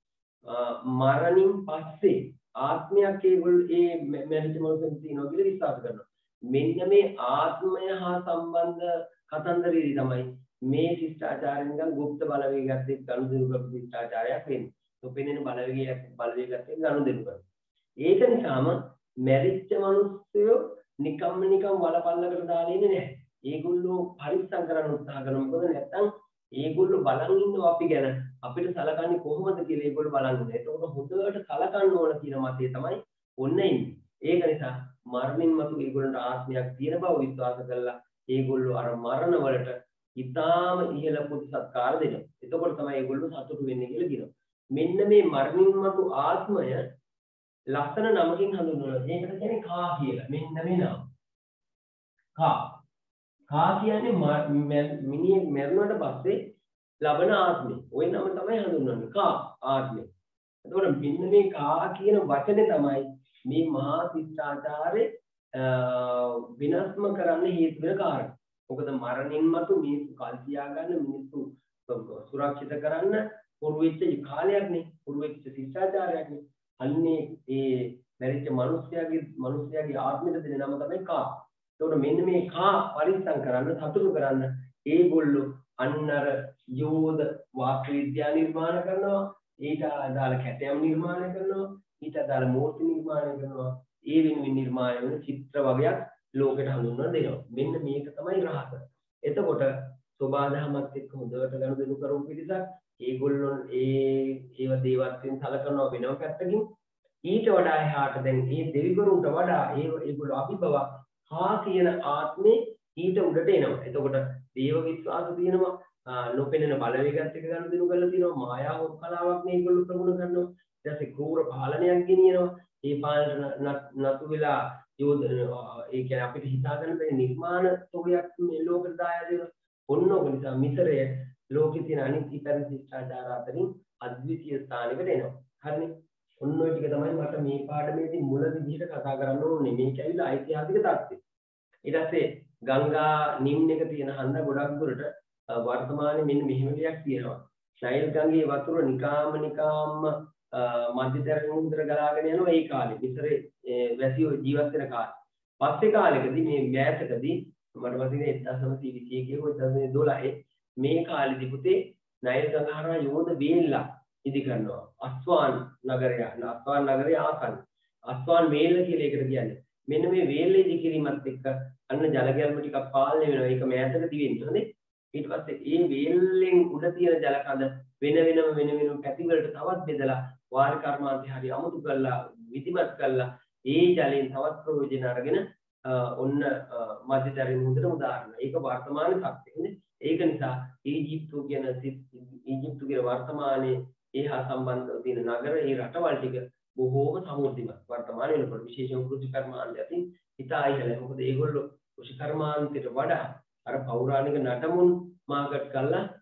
මරණින් පස්සේ ආත්මයක් ඒගොල්ලෝ ඒ මැරිච්ච මොහොතේ තියෙනවා කියලා විශ්වාස කරනවා. මෙන්න මේ ආත්මය හා සම්බන්ධ කතන්දරේදී තමයි මේ ශිෂ්ටාචාරයෙන් නිකන් গুপ্ত බලවේගයත් එක්ක ගනුදෙනු කරපු ශිෂ්ටාචාරයක් වෙන්නේ. නොපෙනෙන බලවේගයක් බලවේගයත් එක්ක ගනුදෙනු කරනවා. ඒක නිසාම මැරිච්ච මිනිස්සුયો නිකම්ම නිකම් වලපල්ලකට දාලා ඉන්නේ නැහැ. ඒගොල්ලෝ පරිස්සම් කරන්න උත්සාහ කරනවා. මොකද නැත්තම් ඒගොල්ලෝ බලන් ඉන්නවා අපි ගැන. අපිට සලකන්නේ කොහොමද කියලා ඒගොල්ලෝ බලන් ඉන්නවා. ඒකෝට හොඳට සලකන්න ඕන කියන මතය තමයි ඔන්න ඉන්නේ. ඒක නිසා මරණින් මතු ඒගොල්ලන්ට ආත්මයක් තියෙන බව විශ්වාස කරලා ඒගොල්ලෝ අර මරණ වලට ඉතාම ඉහළ පුදුසත්කාර දෙනවා. එතකොට තමයි ඒගොල්ලෝ සතුටු වෙන්නේ කියලා කියනවා. මෙන්න මේ මරණින් මතු ආත්මය ලස්සන නමකින් හඳුන්වනවා. ඒකට කියන්නේ කා කියලා. මෙන්න මේ නම. කා. කා කියන්නේ මිනිහෙක් මැරුණාට පස්සේ ලබන ආත්මය. ওই නම තමයි හඳුන්වන්නේ. කා ආත්මය. එතකොට මෙන්න මේ කා කියන වචනේ තමයි මේ මහා ශිෂ්ටාචාරේ විනාශම කරන්න හේතු වෙන කාරණා. මොකද මරණින් මතු මිනිස්සු කල් තියා ගන්න මිනිස්සු සුරක්ෂිත කරන්න පුරු වෙච්ච කාලයක් නේ. පුරු වෙච්ච ශිෂ්ටාචාරයක් නේ. අන්නේ ඒ මැරිච්ච මිනිස්යාගේ මිනිස්යාගේ ආත්මෙට දෙන නම තමයි කා. එතකොට මෙන්න මේ කා පරිස්සම් කරන්න සතුටු කරන්න ඒගොල්ලෝ අන්නර යෝධ වාස්තු විද්‍යා නිර්මාණ කරනවා. ඊට අදාළ කැටයම් නිර්මාණය කරනවා. ඊට අදාළ මූර්ති නිර්මාණය කරනවා. ඒ වෙනුවෙන් නිර්මාණය වෙන චිත්‍ර වගේක් ලෝකෙට හඳුන්වලා දෙනවා. මෙන්න මේක තමයි රහස. එතකොට සෝබාදහමත් එක්ක හොඳට ගනුදෙනු කරමු පිළිසක්. ඒගොල්ලෝ ඒ ඒව දේවත්වයෙන් සලකනවා වෙනම පැත්තකින්. ඊට වඩා එහාට දැන් මේ දෙවිවරුන්ට වඩා ඒ ඒගොල්ලෝ අභිභව හා කියන ආත්මේ ඊට උඩට එනවා. එතකොට දේව විශ්වාස තියෙනවා. නොපෙනෙන බලවේගات එක ගනුදෙනු කරලා තියෙනවා. මායාව කලාවක් මේගොල්ලෝ ප්‍රගුණ කරනවා. ඊට පස්සේ ක්‍රූර පාලනයක් ගෙනියනවා. ඒ පාලන නතු වෙලා යෝධ ඒ කියන්නේ අපිට හිතා ගන්න බැරි නිර්මාණ තොගයක් මේ ලෝකෙට දායා දෙනවා. ඔන්න ඔක නිසා මිසරය ලෝකේ තියෙන අනිත් ඉතර ශිෂ්ටාචාර අතරින් අද්විතීය ස්ථානයකට එනවා. හරිනේ. ඔන්න ඔය ටික තමයි මට මේ පාඩමේදී මුල විදිහට කතා කරන්න ඕනේ. මේක ඇවිල්ලා ඓතිහාසික தත්ත්වය. ඊට පස්සේ ගංගා නිම්න එක තියෙන හන්ද ගොඩක් දුරට වර්තමානයේ මෙන්න මෙහෙම දෙයක් තියෙනවා. නයිල් ගඟේ වතුර නිකාම නිකාම්ම මධ්‍යතරයෙන් උඩට ගලාගෙන යනවා ඒ කාලේ. මිසරේ වැසියෝ ජීවත් වෙන කාලේ. පස්සේ කාලෙකදී මේ මෑතකදී මට මතකයි එක්දහස් නවසිය විසි එකේ හෝ එක්දහස් දොළහේ මේ කාලෙදි පුතේ නයිල් ගඟ හරහා යෝධ වේල්ලා ඉදි කරනවා. අස්වාන් නගරය අස්වාන් නගරය ආසන්න. අස්වාන් වේල්ල කියලා ඒකට කියන්නේ. මෙන්න මේ වේල්ල ඉදි කිරීමත් එක්ක අන්න ජල ගැල්ම ටිකක් පාලනය වෙනවා. ඒක මෑතකදී වෙන්නේ. හරිද? ඊට පස්සේ ඒ වේල්ලෙන් උඩ තියෙන ජල කඳ වෙන වෙනම වෙන වෙනම පැති වලට තවත් බෙදලා වාර කර්මාන්තය හරි අමුතු කරලා විධිමත් කරලා ඒ ජලයෙන් තවත් ප්‍රයෝජන අරගෙන ඔන්න මධ්‍යතරයෙන් මුදට උදාහරණ. ඒක වර්තමාන සත්‍යනේ. ඒක නිසා ඊජිප්තු කියන ඊජිප්තු කියන වර්තමානයේ ඒහා සම්බන්ධව තියෙන නගර ඒ රටවල් ටික බොහෝම සමෘද්ධිමත් වර්තමාන වෙනකොට විශේෂම කෘෂි කර්මාන්තය අතින් ඉතා ඉහළ. මොකද ඒගොල්ලෝ කෘෂි කර්මාන්තයට වඩා අර පෞරාණික නටමුන් මාකට් කරලා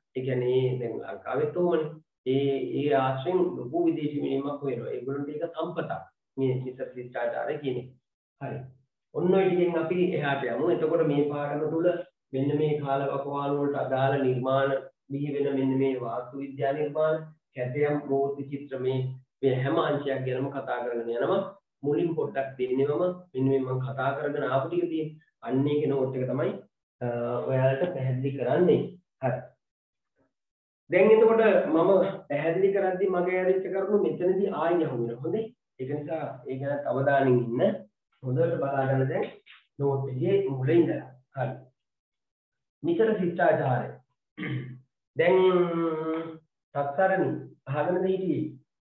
ඒ කියන්නේ දැන් ලංකාවෙත් ඕනේ. ඒ ඒ ආශ්‍රයෙන් ලොකු විදේශී මිනිමක් වෙනවා. ඒගොල්ලන්ට ඒක සම්පතක්. මේ මිසර ශිෂ්ටාචාරය කියන්නේ. හරි. ඔන්න ඔය ටිකෙන් අපි එහාට යමු. එතකොට මේ පාඩම තුල මෙන්න මේ කාලවකවානු වලට අදාළ නිර්මාණ බිහි වෙන මෙන්න මේ වාස්තු විද්‍යා නිර්මාණ, කැටයම් මූර්ති චිත්‍ර මේ මේ හැම අංශයක් ගැනම කතා කරගෙන යනවා. මුලින් පොඩ්ඩක් දෙන්නෙවම මෙන්න මේ මම කතා කරගෙන ආපු ටික තියෙන. අන්න ඒක නෝට් එක තමයි ඔයාලට පැහැදිලි කරන්නේ. හරි. දැන් එතකොට මම පැහැදිලි කරද්දී මගේ ඇරිච්ච කරුණු මෙතනදී ආයෙ අහු වෙනවා. හොඳේ? ඒක නිසා ඒ ගැන අවධානයෙන් ඉන්න. හොඳට බලා ගන්න දැන් නෝට් එකේ මුල ඉඳලා. හරි. මිසර ශිෂ්ටාචාරය. දැන් සත්තරණි අහගෙනද හිටියේ?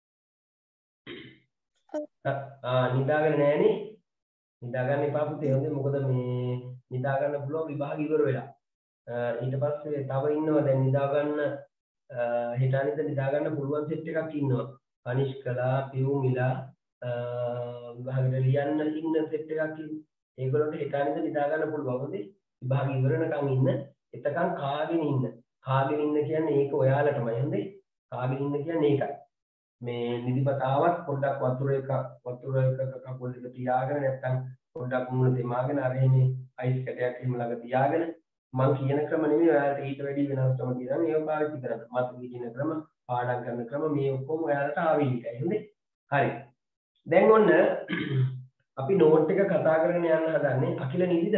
ආ නිදාගෙන නෑනේ. නිදා ගන්න එපා පුතේ. හොඳේ මොකද මේ නිදා ගන්න පුළුවන් විභාග ඉවර වෙලා. ඊට පස්සේ තව ඉන්නවා දැන් නිදා ගන්න හෙට අනිත් නිදා ගන්න පුළුවන් සෙට් එකක් ඉන්නවා. අනිෂ්කලා, පියුමිලා විභාගෙට ලියන්න ඉන්න සෙට් එකක් ඉන්නවා. ඒගොල්ලන්ට හෙට අනිත් නිදා ගන්න පුළුවන්. හොඳේ විභාග ඉවර වෙනකන් ඉන්න. එතකන් කාගෙන ඉන්න. කාගෙන ඉන්න කියන්නේ ඒක ඔයාලටමයි. හොඳේ කාගෙන ඉන්න කියන්නේ ඒකයි. මේ නිදිමතාවත් පොඩ්ඩක් වතුර එක වතුර එක කකුල් දෙක තියාගෙන නැත්නම් පොඩ්ඩක් මුණ දෙමාගෙන අර එන්නේ අයිස් කැටයක් එහෙම ළඟ තියාගෙන මම කියන ක්‍රම නෙමෙයි ඔයාලට ඊට වැඩි වෙනස් ක්‍රම තියෙනවා මේව පාවිච්චි කරන්න. මම කියන ක්‍රම පාඩම් කරන ක්‍රම මේ ඔක්කොම ඔයාලට ආවිලිකයි. හොඳේ. හරි. දැන් ඔන්න අපි නෝට් එක කතා කරගෙන යන්න හදන්නේ. අකිල නිදිද?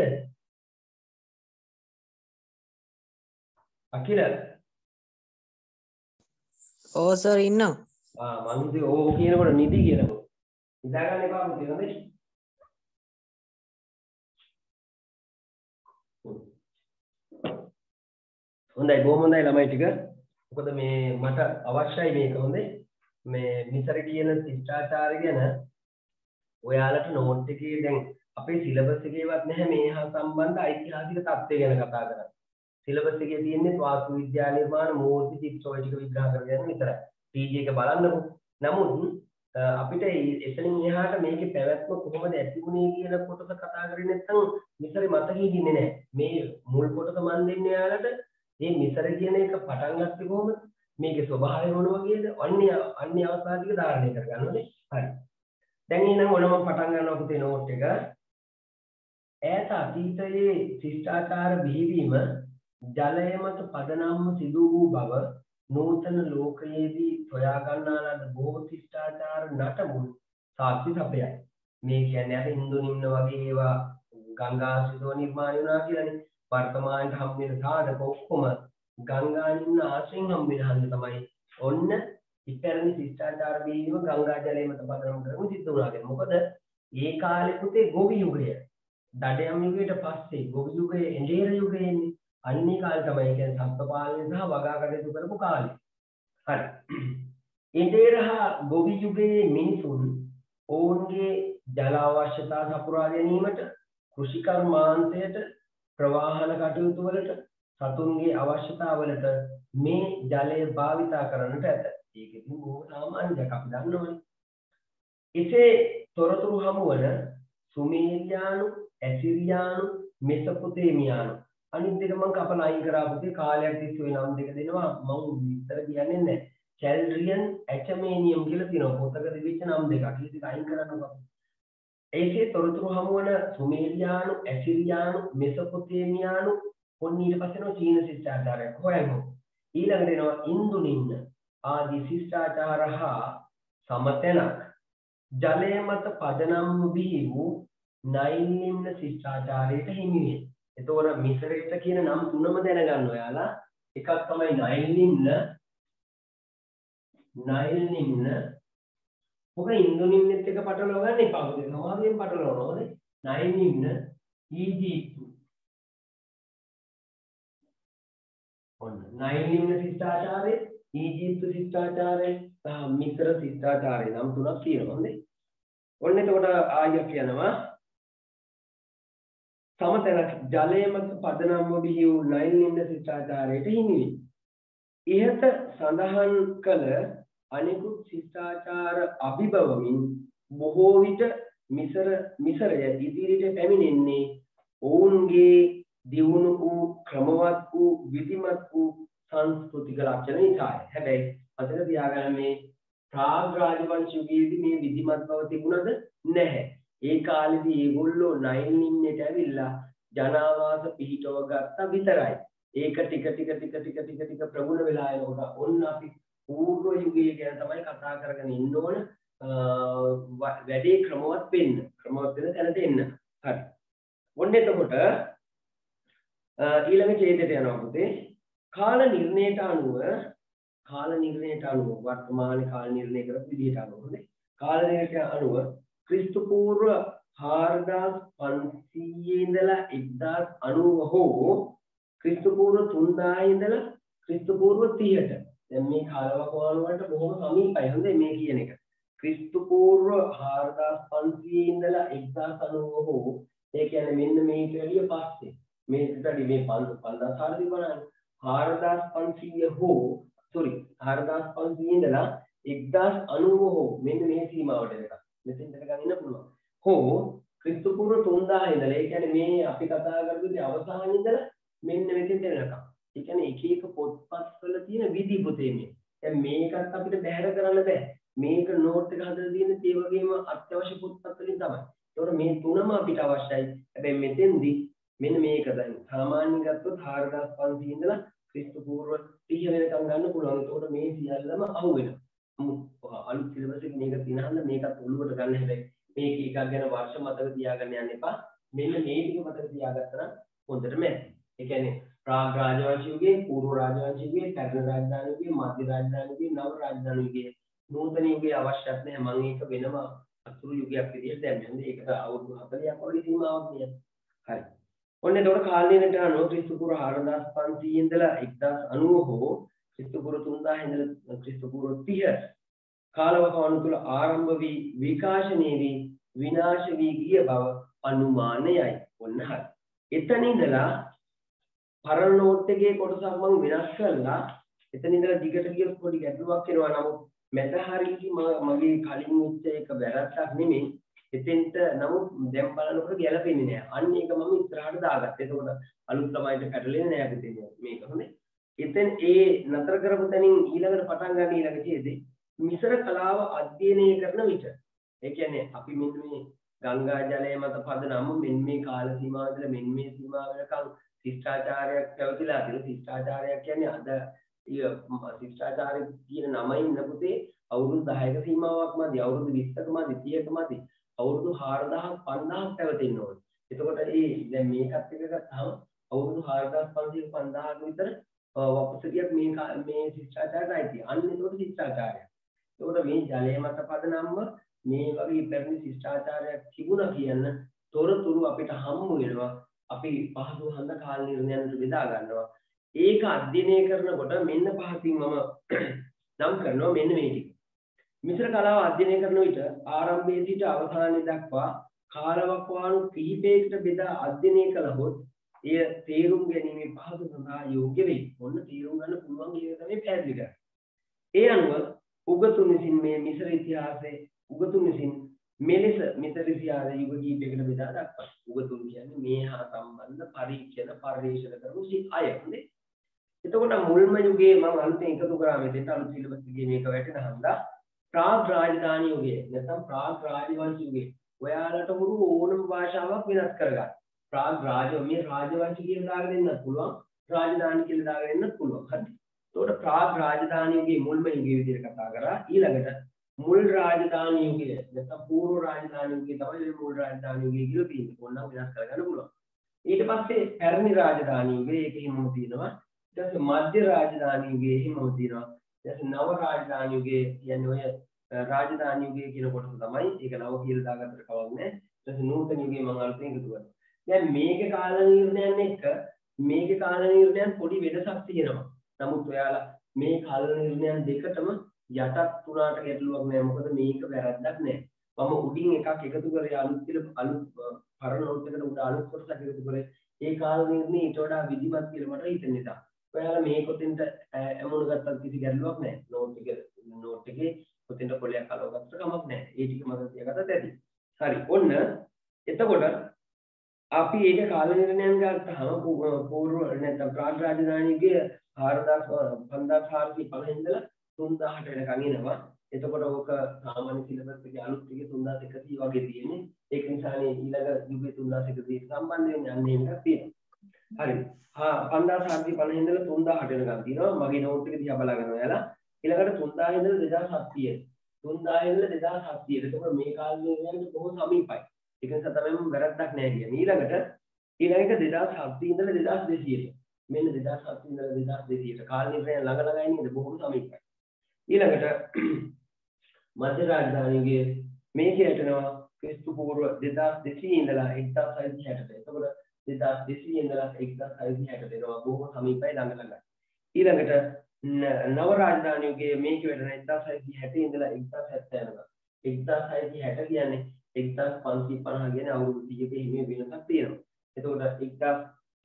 අකිල. ඔව් සර් ඉන්නවා. ආ මං හිතුවේ ඕක කියනකොට නිදි කියනකොට. නිදා ගන්න එපා පුතේ. හොඳේ. හොඳයි බොහොම හොඳයි ළමයි ටික. මොකද මේ මට අවශ්‍යයි මේක. හොඳේ. මේ මිසර කියන ශිෂ්ටාචාරය ගැන ඔයාලට නෝට් එකේ දැන් අපේ සිලබස් එකේවත් නැහැ මේ හා සම්බන්ධ ඓතිහාසික තත්ත්වය ගැන කතා කරන්න. සිලබස් එකේ තියෙන්නේ වාස්තු විද්‍යා නිර්මාණ මූර්ති චිත්‍ර ඔය ටික විග්‍රහ කරගෙන විතරයි. ටීජී එක බලන්නකො. නමුත් අපිට එතනින් එහාට මේකේ පැවැත්ම කොහොමද ඇති වුනේ කියන කොටස කතා කරේ නැත්නම් මිසරේ මතකෙ ඉන්නේ නැහැ. මේ මුල් කොටස මන් දෙන්නේ ඔයාලට මේ මිසර කියන එක පටන් ගත්තේ කොහොමද? මේකේ ස්වභාවය මොන වගේද? අන්‍ය අන්‍ය අවස්ථා ටික ධාරණය කරගන්න ඕනේ. හරි. දැන් එහෙනම් ඔනම පටන් ගන්නවා පුතේ නෝට් එක. ඈත අතීතයේ ශිෂ්ටාචාර බිහිවීම ජලය මත පදනම්ව සිදු වූ බව නූතන ලෝකයේදී සොයා ගන්නා ලද බොහෝ ශිෂ්ටාචාර නටමුන් සාක්ෂි සපයයි. මේ කියන්නේ අර හින්දු නිම්න වගේ ඒවා ගංගාශ්‍රිතව නිර්මාණය වුණා කියලානේ. වර්තමානයේ හම් වෙන සාධක ඔක්කොම ගංගා නිම්න ආශ්‍රයෙන් හම් වෙන හන්ද තමයි. ඔන්න ඉපැරණි ශිෂ්ටාචාර බිහිවීම ගංගා ජලය මත පදනම් කරගෙන සිද්ධ වුණා කියන්නේ. මොකද ඒ කාලේ පුතේ ගොවි යුගය. දඩයම් යුගයට පස්සේ ගොවි යුගයේ එඬේර යුගයේ එන්නේ. අන්නේ කාලේ තමයි කියන්නේ සත්ත්ව පාලනය සහ වගා කටයුතු කරපු කාලේ. හරි. එඬේර හා ගොවි යුගයේ මිනිසුන් ඔවුන්ගේ ජල අවශ්‍යතා සපුරා ගැනීමට, කෘෂි කර්මාන්තයට, ප්‍රවාහන කටයුතු වලට, සතුන්ගේ අවශ්‍යතාවලට මේ ජලය භාවිතා කරන්නට ඇත. ඒක ඉතින් බොහොම සාමාන්‍ය දෙයක් අපි දන්නවනේ. එසේ තොරතුරු හමුවන සුමේරියානු, ඇසිරියානු, මෙසොපොතේමියානු අනිත් දෙක මම කපලා අයින් කරා පුතේ කාලයක් තිස්සේ නම් දෙක දෙනවා මම විස්තර කියන්නේ නැහැ. චැල්ඩ්‍රියන් ඇචමේනියම් කියලා තියෙනවා පොතක තිබිච්ච නම් දෙකක්. ඒක අයින් කරන්න ඕන. ඒකේ තොරතුරු හමුවන සුමේරියානු, ඇසිරියානු, මෙසොපොතේමියානු ඔන්න ඊට පස්සේ නෝ චීන ශිෂ්ටාචාරයක් හොයමු. ඊළඟට එනවා ඉන්දු නිම්න ආදී ශිෂ්ටාචාර හා සමතැනක් ජලය මත පදනම් බිහි වූ නයිල් නිම්න ශිෂ්ටාචාරයට හිමි වේ. එතකොට මිසරයට කියන නම් තුනම දැනගන්න ඔයාලා. එකක් තමයි නයිල් නිම්න, නයිල් නිම්න. ඔක ඉන්දු නිම්නෙත් එක පටලවා ගන්න එපා. ඔක සමාධියෙන් පටලවනවා නේද? නයිල් නිම්න, ඊජිප්තු. ඔන්න නයිල් නිම්න ශිෂ්ටාචාරය, ඊජිප්තු ශිෂ්ටාචාරය සහ මිසර ශිෂ්ටාචාරය නම් තුනක් තියෙනවා නේද? ඔන්න එතකොට ආයෙ කියනවා සමතැනක් ජලය මත පදනම්ව බිහි වූ නයිල් නිම්න ශිෂ්ටාචාරයට හිමි වේ. ඉහත සඳහන් කළ අනෙකුත් ශිෂ්ටාචාර අභිබවමින් බොහෝ විට මිසර මිසරය ඉදිරියට පැමිණෙන්නේ ඔවුන්ගේ දියුණු වූ ක්‍රමවත් වූ විධිමත් වූ සංස්කෘතික ලක්ෂණ නිසායි. හැබැයි අතන තියාගන්න මේ ප්‍රාග් රාජවංශ යුගයේදී මේ විධිමත් බව තිබුණද නැහැ. ඒ කාලෙදී ඒගොල්ලෝ නයිල් නින්නේට ඇවිල්ලා ජනාවාස පිහිටව ගත්තා විතරයි. ඒක ටික ටික ටික ටික ටික ටික ප්‍රගුණ වෙලා යනකොට ඔන්න අපි පූර්ව යුගයේ ගැන තමයි කතා කරගෙන ඉන්න ඕන. වැඩේ ක්‍රමවත් වෙන්න. ක්‍රමවත් වෙන තැනට එන්න. හරි. ඔන්න එතකොට ඊළඟ ඡේදයට යනවා පුතේ. කාල නිර්ණයට අනුව කාල නිර්ණයට අනුව වර්තමාන කාල නිර්ණය කරපු විදිහට අනුව නේ. කාල නිර්ණයට අනුව ක්‍රිස්තු පූර්ව හාරදාස් පන්සීයේ ඉඳලා එක්දාස් අනූව හෝ ක්‍රිස්තු පූර්ව තුන්දාහේ ඉඳලා ක්‍රිස්තු පූර්ව තිහට. දැන් මේ කාලවකවානු වලට බොහොම සමීපයි හොඳේ මේ කියන එක. ක්‍රිස්තු පූර්ව හාරදාස් පන්සීයේ ඉඳලා එක්දාස් අනූව හෝ ඒ කියන්නේ මෙන්න මේක එළිය පස්සේ මේකට මේ පන්දාස් හාරදී බලන්න හාරදාස් පන්සීය හෝ sorry හාරදාස් පන්සීයේ ඉඳලා එක්දාස් අනූව හෝ මෙන්න මේ සීමාවට එනකම් මෙතෙන්ට ගන්න ඉන්න පුළුවන්. හෝ ක්‍රිස්තු පූර්ව තුන්දාහේ ඉඳලා ඒ කියන්නේ මේ අපි කතා කරපු දේ අවසානයේ ඉඳලා මෙන්න මෙතෙන්ට එනකම්. ඒ කියන්නේ එක එක පොත්පත්වල තියෙන විදි පොතේ මේ. දැන් මේකත් අපිට බැහැර කරන්න බෑ. මේක නෝට් එක හදලා තියෙන ඒ වගේම අත්‍යවශ්‍ය පොත්පත් වලින් තමයි. ඒතකොට මේ තුනම අපිට අවශ්‍යයි. හැබැයි මෙතෙන්දී මෙන්න මේක දැන් සාමාන්‍යයෙන් ගත්තොත් හාරදාස් පන්සීය ඉඳලා ක්‍රිස්තු පූර්ව තිහ වෙනකම් ගන්න පුළුවන්. ඒතකොට මේ සියල්ලම අහු වෙනවා. අලුත් සිලබස් එක මේක තියනහම මේකත් ඔළුවට ගන්න හැබැයි මේක එකක් ගැන වර්ෂ මතක තියාගන්න යන්න එපා. මෙන්න මේ ටික මතක තියාගත්තා නම් හොඳටම ඇති. ඒ කියන්නේ ප්‍රාග් රාජවංශ යුගයේ, පූර්ව රාජවංශ යුගයේ, පැරණි රාජධානි යුගයේ, මධ්‍ය රාජධානි යුගයේ, නව රාජධානි යුගයේ, නූතන යුගයේ අවශ්‍යත් නැහැ. මම ඒක වෙනම අතුරු යුගයක් විදිහට දැම්මේ. ඒකට අවුරුදු හතළිහක් වගේ සීමාවක් නෑ. හරි. ඔන්න ඒතකොට කාලීනට අනුව ක්‍රිස්තු පූර්ව හාරදාස් පන්සීය ඉඳලා එක්දාස් අනූව හෝ ක්‍රිස්තු පූර්ව තුන්දාහේ ඉඳලා ක්‍රිස්තු පූර්ව තිහ කාලවකවානු තුළ ආරම්භ වී විකාශනය වී විනාශ වී ගිය බව අනුමානයයි. ඔන්න හරි. එතන ඉඳලා පරණ නෝට් එකේ කොටසක් මම වෙනස් කළා. එතන ඉඳලා දිගට ගිය පොඩි ගැටලුවක් එනවා. නමුත් මැද හරියටි මගේ කලින් වෙච්ච එක වැරද්දක් නෙමෙයි. එතෙන්ට නමුත් දැන් බලනකොට ගැලපෙන්නේ නැහැ. අන්න ඒක මම ඉස්සරහට දාගත්තා. එතකොට අලුත් ළමයිට පැටලෙන්නේ නැහැ පුතේ මේක. හොඳේ. එතෙන් ඒ නතර කරපු තැනින් ඊළඟට පටන් ගන්න ඊළඟ ඡේදේ මිශ්‍ර කලාව අධ්‍යයනය කරන විට ඒ කියන්නේ අපි මෙන්න මේ ගංගා ජලය මත පදනම් මෙන්න මේ කාල සීමාව ඉඳලා මෙන්න මේ සීමාව වෙනකන් ශිෂ්ටාචාරයක් පැවතිලා තියෙනවා. ශිෂ්ටාචාරයක් කියන්නේ අද ශිෂ්ටාචාරය කියන නමයින් නපුතේ අවුරුදු දහයක සීමාවක් මැදි අවුරුදු විස්සක මැදි තිහක මැදි අවුරුදු හාරදාස් පන්දාස් පැවතෙන්න ඕනේ. එතකොට ඒ දැන් මේකත් එක ගත්තාම අවුරුදු හාරදාස් පන්සීය පන්දාහක විතර වපසරියක් මේ මේ ශිෂ්ටාචාරයයි තියෙන්නේ. අන්න ඒකට ශිෂ්ටාචාරය. ඒකට මේ ජලය මත පදනම්ම මේ වගේ පැරණි ශිෂ්ටාචාරයක් තිබුණා කියන තොරතුරු අපිට හම්බ වෙනවා. අපි පහසු හඳ කාල නිර්ණයන්ට බෙදා ගන්නවා. ඒක අධ්‍යයනය කරනකොට මෙන්න පහකින් මම නම් කරනවා මෙන්න මේ ටික. මිශ්‍ර කලාව අධ්‍යයනය කරන විට ආරම්භයේ සිට අවසානය දක්වා කාලවකවානු කිහිපයකට බෙදා අධ්‍යයනය කළහොත් එය තේරුම් ගැනීමේ පහසු සඳහා යෝග්‍ය වෙයි. ඔන්න තේරුම් ගන්න පුළුවන් කියන තමයි පැහැදිලි කරන්නේ. ඒ අනුව උගතුන් විසින් මේ මිශ්‍ර ඉතිහාසයේ උගතුන් විසින් මෙලෙස මිශ්‍ර ඉතිහාසයේ යුග කීපයකට බෙදා දක්වනවා. උගතුන් කියන්නේ මේ හා සම්බන්ධ පරීක්ෂණ පරිශීලන කරපු අය. හොඳේ. එතකොට මුල්ම යුගයේ මම අලුතෙන් එකතු කරා මෙතෙන්ට අලුත් සිලබස් එකේ මේක වැටෙන හන්දා ප්‍රාග් රාජධානි යුගයේ නැත්නම් ප්‍රාග් රාජවංශ යුගයේ ඔයාලට හුරු ඕනම භාෂාවක් වෙනස් කරගන්න. ප්‍රාග් රාජ මේ රාජවංශ කියලා දාගෙන ඉන්නත් පුළුවන් රාජධානි කියලා දාගෙන ඉන්නත් පුළුවන්. හරි. එතකොට ප්‍රාග් රාජධානි යුගයේ මුල්ම යුගයේ විදිහට කතා කරා. ඊළඟට මුල් රාජධානි යුගය නැත්නම් පූර්ව රාජධානි යුගය තමයි මුල් රාජධානි යුගය කියලා තියෙන්නේ. ඕනනම් වෙනස් කරගන්න පුළුවන්. ඊට පස්සේ පැරණි රාජධානි යුගය ඒකෙහිම තියෙනවා. ඊට පස්සේ මධ්‍ය රාජධානි යුගයේ හිමම තියෙනවා. ඊට පස්සේ නව රාජධානි යුගයේ කියන්නේ ඔය රාජධානි යුගය කියන කොටස තමයි. ඒක නව කියලා දාගත්තට කවක් නැහැ. ඊට පස්සේ නූතන යුගයේ මම අලුතෙන් එකතු කරනවා. දැන් මේකේ කාල නිර්ණයන් එක්ක මේකේ කාල නිර්ණයන් පොඩි වෙනසක් තියෙනවා. නමුත් ඔයාලා මේ කාල නිර්ණයන් දෙකටම යටත් උනාට ගැටලුවක් නැහැ. මොකද මේක වැරද්දක් නැහැ. මම උඩින් එකක් එකතු කරේ අලුත් කියලා අලුත් පරණ නෝට් එකට උඩ අලුත් කොටසක් එකතු කරේ. ඒ කාල නිර්ණය ඊට වඩා විධිමත් කියලා මට හිතෙන නිසා. ඔයාලා මේ කොතෙන්ට ඇමුණු ගත්තත් කිසි ගැටලුවක් නැහැ. නෝට් එක නෝට් එකේ කොතෙන්ට කොලයක් අලව ගත්තට කමක් නැහැ. ඒ ටික මම තියාගත්තත් ඇති. හරි. ඔන්න එතකොට අපි ඒක කාල නිර්ණයන් ගත්තාම පූර්ව නැත්නම් ප්‍රාග් රාජධානියේ පන්දාස් හාරසිය පනහ ඉඳලා තුන්දාහට වෙනකන් එනවා. එතකොට ඕක සාමාන්‍ය සිලබස් එකේ අලුත් ටිකේ තුන්දාස් එකසිය වගේ තියෙන්නේ. ඒක නිසානේ ඊළඟ යුගයේ තුන්දාස් එකසිය සම්බන්ධ වෙන්නේ අන්න එහෙම එකක් තියෙනවා. හරි. හා පන්දාස් හාරසිය පනහ ඉඳලා තුන්දාහට වෙනකන් තියෙනවා. මගේ නෝට් එක දිහා බලාගෙන ඔයාලා ඊළඟට තුන්දාහ ඉඳලා දෙදාස් හත්සිය. තුන්දාහ ඉඳලා දෙදාස් හත්සිය. එතකොට මේ කාල නිර්ණයන්ට බොහෝ සමීපයි. ඒක නිසා තමයි මම වැරද්දක් නැහැ කියන්නේ. ඊළඟට ඊළඟට දෙදාස් හත්සිය ඉඳලා දෙදාස් දෙසීයට. මෙන්න දෙදාස් හත්සිය ඉඳලා දෙදාස් දෙසීයට කාල නිර්ණය ළඟ ළඟයි නේද? බොහොම සමීපයි. ඊළඟට මධ්‍ය රාජධානියේ මේකේ හිටනවා ක්‍රිස්තු පූර්ව දෙදාස් දෙසීය ඉඳලා එක්දාස් හයසිය හැටට. එතකොට දෙදාස් දෙසීය ඉඳලා එක්දාස් හයසිය හැටට එනවා බොහොම සමීපයි ළඟ ළඟයි. ඊළඟට නව රාජධානියේ මේකේ වෙන එක්දාස් හයසිය හැට ඉඳලා එක්දාස් හැත්තෑ යනවා. එක්දාස් හයසිය හැට කියන්නේ එක්දාස් පන්සිය පනහ කියන අවුරුදු තිහක හිමි වෙනසක් තියෙනවා. එතකොට එක්දාස්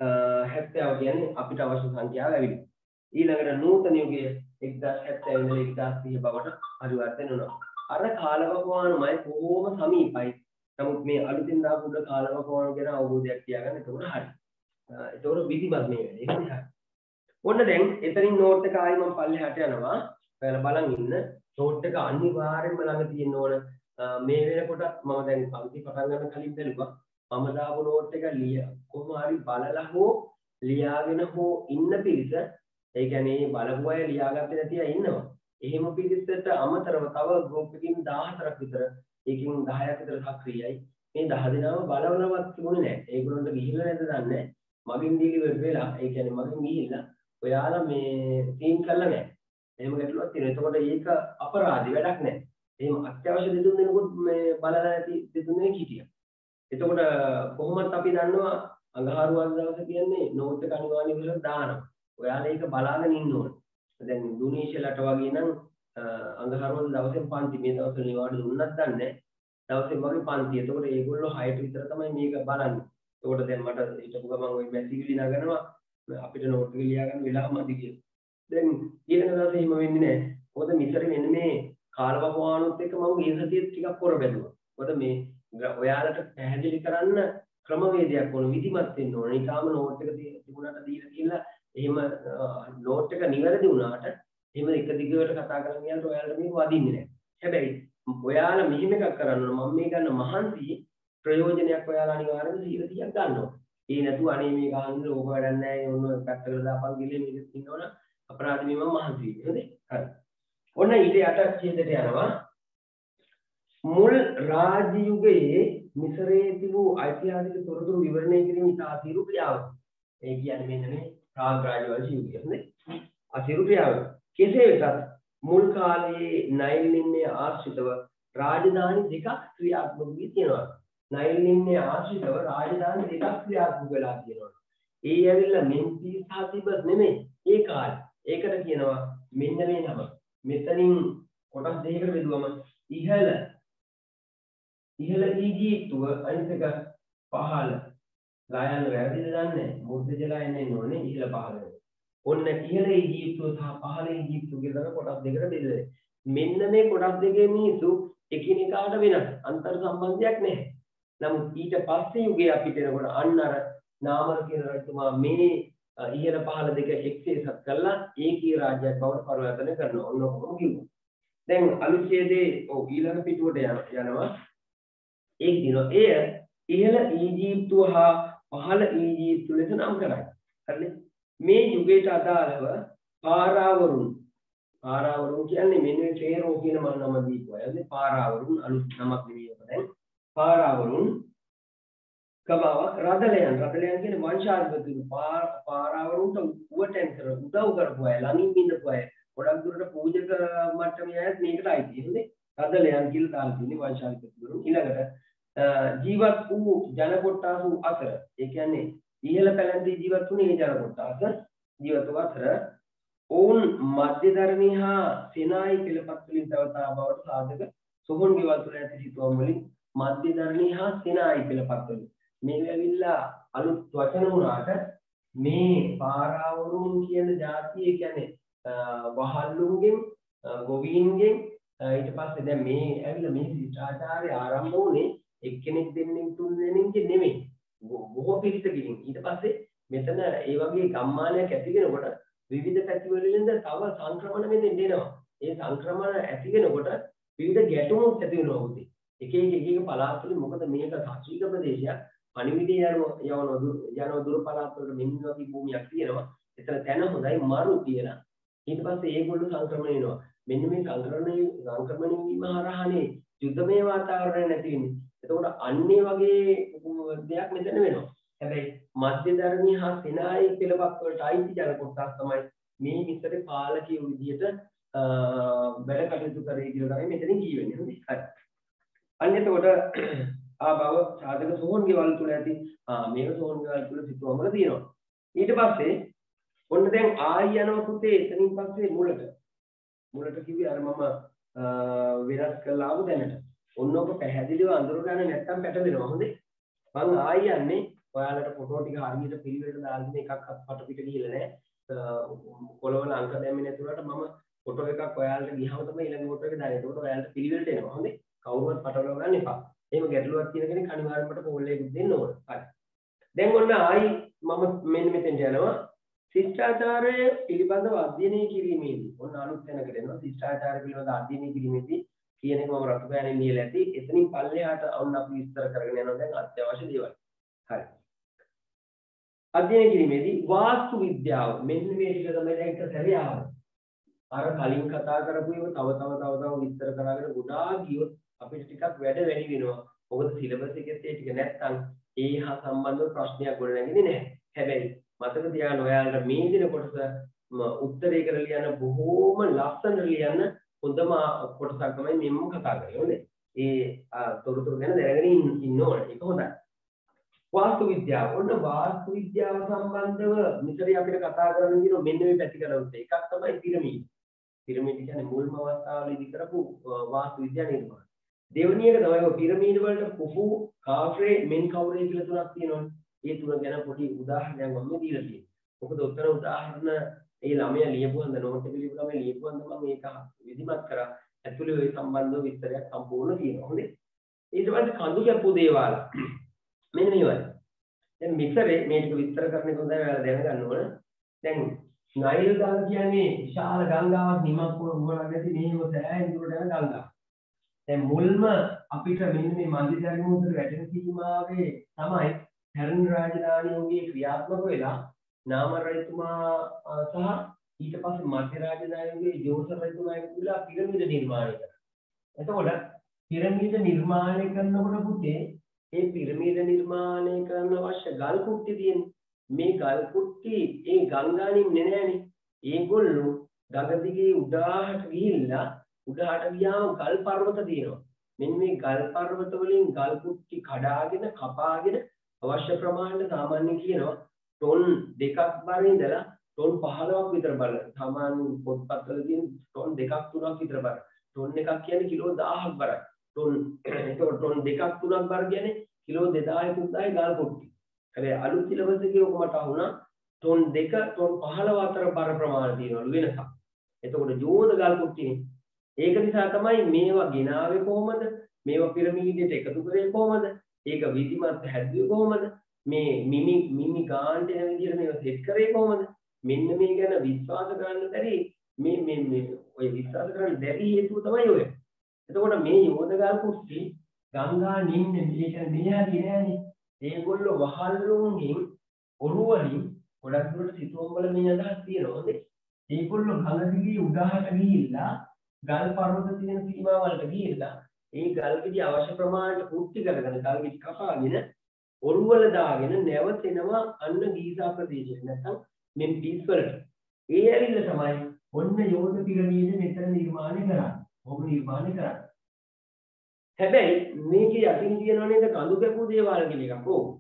හැත්තෑ කියන්නේ අපිට අවශ්‍ය සංඛ්‍යාව ලැබෙනවා. ඊළඟට නූතන යුගයේ එක්දාස් හැත්තෑ ඉඳලා එක්දාස් තිහ බවට පරිවර්තන වෙනවා. අර කාලවකවානුමයි කොහොම සමීපයි. නමුත් මේ අලුතින් දාපු උඩ කාලවකවානු ගැන අවබෝධයක් තියාගන්න එතකොට හරි. එතකොට විධිමත් මේ වෙන්නේ. ඒක හරි. ඔන්න දැන් එතනින් නෝට් එක ආයි මම පල්ලෙහාට යනවා. ඔයාලා බලන් ඉන්න. නෝට් එක අනිවාර්යෙන්ම ළඟ තියෙන්න ඕන. මේ වෙනකොට මම දැන් පන්ති පටන් ගන්න කලින් බැලුවා. මම දාපු නෝට් එක ලිය කොහොම හරි බලලා හෝ ලියාගෙන හෝ ඉන්න පිරිස ඒ කියන්නේ බලපු අය ලියාගත්තේ නැති අය ඉන්නවා. එහෙම පිරිසට අමතරව තව ගෲප් එකකින් දාහතරක් විතර ඒකින් දහයක් විතර සක්‍රියයි. මේ දහ දෙනාම බලවලවත් තිබුණේ නැහැ. ඒගොල්ලන්ට ගිහිල්ලා නැද්ද දන්නේ නැහැ. මගෙන් ඩිලිවර් වෙලා ඒ කියන්නේ මගෙන් ගිහිල්ලා ඔයාලා මේ ටීම් කරලා නැහැ. එහෙම ගැටලුවක් තියෙනවා. එතකොට ඒක අපරාධි වැඩක් නැහැ. එහෙම අත්‍යවශ්‍ය දෙතුන් දෙනෙකුත් මේ බලලා නැති දෙතුන් දෙනෙක් හිටියා. එතකොට කොහොමත් අපි දන්නවා අඟහරුවාදා දවසේ කියන්නේ නෝට් එක අනිවාර්යයෙන් විතර දානවා. ඔයාලා ඒක බලාගෙන ඉන්න ඕනේ. දැන් දුනීෂලට වගේ නම් අඟහරුවාදා දවසේ පන්ති මේ දවස්වල නිවාඩු දුන්නත් දන්නේ දවසේ මගේ පන්ති. එතකොට ඒගොල්ලෝ හයට විතර තමයි මේක බලන්නේ. එතකොට දැන් මට හිටපු ගමන් ওই මැසිවිලි නගනවා අපිට නෝට් එක ලියා ගන්න වෙලාව මදි කියලා. දැන් ඊළඟ දවසේ එහෙම වෙන්නේ නැහැ. මොකද මිසරේ මෙන්න මේ කාලවකවානුත් එක්ක මම මේ සතියේ ටිකක් පොර බැලුවා. මොකද මේ ඔයාලට පැහැදිලි කරන්න ක්‍රමවේදයක් ඕන විධිමත් වෙන්න ඕන. නිකාම නෝට් එක තිබුණාට දීලා කියලා එහෙම නෝට් එක නිවැරදි වුණාට එහෙම එක දිගට කතා කරගෙන යනකොට ඔයාලට මේක වදින්නේ නැහැ. හැබැයි ඔයාලා මෙහෙම එකක් කරන්න ඕන. මම මේ ගන්න මහන්සි ප්‍රයෝජනයක් ඔයාලා අනිවාර්යයෙන්ම සීල තියක් ගන්න ඕන. ඒ නැතුව අනේ මේක අහන්නේ ඕක වැඩක් නැහැ. ඔන්න පැත්තකට දාපන් ගිහලා මේක ඉන්නවනම් අපරාධ මේ මම මහන්සි වෙන්නේ. හරි. ඔන්න ඊට යට ඡේදයට යනවා. මුල් රාජ්‍ය යුගයේ මිසරයේ තිබූ ඓතිහාසික තොරතුරු විවරණය කිරීම ඉතා අසීරු ක්‍රියාවක්. ඒ කියන්නේ මෙන්න මේ ප්‍රාග් රාජවංශ යුගය නේ. අසීරු ක්‍රියාවක්. කෙසේ වෙතත් මුල් කාලයේ නයිල් නිම්නය ආශ්‍රිතව රාජධානි දෙකක් ක්‍රියාත්මක වී තියෙනවා. නයිල් නිම්නය ආශ්‍රිතව රාජධානි දෙකක් ක්‍රියාත්මක වෙලා තියෙනවා. ඒ ඇවිල්ලා මෙම්ෆිස් සහ තිබස් නෙමෙයි. ඒ කාලේ. ඒකට කියනවා මෙන්න මේ නම. මෙතනින් කොටස් දෙකකට බෙදුවම ඉහළ ඉහළ ඊජිප්තුව අනිත් එක පහළ ලායන් වැරදිද දන්නේ මුද්ද ජලා එන්නේ නෝනේ ඉහළ පහළ ඔන්න ඉහළ ඊජිප්තුව සහ පහළ ඊජිප්තුව කියලා කොටස් දෙකකට බෙදලා මෙන්න මේ කොටස් දෙකේ මිනිස්සු එකිනෙකාට වෙනස් අන්තර් සම්බන්ධයක් නැහැ. නමුත් ඊට පස්සේ යුගයේ අපිට එනකොට අන්න අර නාමර කියන රජතුමා මේ ඉහළ පහළ දෙක එක්සේසත් කළා ඒකී රාජ්‍යයක් බවට පරිවර්තනය කරනවා. ඔන්න ඔක්කොම කිව්වා. දැන් අලුත් ඡේදයේ ඔව් ඊළඟ පිටුවට යනවා. ඒක දිනවා. එය ඉහළ ඊජිප්තුව හා පහළ ඊජිප්තුව ලෙස නම් කරයි. හරිනේ? මේ යුගයට අදාළව පාරාවරුන් පාරාවරුන් කියන්නේ මෙන්න මේ ෆේරෝ කියන මම නම දීපුවා. يعني පාරාවරුන් අලුත් නමක් නෙවෙයි ඔක දැන්. පාරාවරුන් කබාවක් රදලයන් රදලයන් කියන්නේ වංශාධිපතිතුරු පාරාවරුන්ට උවටෙන් කර උදව් කරපු අය ළඟින් ඉඳපු අය ගොඩක් දුරට පූජක මට්ටමේ අයත් මේකට අයිති. එහෙනම් රදලයන් කියලා දාලා තියෙන්නේ වංශාධිපතිතුරු. ඊළඟට ජීවත් වූ ජන කොට්ටාස අතර ඒ කියන්නේ ඉහළ පැලැන්තේ ජීවත් වුණේ ජන කොට්ටාස ජීවත් වූ අතර ඔවුන් මධ්‍යධර්මී හා සෙනායි පෙළපත් වලින් තවතා බවට සාධක සොහොන් ගෙවල් තුළ ඇති සිතුවම් වලින් මධ්‍යධර්මී හා සෙනායි පෙළපත් වලින් මේ වෙවිලා අලුත් වචන වුණාට මේ පාරාවරුන් කියන જાතිය කියන්නේ වහල්ලුන්ගෙන් ගොවීන්ගෙන් ඊට පස්සේ දැන් මේ ඇවිල්ලා මේ ශිෂ්ටාචාරය ආරම්භ වුණේ එක්කෙනෙක් දෙන්නෙක් තුන් දෙනෙක්ගේ නෙමෙයි. බොහෝ පිරිසකින් ඊට පස්සේ මෙතන ඒ වගේ ගම්මානයක් ඇති වෙනකොට විවිධ පැති වලින්ද තව සංක්‍රමණ මෙතෙන් එනවා. ඒ සංක්‍රමණ ඇති වෙනකොට විවිධ ගැටුම් ඇති වෙනවා උදේ. එක එක එක එක පළාත් වලින් මොකද මේක සාස්ත්‍රීය ප්‍රදේශයක් පණිවිඩය යන යන යන දුර පළාත් වලට මෙන්න වගේ භූමියක් තියෙනවා. එතන තැන හොඳයි මරු කියලා. ඊට පස්සේ ඒගොල්ලෝ සංක්‍රමණය වෙනවා. මෙන්න මේ සංක්‍රමණය සංක්‍රමණය වීම හරහානේ යුද්ධමය වාතාවරණය නැති වෙන්නේ. එතකොට අන්නේ වගේ දෙයක් මෙතන වෙනවා. හැබැයි මධ්‍ය ධර්මී හා සෙනායි පෙළපත් වලට අයිති ජන කොටස් තමයි මේ විතරේ පාලකීය විදියට වැඩ කටයුතු කරේ කියලා තමයි මෙතනින් කියවෙන්නේ. හරි. අන්න එතකොට ආ බව සාධක සෝන් ගෙවල් තුල ඇති ආ මේක සෝන් ගෙවල් තුල සිතුවමල තියෙනවා. ඊට පස්සේ ඔන්න දැන් ආයි යනවා පුතේ එතනින් පස්සේ මුලට. මුලට කිව්වේ අර මම වෙනස් කළා ආව දැනට. ඔන්න ඔබ පැහැදිලිව අඳුර ගන්න නැත්තම් පැටලෙනවා. හොඳේ. මම ආයි යන්නේ ඔයාලට ෆොටෝ ටික හරියට පිළිවෙලට දාගෙන එකක් අත්පට පිට ගිහලා නැහැ. කොළවල අංක දැම්මේ නැතුණාට මම ෆොටෝ එකක් ඔයාලට ගියහම තමයි ඊළඟ ෆොටෝ එක දාන්නේ. ඒකට ඔයාලට පිළිවෙලට එනවා. හොඳේ. කවුරුවත් පටලවා ගන්න එපා. එහෙම ගැටලුවක් තියෙන කෙනෙක් අනිවාර්යයෙන්ම මට කෝල් එකක් දෙන්න ඕන. හරි. දැන් ඔන්න ආයි මම මෙන්න මෙතෙන්ට යනවා. ශිෂ්ටාචාරය පිළිබඳව අධ්‍යයනය කිරීමේදී ඔන්න අලුත් තැනකට එනවා. ශිෂ්ටාචාරය පිළිබඳව අධ්‍යයනය කිරීමේදී කියන එක මම රතු පෑනෙන් ලියලා ඇති. එතනින් පල්ලෙහාට ඔන්න අපි විස්තර කරගෙන යනවා දැන් අත්‍යවශ්‍ය දේවල්. හරි. අධ්‍යයනය කිරීමේදී වාස්තු විද්‍යාව මෙන්න මේ ටික තමයි දැන් එක සැරේ ආවද. අර කලින් කතා කරපු ඒවා තව තව තව තව විස්තර කරගෙන ගොඩාක් ගියොත් අපිට ටිකක් වැඩ වැඩි වෙනවා. මොකද සිලබස් එකේ ඒ ටික නැත්තම් ඒ හා සම්බන්ධව ප්‍රශ්නයක් ගොඩනැගෙන්නේ නැහැ. හැබැයි මතක තියාගන්න ඔයාලට මේ දින කොටස උත්තරේ කරලා ලියන්න බොහෝම ලස්සනට ලියන්න හොඳම කොටසක් තමයි මම කතා කරන්නේ. හොඳේ. ඒ තොරතුරු ගැන දැනගෙන ඉන්න ඕනේ. ඒක හොඳයි. වාස්තු විද්‍යාව. ඔන්න වාස්තු විද්‍යාව සම්බන්ධව මෙතන අපිට කතා කරන්න දින මෙන්න මේ පැති කරවුත් එකක් තමයි පිරමීඩ. පිරමීඩ කියන්නේ මුල්ම අවස්ථාවේදී කරපු වාස්තු විද්‍යා නිර්මාණ. දෙවෙනි එක තමයි පිරමීඩ වලට කුෆු, කාෆ්රේ, මෙන් කවුරේ කියලා තුනක් තියෙනවනේ. ඒ තුන ගැන පොඩි උදාහරණයක් මම දීලා තියෙනවා. මොකද උත්තර උදාහරණ ඒ ළමයා ලියපුවන්ද නෝට් එක ලියපු ළමයා ලියපුවන්ද මම මේක විධිමත් කරා. ඇතුළේ ওই සම්බන්ධව විස්තරයක් සම්පූර්ණ තියෙනවා. හොඳේ. ඊට පස්සේ කඳු කැපු දේවාල. මෙන්න මේවයි. දැන් මිසරේ මේක විස්තර කරන්න හොඳයි ඔයාලා දැනගන්න ඕන. දැන් නයිල් ගඟ කියන්නේ විශාල ගංගාවක් නිමක් වුණා නැති මෙහෙම සෑහෙන දුරට යන ගංගාවක්. දැන් මුල්ම අපිට මෙන්න මේ මන්දිරයන් මුදුර වැටෙන සීමාවේ තමයි හැරන් රාජධානියෝගේ ක්‍රියාත්මක වෙලා නාම රජතුමා සහ ඊට පස්සේ මධ්‍ය රාජධානියෝගේ ජෝසර් රජතුමා එකතුලා පිරමීඩ නිර්මාණය කරා. එතකොට පිරමීඩ නිර්මාණය කරනකොට පුතේ ඒ පිරමීඩ නිර්මාණය කරන්න අවශ්‍ය ගල් කුට්ටි තියෙන්නේ. මේ ගල් කුට්ටි ඒ ගංගානින් නෑනේ. ඒගොල්ලෝ ගඟ දිගේ උඩහට ගිහිල්ලා උඩහට ගියාම ගල් පර්වත තියෙනවා. මෙන්න මේ ගල් පර්වත වලින් ගල් කුට්ටි කඩාගෙන කපාගෙන අවශ්‍ය ප්‍රමාණයට සාමාන්‍යයෙන් කියනවා ටොන් දෙකක් බර ඉඳලා ටොන් පහළොවක් විතර බර. සාමාන්‍ය පොත්පත්වල තියෙන ටොන් දෙකක් තුනක් විතර බර. ටොන් එකක් කියන්නේ කිලෝ දහයක් බරයි. ටොන් එතකොට ටොන් දෙකක් තුනක් බර කියන්නේ කිලෝ දෙදාහයි තුන්දාහයි ගල් කුට්ටි. හැබැයි අලුත් සිලබස් එකේ ඔක මට අහුණා ටොන් දෙක ටොන් පහළොව අතර බර ප්‍රමාණය තියෙනවලු වෙනසක්. එතකොට යෝධ ගල් කුට්ටිනේ. ඒක නිසා තමයි මේවා ගෙනාවේ කොහොමද? මේවා පිරමීඩයට එකතු කරේ කොහොමද? ඒක විධිමත් හැදුවේ කොහොමද? මේ මිමි මිමි ගාන්ට යන විදිහට මේවා සෙට් කරේ කොහොමද? මෙන්න මේ ගැන විශ්වාස කරන්න බැරි මේ මේ මේ ඔය විශ්වාස කරන්න බැරි හේතුව තමයි ඔය. එතකොට මේ යෝධ ගල් කුට්ටි ගංගා නිම්නේ මේක මෙහාදී නෑනේ. ඒගොල්ලෝ වහල්ලුන්ගෙන් ඔරුවලින් ගොඩක් දුරට සිතුවම්බල මේ අදහස් තියෙනවා. හොඳේ. ඒගොල්ලෝ ගඟ දිගේ උඩහට ගිහිල්ලා ගල් පර්වත තියෙන සීමාවලට ගිහිල්ලා ඒ ගල් ගෙඩි අවශ්‍ය ප්‍රමාණයට පුට්ටි කරගෙන ගල් ගෙඩි කපාගෙන ඔරුවල දාගෙන නැවතෙනවා අන්න ගීසා ප්‍රදේශයට නැත්නම් මෙම්ෆිස් වලට. ඒ ඇවිල්ලා තමයි ඔන්න යෝධ පිරමීඩ මෙතන නිර්මාණය කරන්නේ. ඔබ නිර්මාණය කරන්නේ. හැබැයි මේකේ යටින් තියෙනව නේද කඳු කැපු දේවාල කියන එකක්. ඕක.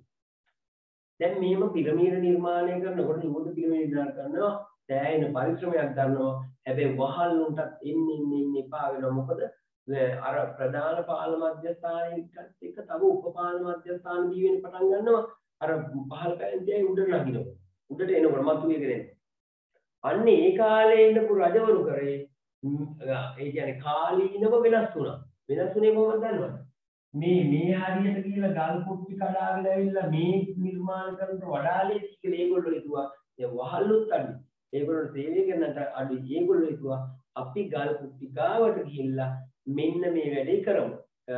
දැන් මේම පිරමීඩ නිර්මාණය කරනකොට යෝධ පිරමීඩ නිර්මාණය කරනවා දැයින පරිශ්‍රමයක් ගන්නවා. හැබැයි වහල්ලුන්ටත් එන්නේ එන්නේ එන්නේ එපා වෙනවා. මොකද අර ප්‍රධාන පාල මධ්‍යස්ථානයේත් එක්ක තව උපපාල මධ්‍යස්ථාන දී වෙන පටන් ගන්නවා. අර පහළ පැලැන්තියයි උඩට නගිනවා. උඩට එනකොට මතුවේගෙන එනවා. අන්න ඒ කාලේ ඉඳපු රජවරු කරේ ඒ කියන්නේ කාලීනව වෙනස් වුණා. වෙනස් වුණේ කොහොමද දන්නවද? මේ මේ හරියට කියලා ගල් කුට්ටි කඩාගෙන ඇවිල්ලා මේ නිර්මාණ කරන වඩාලේ කියලා ඒගොල්ලෝ හිතුවා ඒ වහල්ලුත් අඩි ඒගොල්ලෝ සේවය කරනට අඩි ඒගොල්ලෝ හිතුවා අපි ගල් කුට්ටි ගාවට ගිහිල්ලා මෙන්න මේ වැඩේ කරමු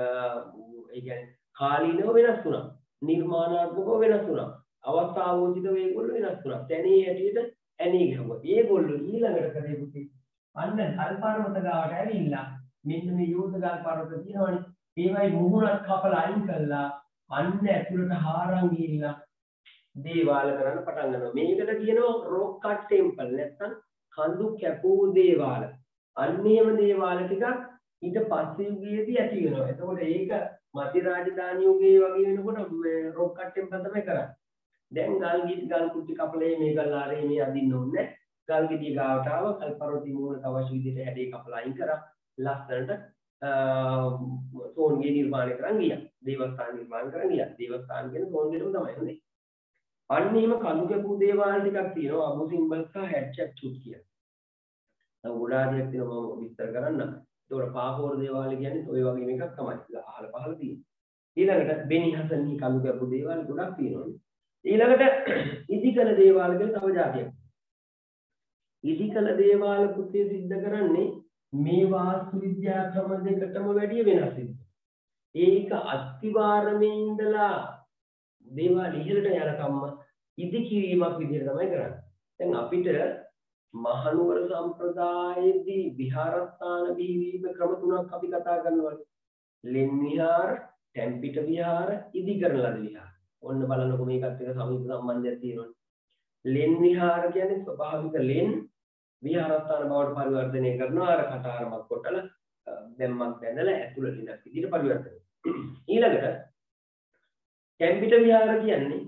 ඒ කියන්නේ කාලීනව වෙනස් වුණා නිර්මාණාත්මකව වෙනස් වුණා අවස්ථාවෝචිතව ඒගොල්ලෝ වෙනස් වුණා තැනේ හැටියට ඇණී ගහුවා ඒගොල්ලෝ ඊළඟට කරේ පුතේ අන්න කල්පරවත ගාවට ඇවිල්ලා මෙන්න මේ යෝධ ගල්පරවත තියෙනවනේ ඒවයි මුහුණක් කපලා අයින් කළා අන්න ඇතුළට හාරන් ගිහිල්ලා දේවාල කරන්න පටන් ගන්නවා මේකට කියනවා රොක් කට් ටෙම්පල් නැත්නම් කඳු කැපූ දේවාල අන්නේම දේවාල ටිකක් ඊට පස්සේ යුගයේදී ඇති වෙනවා එතකොට ඒක මධ්‍ය රාජධානි යුගයේ වගේ වෙනකොට රොක් කට් ටෙම්පල් තමයි කරන්නේ දැන් ගල් ගිත් ගල් කුටි කපලේ මේ ගල් ආරේ මේ අදින්න ඕනේ ගල් ගෙඩිය ගාවට ආව කල්පරෝති මූලක අවශ්‍ය විදිහට හැඩේ කපලා අයින් කරා ලස්සනට සෝන්ගේ නිර්මාණය කරන් ගියා දේවස්ථාන නිර්මාණය කරන් ගියා දේවස්ථාන කියන සෝන්ගෙටම තමයි හොඳේ අන්න එහෙම කඳු කැපූ දේවාල ටිකක් තියෙනවා අබු සිම්බල් සහ හැඩ්චැප් චුට් කියලා දැන් ගොඩාරියක් තියෙනවා මම විස්තර කරන්න ඒතකොට පාපෝර දේවාල කියන්නේ ඔය වගේම එකක් තමයි අහල පහල තියෙන්නේ ඊළඟට බෙනි හසන්හි කඳු කැපූ දේවාල ගොඩක් තියෙනවා ඊළඟට ඉදිකල දේවාල කියලා තව જાතියක් ඉදිකල දේවාල පුතේ සිද්ධ කරන්නේ මේ වාස්තු විද්‍යා ක්‍රම දෙකටම වැඩිය වෙනස් වෙනවා. ඒක අත්තිවාරමේ ඉඳලා දේවාල ඉහළට යනකම්ම ඉදි කිරීමක් විදිහට තමයි කරන්නේ. දැන් අපිට මහනුවර සම්ප්‍රදායේදී විහාරස්ථාන බිහිවීම ක්‍රම තුනක් අපි කතා කරනවා. ලෙන් විහාර, ටැම්පිට විහාර, ඉදිකරන ලද විහාර. ඔන්න බලන්නකො මේකත් එක්ක සමීප සම්බන්ධයක් තියෙනවා. ලෙන් විහාර කියන්නේ ස්වභාවික ලෙන් විහාරස්ථාන බවට පරිවර්තනය කරනවා අර කටාරමක් කොටලා දැම්මක් බැඳලා ඇතුළට ඉනක් විදිහට පරිවර්තනය. ඊළඟට ටැම්පිට විහාර කියන්නේ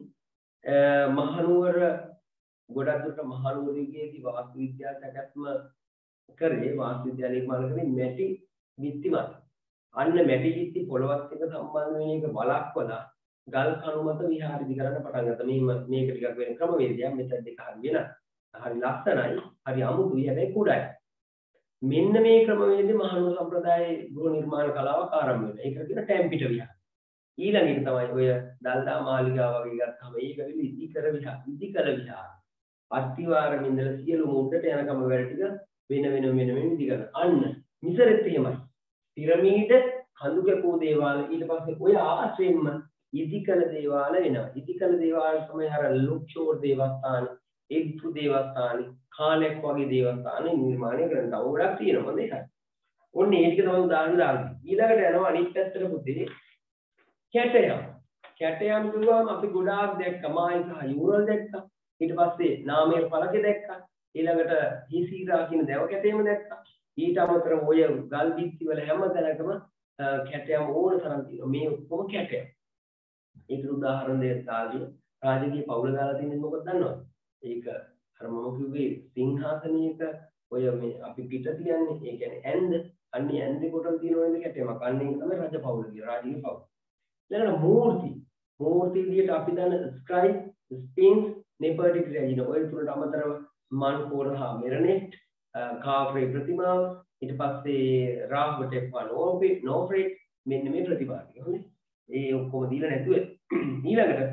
මහනුවර ගොඩක් දුරට මහනුවර යුගයේදී වාස්තු විද්‍යා සැකස්ම කරේ වාස්තු විද්‍යා නිර්මාණ කරේ මැටි බිත්ති මත. අන්න මැටි බිත්ති පොළවත් එක්ක සම්බන්ධ වෙන එක වළක්වලා ගල් කණු මත විහාර ඉදි කරන්න පටන් ගත්තා. මේ මේක ටිකක් වෙන ක්‍රමවේදයක් මෙතන දෙක හරි වෙනස්. හරි ලස්සනයි හරි අමුතුයි හැබැයි කුඩායි මෙන්න මේ ක්‍රමවේදී මහනුවර සම්ප්‍රදායේ ගෘහ නිර්මාණ කලාවක් ආරම්භ වෙනවා ඒකට කියන ටැම්පිට විහාර ඊළඟට තමයි ඔය දල්දා මාලිගා වගේ ගත්තාම ඒක වෙලි ඉදිකර විහාර ඉදිකල විහාර අත්තිවාරමින් ඉඳලා සියලු මුඩට යනකම වැඩ ටික වෙන වෙන වෙන වෙන ඉදි කරන අන්න මිසරෙත් එහෙමයි පිරමීඩ කඳු කැපූ දේවාල ඊට පස්සේ ඔය ආශ්‍රයෙන්ම ඉදිකල දේවාල වෙනවා ඉදිකල දේවාල තමයි අර ලුක්ෂෝර් දේවස්ථාන ඒත්තු දේවස්ථානි කාලයක් වගේ දේවස්ථාන නිර්මාණය කරන තව ගොඩක් තියෙනවා මේක. ඔන්න ඒක තමයි උදාහරණ දාන්නේ. ඊළඟට යනවා අනිත් පැත්තට පුතේ කැටයම්. කැටයම් කියුවාම අපි ගොඩාක් දැක්ක මායි සහ යූරල් දැක්කා. ඊට පස්සේ නාමයේ පළක දැක්කා. ඊළඟට හීසීරා කියන දැව කැටයම දැක්කා. ඊට අමතරව ඔය ගල් බිත්ති වල හැම තැනකම කැටයම් ඕන තරම් තියෙනවා. මේ ඔක්කොම කැටයම්. ඒකට උදාහරණ දෙයක් දාලා රාජකීය පවුල දාලා තියෙන්නේ මොකක්ද දන්නවද? ඒක අර මම කිව්වේ සිංහාසනයක ඔය මේ අපි පිට තියන්නේ ඒ කියන්නේ ඇඳ අන්නේ ඇඳේ කොටල් තියෙන වෙලේ කැටේමක් අන්නේ තමයි රජ පවුල කියන රාජකීය පවුල. ඊළඟට මූර්ති මූර්ති විදියට අපි දන්න ස්ක්‍රයිබ් ස්පින්ක්ස් නෙපර්ටික් රැජින ඔය තුනට අමතරව මන්කෝර හා මෙරනෙට් කාෆ්‍රේ ප්‍රතිමාව ඊට පස්සේ රාහ්වටෙප්පා නෝපේ නෝෆ්‍රේ මෙන්න මේ ප්‍රතිමා ටික හොඳේ. ඒ ඔක්කොම දීලා නැතුව ඊළඟට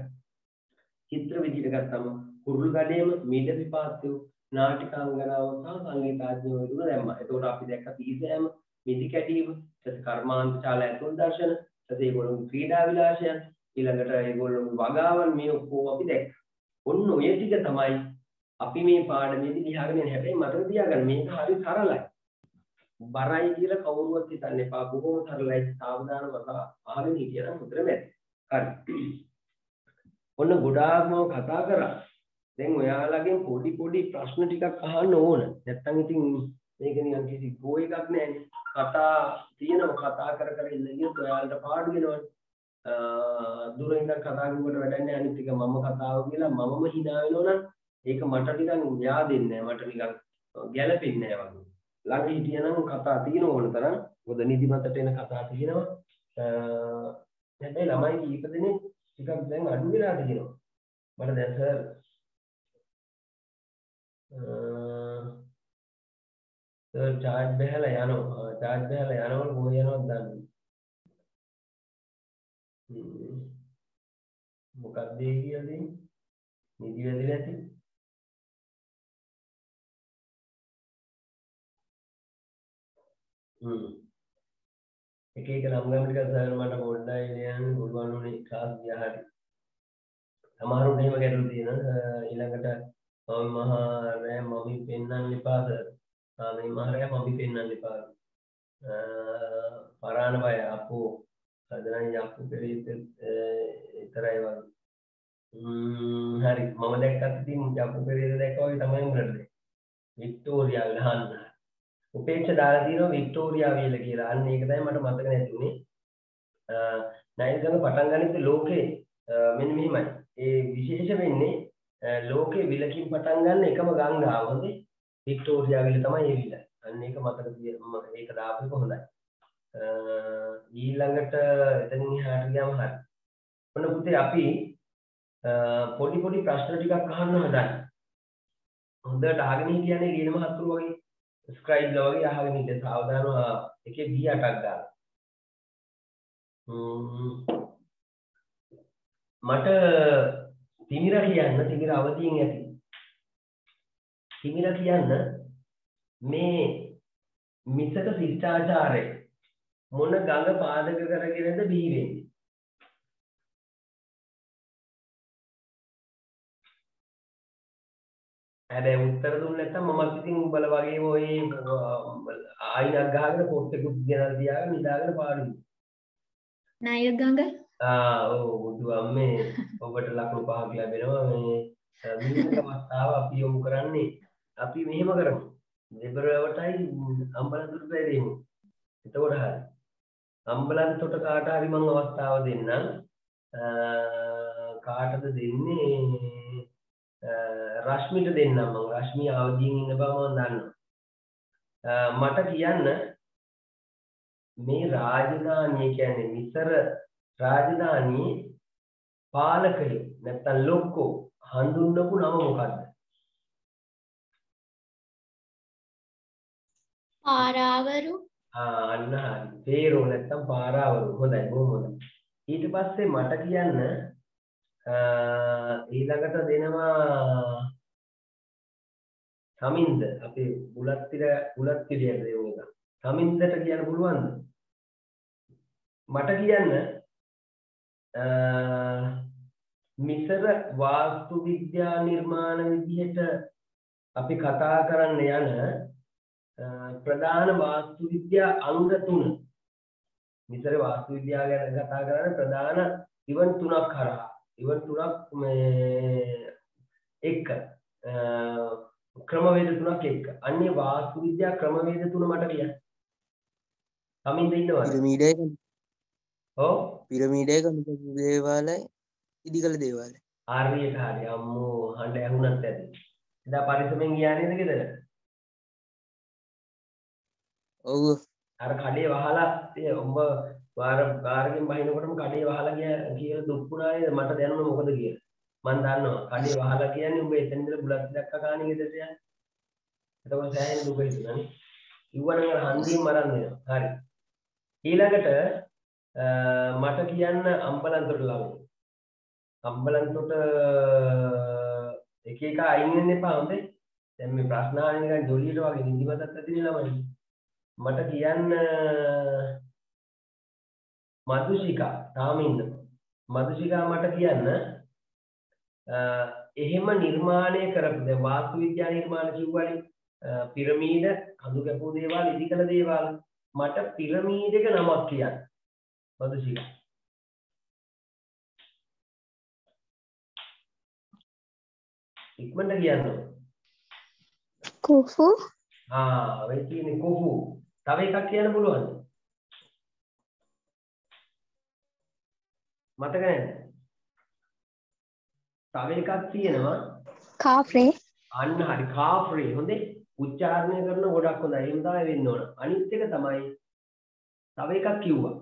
චිත්‍ර විදියට ගත්තම කුරුළු ගඩේම මීඩ විපාතයෝ නාටිකාංගනාව සහ සංගීතඥයෝ දුන දැම්මා. එතකොට අපි දැක්ක තීසෑම මිදි කැටීම, ඊට කර්මාන්ත ශාලා ඇතුල් දර්ශන, ඊට ඒගොල්ලෝ ක්‍රීඩා විලාසයන්, ඊළඟට ඒගොල්ලෝ වගාවන් මේ ඔක්කොම අපි දැක්කා. ඔන්න ඔය ටික තමයි අපි මේ පාඩමේදී ලියාගෙන යන්නේ. හැබැයි මතක තියාගන්න මේක හරි සරලයි. බරයි කියලා කවුරුවත් හිතන්න එපා. බොහොම සරලයි. සාවධානව අහගෙන හිටියනම් උතර මැද. හරි. ඔන්න ගොඩාක්ම කතා කරා. දැන් ඔයාලගෙන් පොඩි පොඩි ප්‍රශ්න ටිකක් අහන්න ඕන. නැත්තම් ඉතින් මේක නිකන් කිසි ගෝ එකක් නෑනේ. කතා තියෙනව කතා කර කර ඉන්න ගියොත් ඔයාලට පාඩු වෙනවනේ. අ දුර ඉඳන් කතා කරුවට වැඩක් නෑ. අනිත් එක මම කතාව කියලා මමම hina වෙනවනම් ඒක මට නිකන් yaadෙන්නේ නෑ. මට නිකන් ගැළපෙන්නේ නෑ වගේ. ළඟ හිටියනම් කතා තියෙන ඕන තරම්. මොකද නිදිමතට එන කතා තියෙනවා. අ හැබැයි ළමයි කීප දෙනෙක් ටිකක් දැන් අඩු වෙලා තියෙනවා. මට දැන් සර් සර් චාර්ජ් බහලා යනවා. චාර්ජ් බහලා යනකොට කොහෙ යනවද දන්නේ මොකක්ද ඒ කියන්නේ? නිදි වැදිලා ඇති. හ්ම්. එක එක නම් ගම් ටිකක් සාරන මට පොඩ්ඩයි ලියන්න පුළුවන් උනේ ක්ලාස් ගියා හරි. සමහරුන්ට එහෙම ගැටලු තියෙනවා. ඊළඟට මම මහා නෑ මම පෙන්වන්න එපාද? ආ මේ මහරයා මම පෙන්වන්න එපාද? පරාණ බය අපෝ අදනම් යක්කු පෙරේත විතරයි වගේ. ම්ම් හරි මම දැක්කත් ඉතින් යක්කු පෙරේත දැක්කා වගේ තමයි උඹලට. වික්ටෝරියා ගහන්න. උපේක්ෂ දාලා තියෙනවා වික්ටෝරියා වේල කියලා. අන්න ඒක තමයි මට මතක නැති උනේ. නයිල් ගඟ පටන් ගන්නෙත් ලෝකේ මෙන්න මෙහිමයි. ඒ විශේෂ වෙන්නේ ලෝකේ විලකින් පටන් ගන්න එකම ගංගාව හොඳේ වික්ටෝරියා විල තමයි ඒ විල. අන්න ඒක මතක තියෙන ඒක දාපු හොඳයි. ඊළඟට එතනින් එහාට ගියාම හරි. ඔන්න පුතේ අපි පොඩි පොඩි ප්‍රශ්න ටිකක් අහන්න හදන්නේ. හොඳට අහගෙන හිටියනේ ලියන මහත්තුරු වගේ ස්ක්‍රයිබ් ලා වගේ අහගෙන ඉන්න සාවධානව එකේ බී අටක් දාන්න. මට තිමිර කියන්න තිමිර අවදියෙන් ඇති. තිමිර කියන්න මේ මිසක ශිෂ්ටාචාරය මොන ගඟ පාදක කරගෙනද බිහි වෙන්නේ? හැබැයි උත්තර දුන්නේ නැත්නම් මමත් ඉතින් උඹල වගේ ඔය ආයිනක් ගහගෙන පොට්ටෙකුත් ගෙනල්ලා තියාගෙන නිදාගෙන පාඩුයි. නයිල් ගඟ? ආ ඔව් බුදු අම්මේ ඔබට ලකුණු පහක් ලැබෙනවා මේ විවිධ අවස්ථාව අපි යොමු කරන්නේ අපි මෙහෙම කරමු. දෙබරවටයි අම්බලන්තොට බැරිමු. එතකොට හරි. අම්බලන්තොට කාට හරි මම අවස්ථාව දෙන්නම්. කාටද දෙන්නේ? රශ්මිට දෙන්නම් මම. රශ්මි අවදියෙන් ඉන්න බව මම දන්නවා. මට කියන්න මේ රාජධානිය කියන්නේ මිසර රාජධානියේ පාලකයෝ නැත්තම් ලොක්කෝ හඳුන්වපු නම මොකද්ද? පාරාවරු. ආ අන්න හරි. ෆේරෝ නැත්තම් පාරාවරු. හොඳයි බොහොම හොඳයි. ඊට පස්සේ මට කියන්න ඊළඟට දෙනවා සමින්ද අපේ බුලත් තිර බුලත් තිරියට දෙමු එක. සමින්දට කියන්න පුළුවන්ද? මට කියන්න මිසර වාස්තු විද්‍යා නිර්මාණ විදිහට අපි කතා කරන්න යන ප්‍රධාන වාස්තු විද්‍යා අංග තුන. මිසර වාස්තු විද්‍යාව ගැන කතා කරන ප්‍රධාන ඉවන් තුනක් හරහා ඉවන් තුනක් මේ එක්ක ක්‍රමවේද තුනක් එක්ක. අන්නේ වාස්තු විද්‍යා ක්‍රමවේද තුන මට කියන්න. සමින්ද ඉන්නවද? පිරමීඩය ඔව් පිරමීඩය කමික දේවාලය ඉදිකළ දේවාලය. හරියට හරි අම්මෝ හඬ ඇහුණත් ඇති. එදා පරිස්සමෙන් ගියා නේද ගෙදර? ඔව්. අර කඩේ වහලා ඒ උඹ වාර කාර්ගෙන් බහිනකොටම කඩේ වහලා ගියා කියලා දුක්ුණා නේද? මට දැනුණා මොකද කියලා. මම දන්නවා කඩේ වහලා කියන්නේ උඹ එතන ඉඳලා බුලත් දැක්ක ගානේ ගෙදරට යන්නේ. එතකොට සෑහෙන දුක හිතුණානේ. ඉව්වනම් අර හන්දියෙන් මරන් දෙනවා. හරි. ඊළඟට මට කියන්න අම්බලන්තොට ළඟ. අම්බලන්තොට එක එක අයින් වෙන්න එපා හොඳේ. දැන් මේ ප්‍රශ්න අහන්නේ නිකන් ජොලියට වගේ නිදිමතක් ඇති නේ ළමයි. මට කියන්න මදුෂිකා තාම ඉන්න. මදුෂිකා මට කියන්න එහෙම නිර්මාණය කරපු දැන් වාස්තු විද්‍යා නිර්මාණ කිව්වනේ පිරමීඩ කඳු කැපූ දේවාල ඉදිකළ දේවාල මට පිරමීඩක නමක් කියන්න. මදුෂිකා ඉක්මනට කියන්න. කුෆු. ආ වෙයි කියන්නේ කුෆු. තව එකක් කියන්න පුළුවන්ද? මතක නැද්ද? තව එකක් තියෙනවා කාෆ්‍රේ. අන්න හරි කාෆ්‍රේ. හොඳේ උච්චාරණය කරන ගොඩක් හොඳයි. එහෙම තමයි වෙන්න ඕන. අනිත් එක තමයි තව එකක් කිව්වා.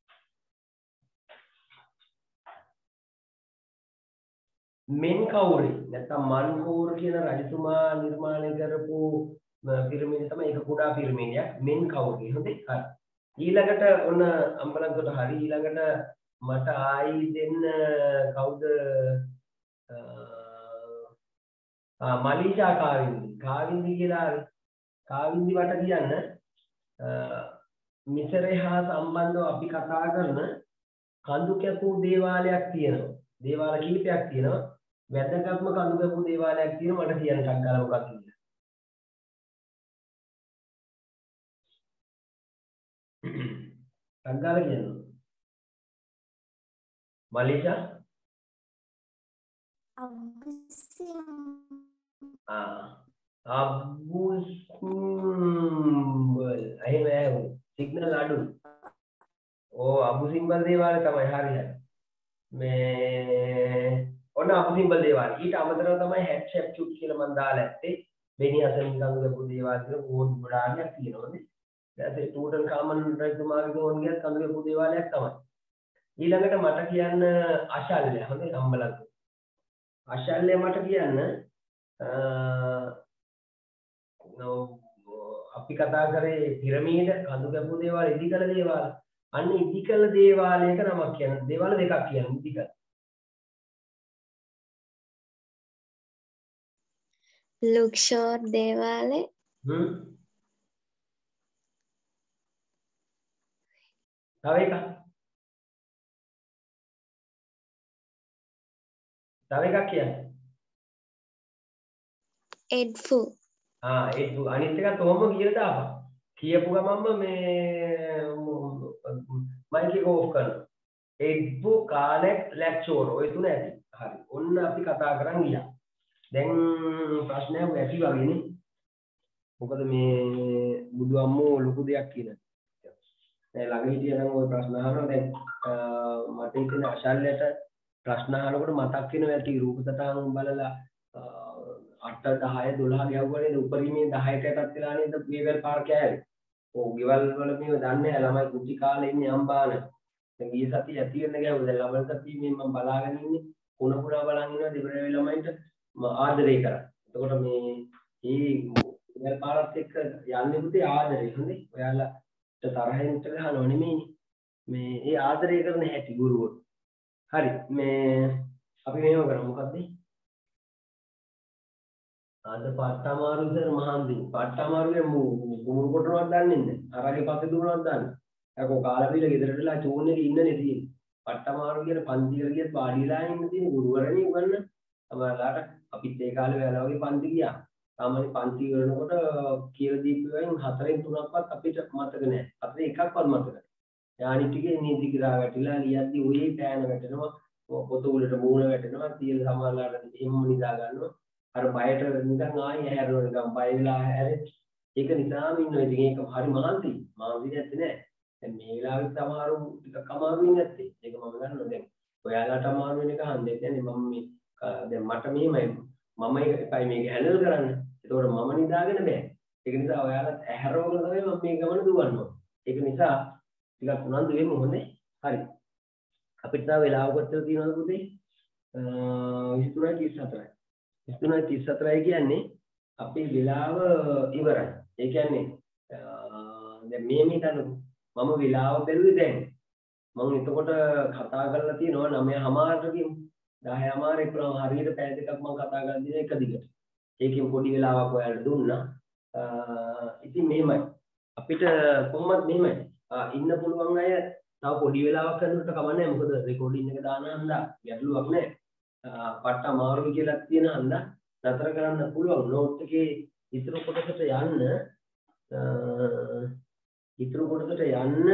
මෙන් කවුරේ නැත්නම් මන්කෝර් කියන රජතුමා නිර්මාණය කරපු පිරමීඩ තමයි ඒක කුඩා පිරමීඩයක්. මෙන් කවුරේ හොඳේ හරි. ඊළඟට ඔන්න අම්බලන්තොට හරි ඊළඟට මට ආයි දෙන්න කවුද ආ මලීෂා කාවින්දි කාවින්දි කියලා කාවින්දි වට කියන්න මිසරේ හා සම්බන්ධව අපි කතා කරන කඳු කැපූ දේවාලයක් තියෙනවා. දේවාල කීපයක් තියෙනවා. වැදගත්ම කඳු කැපූ දේවාලයක් තියෙනවා මට කියන්න ටක්කාලා මොකක්ද කියලා. ටක්කාලා කියන්න. මලීෂා ආ අබ්බු සිම්බල් එහෙම එහෙම සිග්නල් අඩු. ඕ අබ්බු සිම්බල් දේවාලය තමයි හරියට. මේ ඔන්න අබ්බු සිම්බල් දේවාලය. ඊට අමතරව තමයි හැට්ෂැප්චුට් කියලා මම දාලා ඇත්තේ. බෙනිහසන් කඳු කැපූ දේවාලය කියලා ඕන් ගොඩාක් තියෙනවානේ. ඊට ටූටන් කාමන් රජතුමාගේ ඕන් ගියත් කඳු කැපූ දේවාලයක් තමයි. ඊළඟට මට කියන්න අශල්‍ය හොඳේ අම්බලන්. අශල්‍ය මට කියන්න අපි කතා කරේ පිරමීඩ කඳු කැපූ දේවාල ඉදිකල දේවාල. අන්න ඉදිකල දේවාලයක නමක් කියන්න. දේවාල දෙකක් කියන්න ඉදිකල. ලුක්ෂෝර් දේවාලය. හ්ම්. තව එකක්. තව එකක් කියන්න. එඩ්ෆු. ආ එඩ්ෆු අනිත් එකත් ඔහොම කියලා දාපන්. කියපු ගමන්ම මේ මයික් එක ඕෆ් කරනවා. එඩ්ෆු කානෙක් ලැක්චෝර් ඔය තුන ඇති. හරි. ඔන්න අපි කතා කරන් ගියා. දැන් ප්‍රශ්නයක් ඇති වගේනේ. මොකද මේ බුදු අම්මෝ ලොකු දෙයක් කියලා. දැන් ළඟ හිටියා නම් ওই ප්‍රශ්න අහනවා. දැන් මට හිතෙන අශල්‍යයට ප්‍රශ්න අහනකොට මතක් වෙනවා ඇති රූප සටහන් බලලා අට දහය දොළහ ගැහුවානේ උපරිමයේ දහයකටත් වෙලා නේද මේවල් පාර්ක් ඇවිත්. ඔව් ගෙවල් වල මේව දන්නේ නැහැ ළමයි කුටි කාලේ ඉන්නේ අම්බාන. දැන් ගිය සතිය ඇති වෙන ගැහුවා. දැන් ළමයි සතිය මේ මම බලාගෙන ඉන්නේ. කුණ කුණා බලන් ඉන්නවා දෙබරේ ළමයින්ට ආදරේ කරා. එතකොට මේ මේ ගෙවල් පාරත් එක්ක යන්නේ පුතේ ආදරේ හොඳේ. ඔයාලට තරහින් ඉන්න ගහනව නෙමෙයිනේ. මේ ඒ ආදරේ කරන හැටි ගුරුවරු. හරි මේ අපි මේව කරමු මොකද්ද? අද පාට්ටමාරු සර් මහන්දි පාට්ටමාරුගේ මුමුරු කොටනවත් දන්නේ නැහැ. අරගේ පස්සේ දුවනවත් දන්නේ. අරකෝ කාලා බීලා ගෙදරට වෙලා චෝන් එකේ ඉන්නනේ තියෙන්නේ. පාට්ටමාරු කියන පන්ති වල ගියත් වාඩිලා ඉන්න තියෙන ගුරුවරණි උගන්න. අපලාට අපිත් ඒ කාලේ වෙලා වගේ පන්ති ගියා. සාමාන්‍ය පන්ති කරනකොට කියලා දීපුවෙන් හතරෙන් තුනක්වත් අපිට මතක නැහැ. හතරේ එකක්වත් මතක නැහැ. යානි ටිකේ නීති කිරා වැටිලා ලියද්දි ඔයේ පෑන වැටෙනවා. පොත උලට මූණ වැටෙනවා. තියල සමහරලාට එහෙම නිදා ගන්නවා. අර බයට නිකන් ආයෙ හැරෙනවා නිකන් බය වෙලා හැරෙත්. ඒක නිසාම ඉන්නවා. ඉතින් ඒක හරි මහන්සි. මහන්සි නැත්තේ නෑ. දැන් මේ වෙලාවෙත් සමහරු ටිකක් අමාරුයි නැත්තේ. ඒක මම දන්නවා දැන්. ඔයාලට අමාරු වෙන එක හන්දේ කියන්නේ මම මේ දැන් මට මෙහෙමයි මම එකයි මේක හැන්ඩල් කරන්න. ඒතකොට මම නිදාගෙන බෑ. ඒක නිසා ඔයාලත් ඇහැරවගෙන තමයි මම මේ ගමන දුවන්නේ. ඒක නිසා ටිකක් උනන්දු වෙන්න හොඳේ. හරි. අපිට තව වෙලාව කොච්චර තියෙනවද පුතේ? විසි තුනයි තිස් හතරයි. විසි තුනයි තිස් හතරයි කියන්නේ අපේ වෙලාව ඉවරයි. ඒ කියන්නේ දැන් මේ මේ තනකො මම වෙලාව බැලුවේ දැන්. මම එතකොට කතා කරලා තියෙනවා නවයමාරට කියමු. දහයමාර එක්කම හරියට පැය දෙකක් මම කතා කරලා දින එක දිගට. ඒකෙන් පොඩි වෙලාවක් ඔයාලට දුන්නා. ඉතින් මෙහෙමයි. අපිට කොහොමද මෙහෙමයි. ඉන්න පුළුවන් අය තව පොඩි වෙලාවක් කරනකොට කමන්නේ මොකද රෙකෝඩින් එක දාන හන්දා ගැටලුවක් නැහැ. පට්ට අමාරුයි කියලා තියෙන හන්දා නතර කරන්න පුළුවන්. නෝට් එකේ ඉතුරු කොටසට යන්න ඉතුරු කොටසට යන්න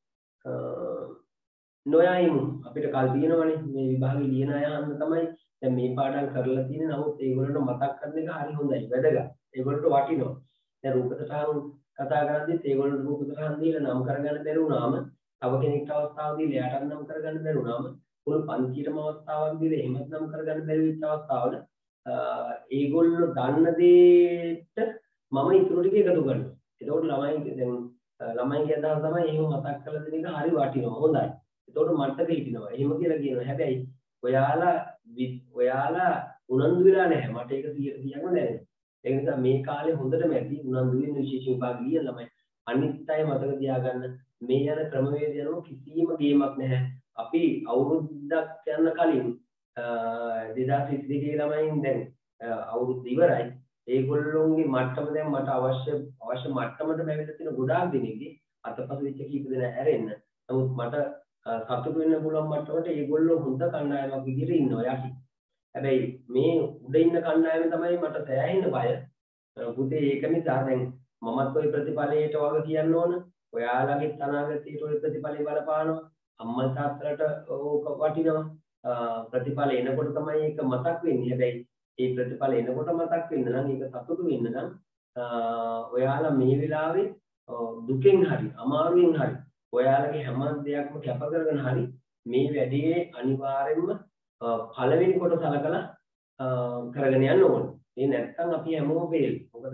නොයයිමු. අපිට කල් තියෙනවනේ මේ විභාගේ ලියන අය හන්ද තමයි දැන් මේ පාඩම් කරලා තියෙන්නේ. නමුත් ඒගොල්ලන්ට මතක් කරන එක හරි හොඳයි. වැදගත්. ඒගොල්ලන්ට වටිනවා. දැන් රූප සටහන් කතා කරද්දිත් ඒගොල්ලන්ට රූප සටහන් දීලා නම් කරගන්න බැරි වුණාම තව කෙනෙක්ට අවස්ථාවක් දීලා එයාට නම් කරගන්න බැරි වුණාම මුළු පන්තියටම අවස්ථාවක් දීලා එහෙමත් නම් කරගන්න බැරි වෙච්ච අවස්ථාවල ඒගොල්ලෝ දන්න දේට මම ඉතුරු ටික එකතු කරනවා. එතකොට ළමයි දැන් ළමයිගේ අදහස තමයි එහෙම මතක් කරලා දෙන එක හරි වටිනවා. හොඳයි. එතකොට මතක හිටිනවා. එහෙම කියලා කියනවා. හැබැයි ඔයාලා ඔයාලා උනන්දු වෙලා නැහැ. මට ඒක කියන්න දැනෙනවා. ඒ නිසා මේ කාලේ හොඳටම ඇති උනන්දු වෙන විශේෂ විභාග ලියන ළමයි අනිත් අය මතක තියාගන්න මේ යන ක්‍රමවේදය අනුව කිසිම ගේමක් නැහැ. අපි අවුරුද්දක් යන කලින් දෙදාස් විසි දෙකේ ළමයින් දැන් අවුරුද්ද ඉවරයි. ඒගොල්ලෝගේ මට්ටම දැන් මට අවශ්‍ය අවශ්‍ය මට්ටමට බැවිලා තියෙන ගොඩාක් දෙනෙක්ගේ අතපසු වෙච්ච කීප දෙනා ඇරෙන්න. නමුත් මට සතුටු වෙන්න පුළුවන් මට්ටමට ඒගොල්ලෝ හොඳ කණ්ඩායමක් විදිහට ඉන්නවා යටි. හැබැයි මේ උඩ ඉන්න කණ්ඩායම තමයි මට සෑහෙන බය. පුතේ ඒක නිසා දැන් මමත් ওই ප්‍රතිඵලයට වග කියන්න ඕන. ඔයාලගේ අනාගතයට ওই ප්‍රතිඵලය බලපානවා. අම්මා තාත්තලාට ඕක වටිනවා. ප්‍රතිඵල එනකොට තමයි ඒක මතක් වෙන්නේ. හැබැයි ඒ ප්‍රතිඵල එනකොට මතක් වෙන්න නම් ඒක සතුටු වෙන්න නම් ඔයාලා මේ වෙලාවේ දුකෙන් හරි අමාරුවෙන් හරි ඔයාලගේ හැම දෙයක්ම කැප කරගෙන හරි මේ වැඩේ අනිවාර්යෙන්ම පළවෙනි කොට සලකලා කරගෙන යන්න ඕනේ. ඒ නැත්නම් අපි හැමෝම ෆේල්. මොකද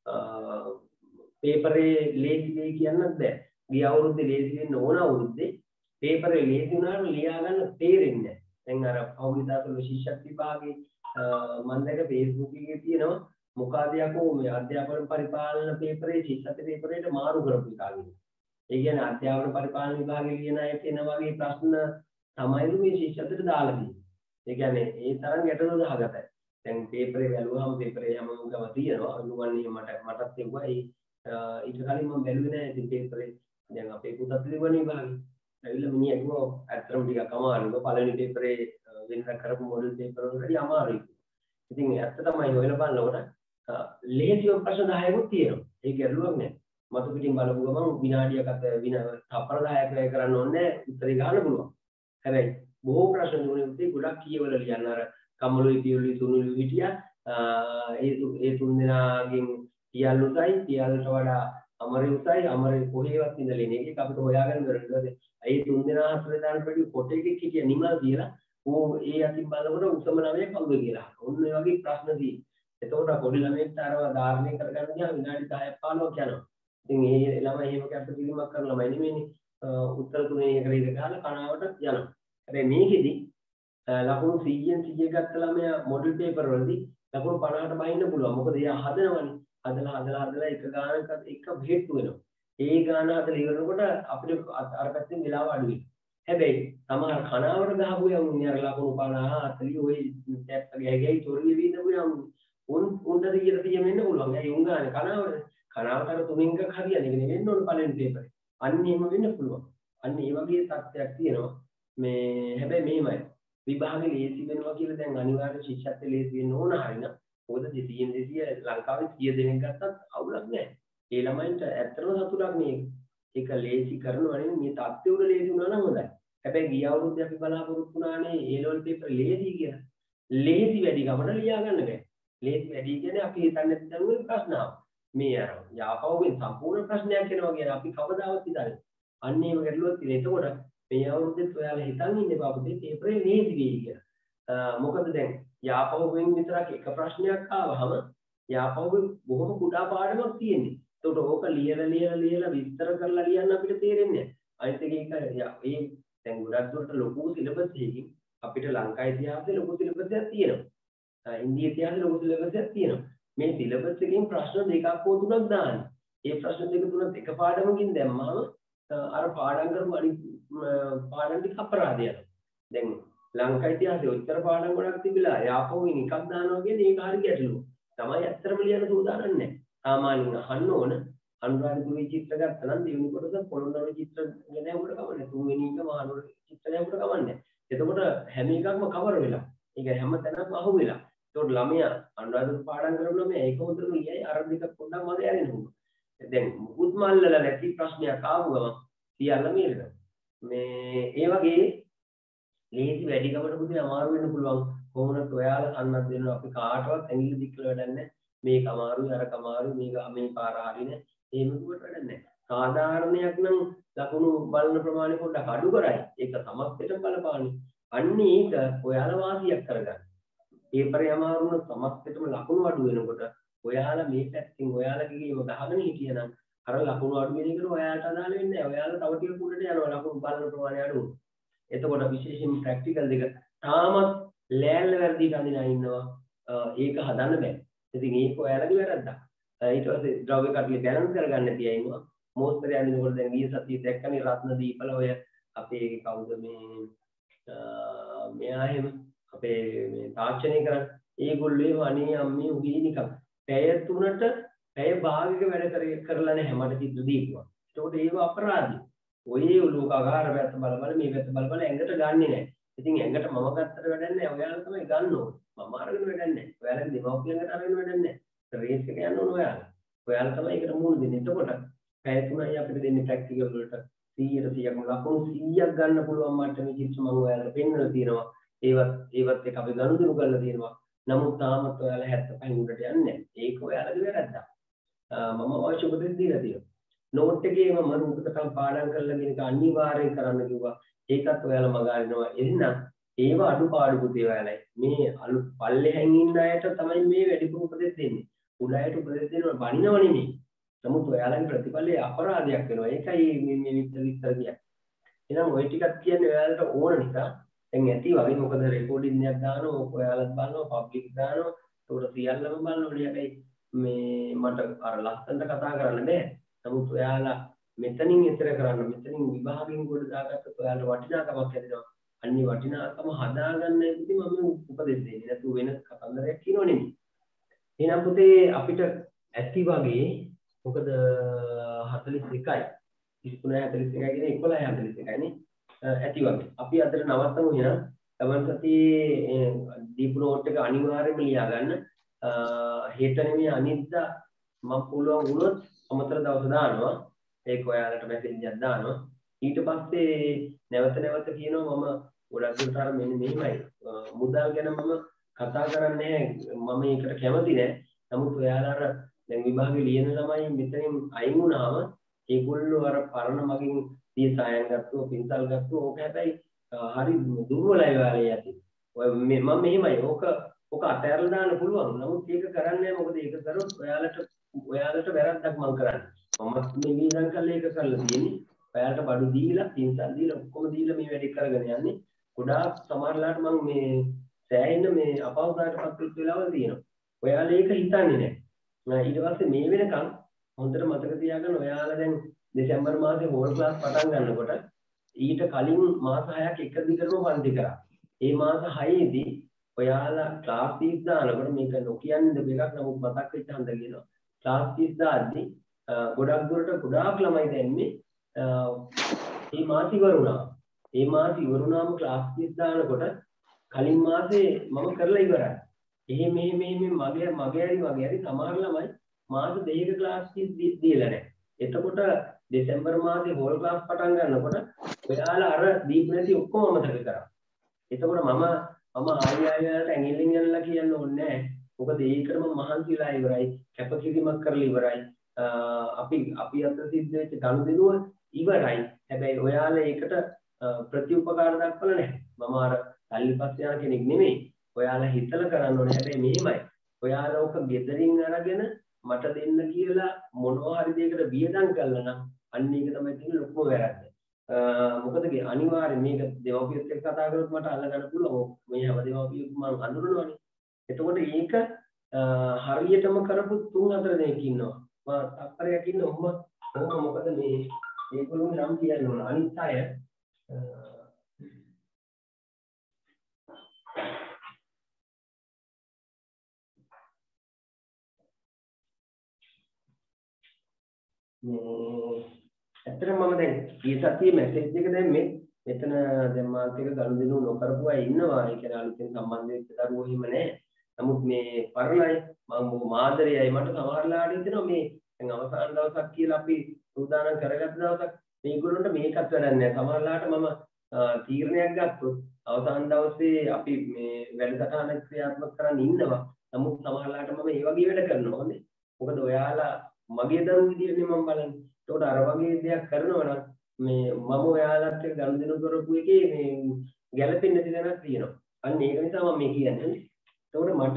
පේපරේ ලේසි වෙයි කියන්නත් බෑ. ගිය අවුරුද්දේ ලේසි වෙන්න ඕන අවුරුද්දේ පේපරේ ලේසි වුණාම ලියා ගන්න තේරෙන්නේ නැහැ. දැන් අර පෞද්ගලික ශිෂ්‍යත්ව විභාගේ මම දැක Facebook එකේ තියෙනවා මොකද යකෝ මේ අධ්‍යාපන පරිපාලන පේපරේ ශිෂ්‍යත්ව පේපරේට මාරු කරපු එකක්. ඒ කියන්නේ අධ්‍යාපන පරිපාලන විභාගේ ලියන අය කියන වගේ ප්‍රශ්න තමයි මේ ශිෂ්‍යත්වයට දාලා තියෙන්නේ. ඒ කියන්නේ ඒ තරම් ගැටලු දහගතයි. දැන් පේපරේ බැලුවාම පේපරේ හැමෝම ගම තියෙනවා. අනුගන්නේ මට මටත් එවුවා. ඒ ඊට කලින් මම බැලුවේ නැහැ ඉතින් පේපරේ. දැන් අපේ පුතත් ලිව්වනේ විභාගේ. ඇවිල්ලා මිනිහා කිව්වා ඇත්තටම ටිකක් අමාරුයි. පළවෙනි පේපරේ වෙනස කරපු මොඩල් පේපර වලදී අමාරුයි. ඉතින් ඇත්ත තමයි හොයලා බලනකොට ලේසිම ප්‍රශ්න දහයක්වත් තියෙනවා. ඒක ගැටලුවක් නෑ. මතු පිටින් බලපු ගමන් විනාඩියක් අත වින තප්පර දහයක් වැය කරන්න ඕනේ උත්තරේ ගන්න පුළුවන්. හැබැයි බොහෝ ප්‍රශ්න දුන්නේ ගොඩක් කියවල ලියන්න අර කම්මලුයි පියුලුයි තුනුලුයි හිටියා. ඒ ඒ තුන් දෙනාගෙන් පියල් උසයි පියල්ට වඩා අමරේ උසයි අමරේ කොහේවත් ඉඳලා ඉන්නේ. ඒක අපිට හොයාගන්න බැරිද? ඒ තුන් දෙනා හතර දාන්න වැඩි කොට එකක් හිටියා නිමල් කියලා. ඕ ඒ අතින් බලනකොට උසම නමය කවුද කියලා. ඔන්න ඒ වගේ ප්‍රශ්න තියෙනවා. එතකොට පොඩි ළමයෙක්ට අරව ධාරණය කරගන්න ගියාම විනාඩි දහයක් පහළොවක් යනවා. ඉතින් ඒ ළමයි එහෙම කැප කිරීමක් කරන ළමයි නෙමෙයිනේ. උත්තර තුනේ එකට ඉඳ ගහලා කනාවට යනවා. හැබැයි මේකෙදි ලකුණු සීයෙන් සීය ගත්ත ළමයා මොඩල් පේපර් වලදී ලකුණු පනහට බහින්න පුළුවන්. මොකද එයා හදනවනේ. හදලා හදලා හදලා එක ගානක එක බෙහෙත් වෙනවා. ඒ ගාන හදලා ඉවරනකොට අපිට අර පැත්තෙන් වෙලාව අඩු වෙනවා. හැබැයි සමහර කනාවට ගහපු යමුනේ අර ලකුණු පනහ හතලිස් ඔය ටැප් එක ගෑගයි තොරවිය විඳපු යමුනේ. උන් උන්ට දෙයට තිය වෙන්න පුළුවන්. ඒ උන් ගානේ කනාවට කනාවට අර තුනෙන් එකක් හරියන්නේ නෙවෙයි වෙන්න ඕන පළවෙනි පේපරේ. අන්න එහෙම වෙන්න පුළුවන්. අන්න ඒ වගේ තත්ත්වයක් තියෙනවා. මේ හැබැයි මෙහෙමයි. විභාගේ ලේසි වෙනවා කියලා දැන් අනිවාර්ය ශිෂ්‍යත්වයේ ලේසි වෙන්න ඕන හරිනම් මොකද දෙසියෙන් දෙසිය ලංකාවේ සිය දෙනෙක් ගත්තත් අවුලක් නැහැ. ඒ ළමයින්ට ඇත්තටම සතුටක් නේ. ඒක ලේසි කරනවනේ මේ තත්ත්වය උඩ ලේසි වුණා නම් හොඳයි. හැබැයි ගිය අවුරුද්දේ අපි බලාපොරොත්තු වුණානේ ඒ ලෙවල් පේපර් ලේසි කියලා. ලේසි වැඩි ගමන ලියා ගන්න බෑ. ලේසි වැඩි කියන්නේ අපි හිතන්නේ නැත්නම් ප්‍රශ්න ආව. මේ අර යාපවුවෙන් සම්පූර්ණ ප්‍රශ්නයක් එනවා කියන අපි කවදාවත් හිතන්නේ. අන්න ඒව ගැටලුවක් තියෙන. එතකොට මේ අවුරුද්දේ ඔයාලා හිතන් ඉන්නේ බාපුතේ පේපරේ ලේසි වෙයි කියලා. මොකද දැන් යාපවුවෙන් විතරක් එක ප්‍රශ්නයක් ආවහම යාපවුවේ බොහොම කුඩා පාඩමක් තියෙන්නේ. එතකොට ඕක ලියලා ලියලා ලියලා විස්තර කරලා ලියන්න අපිට තේරෙන්නේ නැහැ. අනිත් එක ඒක ඒ දැන් ගොඩක් දුරට ලොකු සිලබස් එකකින් අපිට ලංකා ඉතිහාසයේ ලොකු සිලබස් එකක් තියෙනවා. ඉන්දිය ඉතිහාසයේ ලොකු සිලබස් එකක් තියෙනවා. මේ සිලබස් එකකින් ප්‍රශ්න දෙකක් හෝ තුනක් දාන්න. ඒ ප්‍රශ්න දෙක තුනක් එක පාඩමකින් දැම්මම අර පාඩම් කරපු අනිත් පාඩම් ටික අපරාධ යනවා. දැන් ලංකා ඉතිහාසයේ උත්තර පාඩම් ගොඩක් තිබිලා යාපෝවෙන් එකක් දානවා කියන්නේ ඒක හරි ගැටලුවක්. තමයි ඇත්තටම ලියන්න සූදානම් නැහැ. සාමාන්‍යයෙන් අහන්න ඕන අනුරාධපුරේ චිත්‍ර ගත්තා නම් දෙවෙනි කොටස පොළොන්නරුවේ චිත්‍ර ගැනීමකට කවන්නේ. තුන්වෙනි එක මහනුවර චිත්‍ර ගැනීමකට කවන්නේ. එතකොට හැම එකක්ම කවර් වෙලා. ඒක හැම තැනක්ම අහු වෙලා. ඒතකොට ළමයා අනුරාධපුර පාඩම් කරන ළමයා ඒක හොඳටම ලියයි අර දෙක පොඩ්ඩක් මගේ ඇරෙනවා. දැන් මුකුත් මල්ලලා නැති ප්‍රශ්නයක් ආවම සියල්ලම ඉරනවා. මේ ඒ වගේ ලේසි වැඩි ගමන පුතේ අමාරු වෙන්න පුළුවන්. කොහොමද ඔයාලා සම්මත වෙනවා අපි කාටවත් ඇඟිලි දික් කරලා වැඩක් නැහැ. මේක අමාරුයි අර අමාරුයි මේක මේ පාර හරිනේ. එහෙම කිව්වට වැඩක් නැහැ. සාධාරණයක් නම් ලකුණු බලන ප්‍රමාණය පොඩ්ඩක් අඩු කරයි. ඒක සමස්තයට බලපාන්නේ. අන්න ඒක ඔයාලා වාසියක් කරගන්න. පේපරේ අමාරු වුණ සමස්තයටම ලකුණු අඩු වෙනකොට ඔයාලා මේ පැත්තෙන් ඔයාලගේ ගේම ගහගෙන හිටියනම් අර ලකුණු අඩු වෙන එකට ඔයාලට අදාළ වෙන්නේ නැහැ. ඔයාලා තව ටික උඩට යනවා ලකුණු බලන ප්‍රමාණය අඩු වෙනවා. එතකොට විශේෂයෙන් ප්‍රැක්ටිකල් දෙක තාමත් ලෑල්ල වැරදිට අඳිනා ඉන්නවා. ඒක හදන්න බෑ. ඉතින් ඒක ඔයාලගේ වැරද්දක්. ඊට පස්සේ ද්‍රව්‍ය කටලි බැලන්ස් කරගන්න තියා ඉන්නවා. මෝස්තරය අඳිනකොට දැන් ගිය සතියේ දැක්කනේ රත්න දීපල ඔය අපේ කවුද මේ මෙයා එහෙම අපේ මේ තාක්ෂණය කරන්නේ ඒගොල්ලෝ අනේ අම්මේ උගේ නිකන් පැය තුනට පැය භාගයක වැඩ කරලා නැහැ මට සිද්ධ දීපුවා. ඒකට ඒව අපරාධයි. ඔය ලෝකාගාර පැත්ත බල බල මේ පැත්ත බල බල ඇඟට ගන්නෙ නැහැ. ඉතින් ඇඟට මම ගත්තට වැඩක් නැහැ. ඔයාලා තමයි ගන්න ඕනේ. මම අරගෙන වැඩක් නැහැ. ඔයාලගේ දෙමව්පියන්ට අරගෙන වැඩක් නැහැ. රේස් එක යන්න ඕන ඔයාලා. ඔයාලා තමයි ඒකට මුහුණ දෙන්නේ. එතකොට පැය තුනයි අපිට දෙන්නේ ප්‍රැක්ටිකල් වලට සීයට සීයක් ලකුණු සීයක් ගන්න පුළුවන් මට්ටමේ කිච්ච මම ඔයාලට පෙන්නලා තියෙනවා. ඒවත් ඒවත් එක අපි ගනුදෙනු කරලා තියෙනවා. නමුත් තාමත් ඔයාලා හැත්තෑ පහ උඩට යන්නේ නැහැ. ඒක ඔයාලගේ වැරද්දක්. මම අවශ්‍ය උපදෙස් දීලා තියෙනවා. නෝට් එකේ මම රූපකථන පාඩම් කරලා ගෙනක අනිවාර්යෙන් කරන්න කිව්වා. ඒකත් ඔයාලා මග අරිනවා. එහෙනම් ඒව අඩුපාඩු පුතේ ඔයාලයි. මේ අලු පල්ලෙහෙන් ඉන්න අයට තමයි මේ වැඩිපුර උපදෙස් දෙන්නේ. උඩ අයට උපදෙස් දෙනවා බනිනව නෙමෙයි. නමුත් ඔයාලගේ ප්‍රතිඵලයේ අපරාධයක් වෙනවා. ඒකයි මේ මේ විතර විතර කියන්නේ. එහෙනම් ওই ටිකක් කියන්නේ ඔයාලට ඕන නිසා දැන් ඇති වගේ මොකද රෙකෝඩින් එකක් දානවා ඔයාලත් බලනවා පබ්ලික් දානවා ඒකට සියල්ලම බලනවනේ හැබැයි මේ මට අර ලස්සනට කතා කරන්න බෑ නමුත් ඔයාලා මෙතනින් ඉතර කරන්න මෙතනින් විභාගයෙන් ගොඩ දාගත්තොත් ඔයාලට වටිනාකමක් හැදෙනවා අන්නේ වටිනාකම හදාගන්න ඉතින් මම උපදෙස් දෙන්නේ නැතු වෙන කතන්දරයක් කියනෝ නෙමෙයි එහෙනම් පුතේ අපිට ඇති වගේ මොකද හතළිස් එකයි ඉස්තුනයි හතළිස් එකයි කියන එකොළහයි හතළිස් එකයි නේ ඇති වගේ අපි අතට නවත්තමු එහෙනම් ගමන් සතියේ දීපු නෝට් එක අනිවාර්යයෙන්ම ලියා ගන්න හෙට නෙමෙයි අනිද්දා මම පුළුවන් වුණොත් අමතර දවස් දානවා ඒක ඔයාලට මැසේජ් එකක් දානවා ඊට පස්සේ නැවත නැවත කියනවා මම ගොඩක් දුරට අර මෙන්න මෙහෙමයි මුදල් ගැන මම කතා කරන්නේ මම ඒකට කැමති නෑ නමුත් ඔයාලා අර දැන් විභාගේ ලියන ළමයි මෙතනින් අයින් වුණාම ඒගොල්ලෝ අර පරණ මගින් තිය සායන් ගත්තෝ පින්සල් ගත්තෝ ඕක හැබැයි හරි දුර්වලයි ඔයාලා යටි ඔය මම මෙහෙමයි ඕක ඕක අතහැරලා දාන්න පුළුවන් නමුත් ඒක කරන්නේ මොකද ඒක කරොත් ඔයාලට ඔයාලට වැරද්දක් මම කරන්නේ මම මේ විඳන් කරලා ඒක කරලා තියෙන්නේ ඔයාලට බඩු දීලා පින්සල් දීලා ඔක්කොම දීලා මේ වැඩේ කරගෙන යන්නේ ගොඩාක් සමහරලාට මම මේ සෑහෙන මේ අපහසුතාවයටපත් වෙච්ච වෙලාවල් තියෙනවා ඔයාලා ඒක හිතන්නේ නැහැ ඊට පස්සේ මේ වෙනකන් හොඳට මතක තියාගන්න ඔයාලා දැන් දෙසැම්බර් මාසේ හෝල් ක්ලාස් පටන් ගන්නකොට ඊට කලින් මාස හයක් එක දිගටම පන්ති කරා. ඒ මාස හයේදී ඔයාලා ක්ලාස් ෆීස් දානකොට මේක නොකියන්න දෙයක් නමුත් මතක් වෙච්ච හන්ද කියනවා. ක්ලාස් ෆීස් දාද්දි ගොඩක් දුරට ගොඩාක් ළමයි දැන්නේ මේ මාස ඉවර වුණා. මේ මාස ඉවර වුණාම ක්ලාස් ෆීස් දානකොට කලින් මාසේ මම කරලා ඉවරයි. එහෙ මෙහෙ මෙහෙ මගේ මගේ හරි මගේ හරි සමහර ළමයි මාස දෙකක ක්ලාස් ෆීස් දීලා නැහැ. එතකොට දෙසැම්බර් මාසේ හෝල් ක්ලාස් පටන් ගන්නකොට ඔයාලා අර දීපු නැති ඔක්කොම අමතක කරා. එතකොට මම මම ආයෙ ආයෙත් ඇඟිල්ලෙන් යනලා කියන්න ඕනේ නැහැ. මොකද ඒකටම මහන්සිලා ඉවරයි, කැපකිරීමක් කරලා ඉවරයි. අපි අපි අතර සිද්ධ වෙච්ච ගනුදෙනුව ඉවරයි. හැබැයි ඔයාලා ඒකට ප්‍රතිඋපකාර දක්වලා නැහැ. මම අර සල්ලි පස්සේ යන කෙනෙක් නෙමෙයි. ඔයාලා හිතලා කරන්න ඕනේ. හැබැයි මෙහෙමයි. ඔයාලා ඔක ගෙදරින් අරගෙන මට දෙන්න කියලා මොනවා හරි දෙයකට වියදම් කළා නම් අන්න ඒක තමයි තියෙන ලොකුම වැරද්ද. මොකද අනිවාර්යයෙන් මේක දෙමව්පියොත් එක්ක කතා කරොත් මට අල්ලගන්න පුළුවන්. මේ හැම දෙමව්පියෙක් මම අඳුරනවනේ. එතකොට ඒක හරියටම කරපු තුන් හතර දෙනෙක් ඉන්නවා. මම තත්පරයක් ඉන්න ඔහම ඔහම මොකද මේ මේගොල්ලෝ නම් කියන්න ඕන. අනිත් අය ඇත්තටම මම දැන් ඊ සතියේ මැසේජ් එක දැම්මේ මෙතන දැන් මාත් එක්ක ගනුදෙනු නොකරපු අය ඉන්නවා ඒ කියන්නේ අලුතෙන් සම්බන්ධ වෙච්ච දරුවෝ හිම නැහැ නමුත් මේ පරණයි මම මාදරයයි මට සමහරලාට හිතෙනවා මේ දැන් අවසාන දවසක් කියලා අපි සූදානම් කරගත්ත දවසක් මේගොල්ලන්ට මේකත් වැඩක් නැහැ සමහරලාට මම තීරණයක් ගත්තොත් අවසාන දවසේ අපි මේ වැඩසටහන ක්‍රියාත්මක කරන්න ඉන්නවා නමුත් සමහරලාට මම ඒ වගේ වැඩ කරනවා නේ මොකද ඔයාලා මගේ දරුවෝ විදිහට මම බලන්නේ. ඒකට අර වගේ දෙයක් කරනවා නම් මේ මම ඔයාලට ගනුදෙනු කරපු එකේ මේ ගැළපෙන්නේ නැති දැනක් තියෙනවා. අන්න ඒක නිසා මම මේ කියන්නේ. ඒකට මට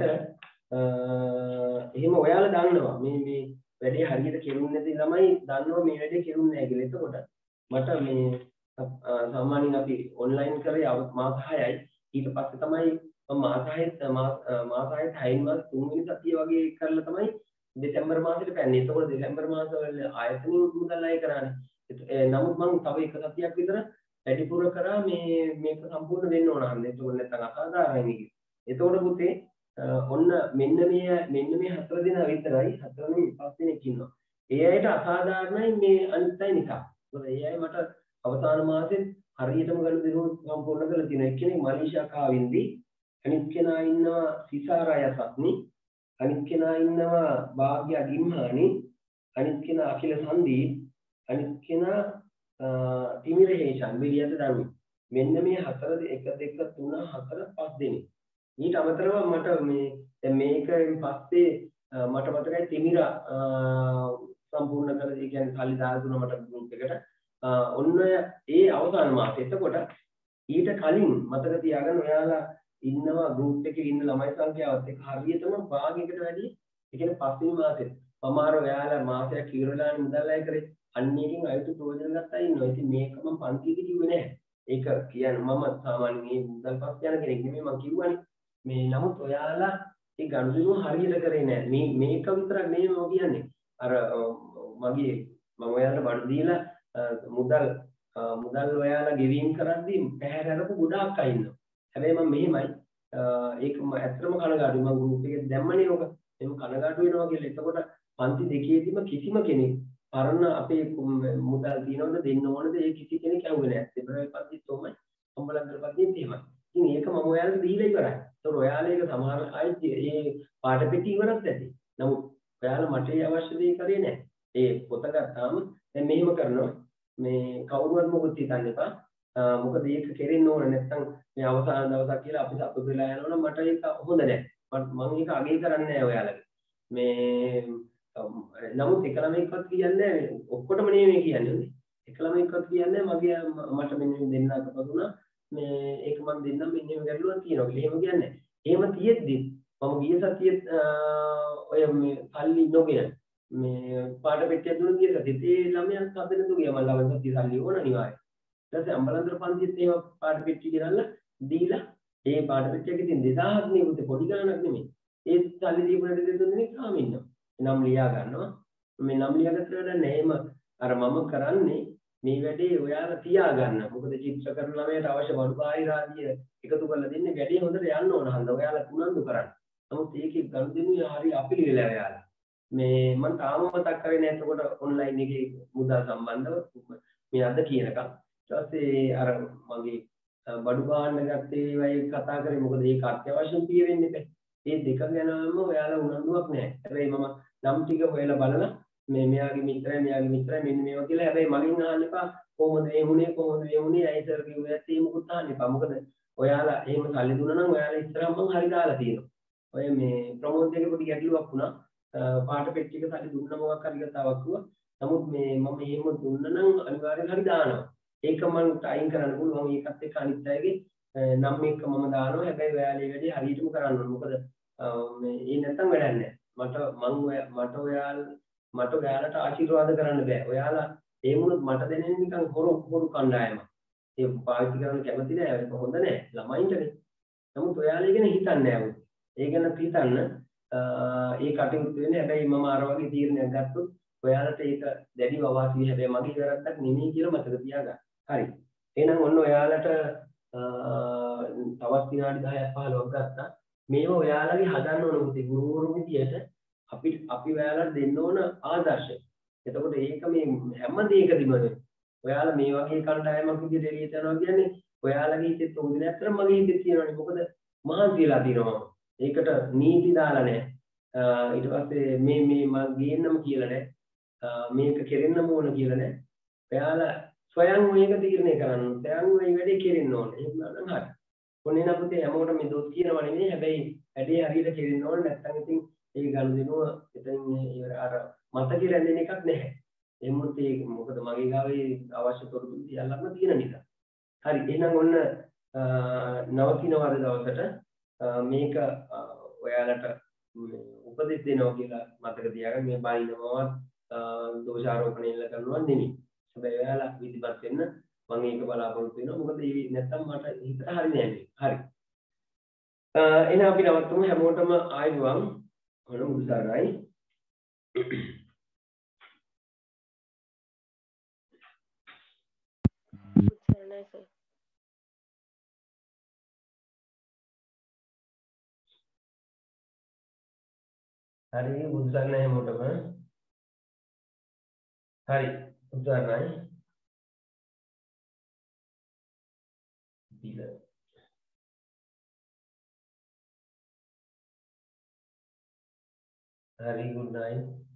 එහෙම ඔයාලා දන්නවා මේ මේ වැඩේ හරියට කෙරුන්නේ නැති ළමයි දන්නවා මේ වැඩේ කෙරුන්නේ නැහැ කියලා. එතකොට මට මේ සාමාන්‍යයෙන් අපි ඔන්ලයින් කරේ මාස හයයි. ඊට පස්සේ තමයි මම මාස හයෙත් මාස හයෙත් හයින් මාස තුන්වෙනි සතිය වගේ කරලා තමයි දෙසැම්බර් මාසෙට පැන්නේ. ඒකෝට දෙසැම්බර් මාසවල ආයතනින් මුදල් අය කරානේ. නමුත් මම තව එක සතියක් විතර වැඩිපුර කරා මේ මේක සම්පූර්ණ වෙන්න ඕන හන්ද එතකොට නැත්නම් අසාධාරණයි මේක. එතකොට පුතේ ඔන්න මෙන්න මේ මෙන්න මේ හතර දෙනා විතරයි හතර නෙමෙයි පස් දෙනෙක් ඉන්නවා. ඒ අයට අසාධාරණයි මේ අනිත් අය නිසා. මොකද ඒ අය මට අවසාන මාසෙත් හරියටම ගනුදෙනු සම්පූර්ණ කරලා තියෙනවා. එක්කෙනෙක් මලීෂා කාවින්දි, අනිත් කෙනා ඉන්නවා සිසාරා යසත්නි, අනිත් කෙනා ඉන්නවා භාග්‍ය ගිම්හානි, අනිත් කෙනා අඛිල සංදීප්, අනිත් කෙනා තිමිර හේෂන් බිලියන්ත දරුවෝ. මෙන්න මේ හතර එක දෙක තුන හතර පහ දෙනෙක්. ඊට අමතරව මට මේ දැන් මේකෙන් පස්සේ මට මතකයි තිමිර සම්පූර්ණ කරලා ඒ කියන්නේ සල්ලි දාලා දුන්නා මට ගෲප් එකට. ඔන්න ඒ අවසාන මාසෙ. එතකොට ඊට කලින් මතක තියාගන්න ඔයාලා ඉන්නවා ගෲප් එකේ ඉන්න ළමයි සංඛ්‍යාවත් එක්ක හරියටම භාගයකට වැඩි. ඒ කියන්නේ පස්වෙනි මාසෙ. මමාර ඔයාලා මාසයක් ඉවරලානේ මුදල් අය කරේ. අන්නේකින් අයුතු ප්‍රයෝජන ගත්තා ඉන්නවා. ඉතින් මේක මම පන්තියේදී කිව්වේ නෑ. ඒක කියන්නේ මම සාමාන්‍යයෙන් මේ මුදල් පස්සේ යන කෙනෙක් නෙමෙයි මම කිව්වනේ. මේ නමුත් ඔයාලා ඒ ගනුදෙනුව හරියට කරේ නෑ. මේ මේක විතරක් නෙමෙයි මම කියන්නේ. අර මගේ මම ඔයාලට බඩු දීලා මුදල් මුදල් ඔයාලා ගෙවීම් කරද්දී පැහැර අරපු ගොඩාක් අය ඉන්නවා. හැබැයි මම මෙහෙමයි ඒක මම ඇත්තටම කනගාටුයි. මම ගෲප් එකේ දැම්මනේ ඔක. එහෙම කනගාටු වෙනවා කියලා. එතකොට පන්ති දෙකේදීම කිසිම කෙනෙක් පරණ අපේ මුදල් තියනවද දෙන්න ඕනද ඒ කිසි කෙනෙක් ඇහුවේ නැහැ. දෙබරයි පන්තිත් උමයි අම්බලන්තර පන්තිත් එහෙමයි. ඉතින් ඒක මම ඔයාලට දීලා ඉවරයි. ඒතකොට ඔයාලා ඒක සමහර අය ඒ පාට පෙට්ටි ඉවරත් ඇති. නමුත් ඔයාලා මට ඒ අවශ්‍ය දේ කරේ නැහැ. ඒ පොත ගත්තාම දැන් මෙහෙම කරනවා. මේ කවුරුවත් මොකද හිතන්න එපා. මොකද ඒක කෙරෙන්න ඕන නැත්නම් මේ අවසාන දවසක් කියලා අපි සතුටු වෙලා යනවනම් මට ඒක හොඳ නැහැ. මම ඒක අගය කරන්නේ නැහැ ඔයාලගේ. මේ නමුත් එක ළමෙක්වත් කියන්නේ ඔක්කොටම නෙමෙයි කියන්නේ. එක ළමෙක්වත් කියන්නේ මගේ මට මෙන්න දෙන්න අතපතුණා මේ ඒක මම දෙන්නම් මෙන්න මේ ගැටලුවක් තියෙනවා කියලා. එහෙම කියන්නේ. එහෙම තියෙද්දි මම ගිය සතියේ ඔය මේ සල්ලි නොගෙන මේ පාට පෙට්ටියක් දුන්න ගිය සතියේ ඒ ළමයා හදන්න දුගියා මම ළමයි සතිය සල්ලි ඕන අනිවාර්යයෙන්. ඊට පස්සේ අම්බලන්තර පන්තියේත් එහෙම පාට පෙට්ටිය ගෙනල්ලා දීලා ඒ පාට පෙට්ටියක ඉතින් දෙදාහක් නේ පුතේ පොඩි ගාණක් නෙමෙයි. ඒ සල්ලි දීපු නැති දෙතුන් දෙනෙක් තාම ඉන්නවා. නම් ලියා ගන්නවා. මේ නම් ලියාගත්ත වැඩ නැහැ. එහෙම අර මම කරන්නේ මේ වැඩේ ඔයාලා තියා ගන්න. මොකද චිත්‍ර කරන ළමයට අවශ්‍ය වඩු බාහිර ආදිය එකතු කරලා දෙන්නේ වැඩේ හොඳට යන්න ඕන හන්ද. ඔයාලා උනන්දු කරන්න. නමුත් ඒකේ ගනුදෙනු හරි අපිලිවෙලා ඔයාලා. මේ මම තාම මතක් කරේ නැහැ. එතකොට ඔන්ලයින් එකේ මුදල් සම්බන්ධව මේ අද කියනකම්. ඊට පස්සේ අර මගේ බඩු බාන්න ගත්තේ වයි කතා කරේ. මොකද ඒක අත්‍යවශ්‍යම පිය වෙන්නේ නැහැ. මේ දෙක ගැනම ඔයාලා උනන්දුවක් නැහැ. හැබැයි මම නම් ටික හොයලා බලලා මේ මෙයාගේ මිත්‍රය මෙයාගේ මිත්‍රය මෙන්න මේවා කියලා. හැබැයි මගෙන් අහන්න එපා කොහොමද මේ වුනේ කොහොමද මේ වුනේ ඇයි සර් කිව්වේ ඇත්තේ මොකුත් අහන්න එපා. මොකද ඔයාලා එහෙම සල්ලි දුන්නා නම් ඔයාලා ඉස්සරහම මං හරි දාලා තියෙනවා. ඔය මේ ප්‍රමෝද් එකේ පොඩි ගැටලුවක් වුණා. පාට පෙට්ටියක සල්ලි දුන්න මොකක් හරි කතාවක් වුණා. නමුත් මේ මම එහෙම දුන්න නම් අනිවාර්යෙන් හරි දානවා. ඒක මම ටයිම් කරන්න පුළුවන්. ඒකත් එක්ක අනිත් අයගේ නම් එක මම දානවා. හැබැයි ඔයාලා ඒ වැඩේ හරියටම කරන්න ඕනේ. මොකද මේ ඒ නැත්තම් වැඩක් නැහැ. මට මං මට ඔයාලා මට ඔයාලට ආශිර්වාද කරන්න බෑ. ඔයාලා ඒ වුණොත් මට දැනෙන්නේ නිකන් හොරු හොරු කණ්ඩායමක්. ඒක පාවිච්චි කරන්න කැමති නෑ. ඒක හොඳ නෑ ළමයින්ටනේ. නමුත් ඔයාලා ඉගෙන හිතන්නේ නෑ. ඒ ගැන හිතන්න ඒ කටයුතු වෙන්නේ. හැබැයි මම අර වගේ තීරණයක් ගත්තොත් ඔයාලට ඒක දැඩිව අවාසි. හැබැයි මගේ වැරද්දක් නෙමෙයි කියලා මතක තියාගන්න. හරි. එහෙනම් ඔන්න ඔයාලට තවත් විනාඩි දහයක් පහළොවක් ගත්තා. මේව ඔයාලගේ හදන්න ඕන පුතේ. ගුරුවරු විදියට අපි අපි ඔයාලට දෙන්න ඕන ආදර්ශය. එතකොට ඒක මේ හැම දෙයකදීම ඔයාලා මේ වගේ කණ්ඩායමක් විදිහට එළියට යනවා කියන්නේ ඔයාලගේ හිතෙත් උඹ ඇත්තටම මගේ හිතෙත් තියෙනවානේ. මොකද මහන්සියලා තියෙනවා මම. ඒකට නීති දාලා නැහැ. ඊට පස්සේ මේ මේ මම ගේන්නම කියලා නැහැ. මේක කෙරෙන්නම ඕන කියලා නැහැ. ඔයාලා ස්වයං මේක තීරණය කරන්න. ස්වයං මේ වැඩේ කෙරෙන්න ඕන. එහෙම නම් හරි. කොහොනේ නපුතේ හැමෝටම මේ දොස් කියනවා නෙමෙයි. හැබැයි වැඩේ හරියට කෙරෙන්න ඕන. නැත්නම් ඉතින් ඒ ගනුදෙනුව එතනින් ඉවර අර මතකෙ රැඳෙන එකක් නැහැ. එමුත් ඒ මොකද මගේ ගාවේ අවශ්‍ය තොරතුරු සියල්ලක්ම තියෙන නිසා. හරි එහෙනම් ඔන්න නවතිනවර දවසට මේක ඔයාලට උපදෙස් දෙනවා කියලා මතක තියාගන්න. මේ බයිනවවත් දෝෂාරෝපණය එල්ල කරනවා නෙමෙයි. හැබැයි ඔයාලා විදිපත් වෙන්න මම ඒක බලාපොරොත්තු වෙනවා. මොකද ඒ නැත්තම් මට හිතට හරි නෑ මේ. හරි. එහෙනම් අපි නවත්තමු. හැමෝටම ආයුබෝවන්. ඔන්න මුදුසාරයි. සරණයි නැහැ සර්. හරි බුදුසරණයි හැමෝටම. හරි බුදුසරණයි. දිල. හරි good night.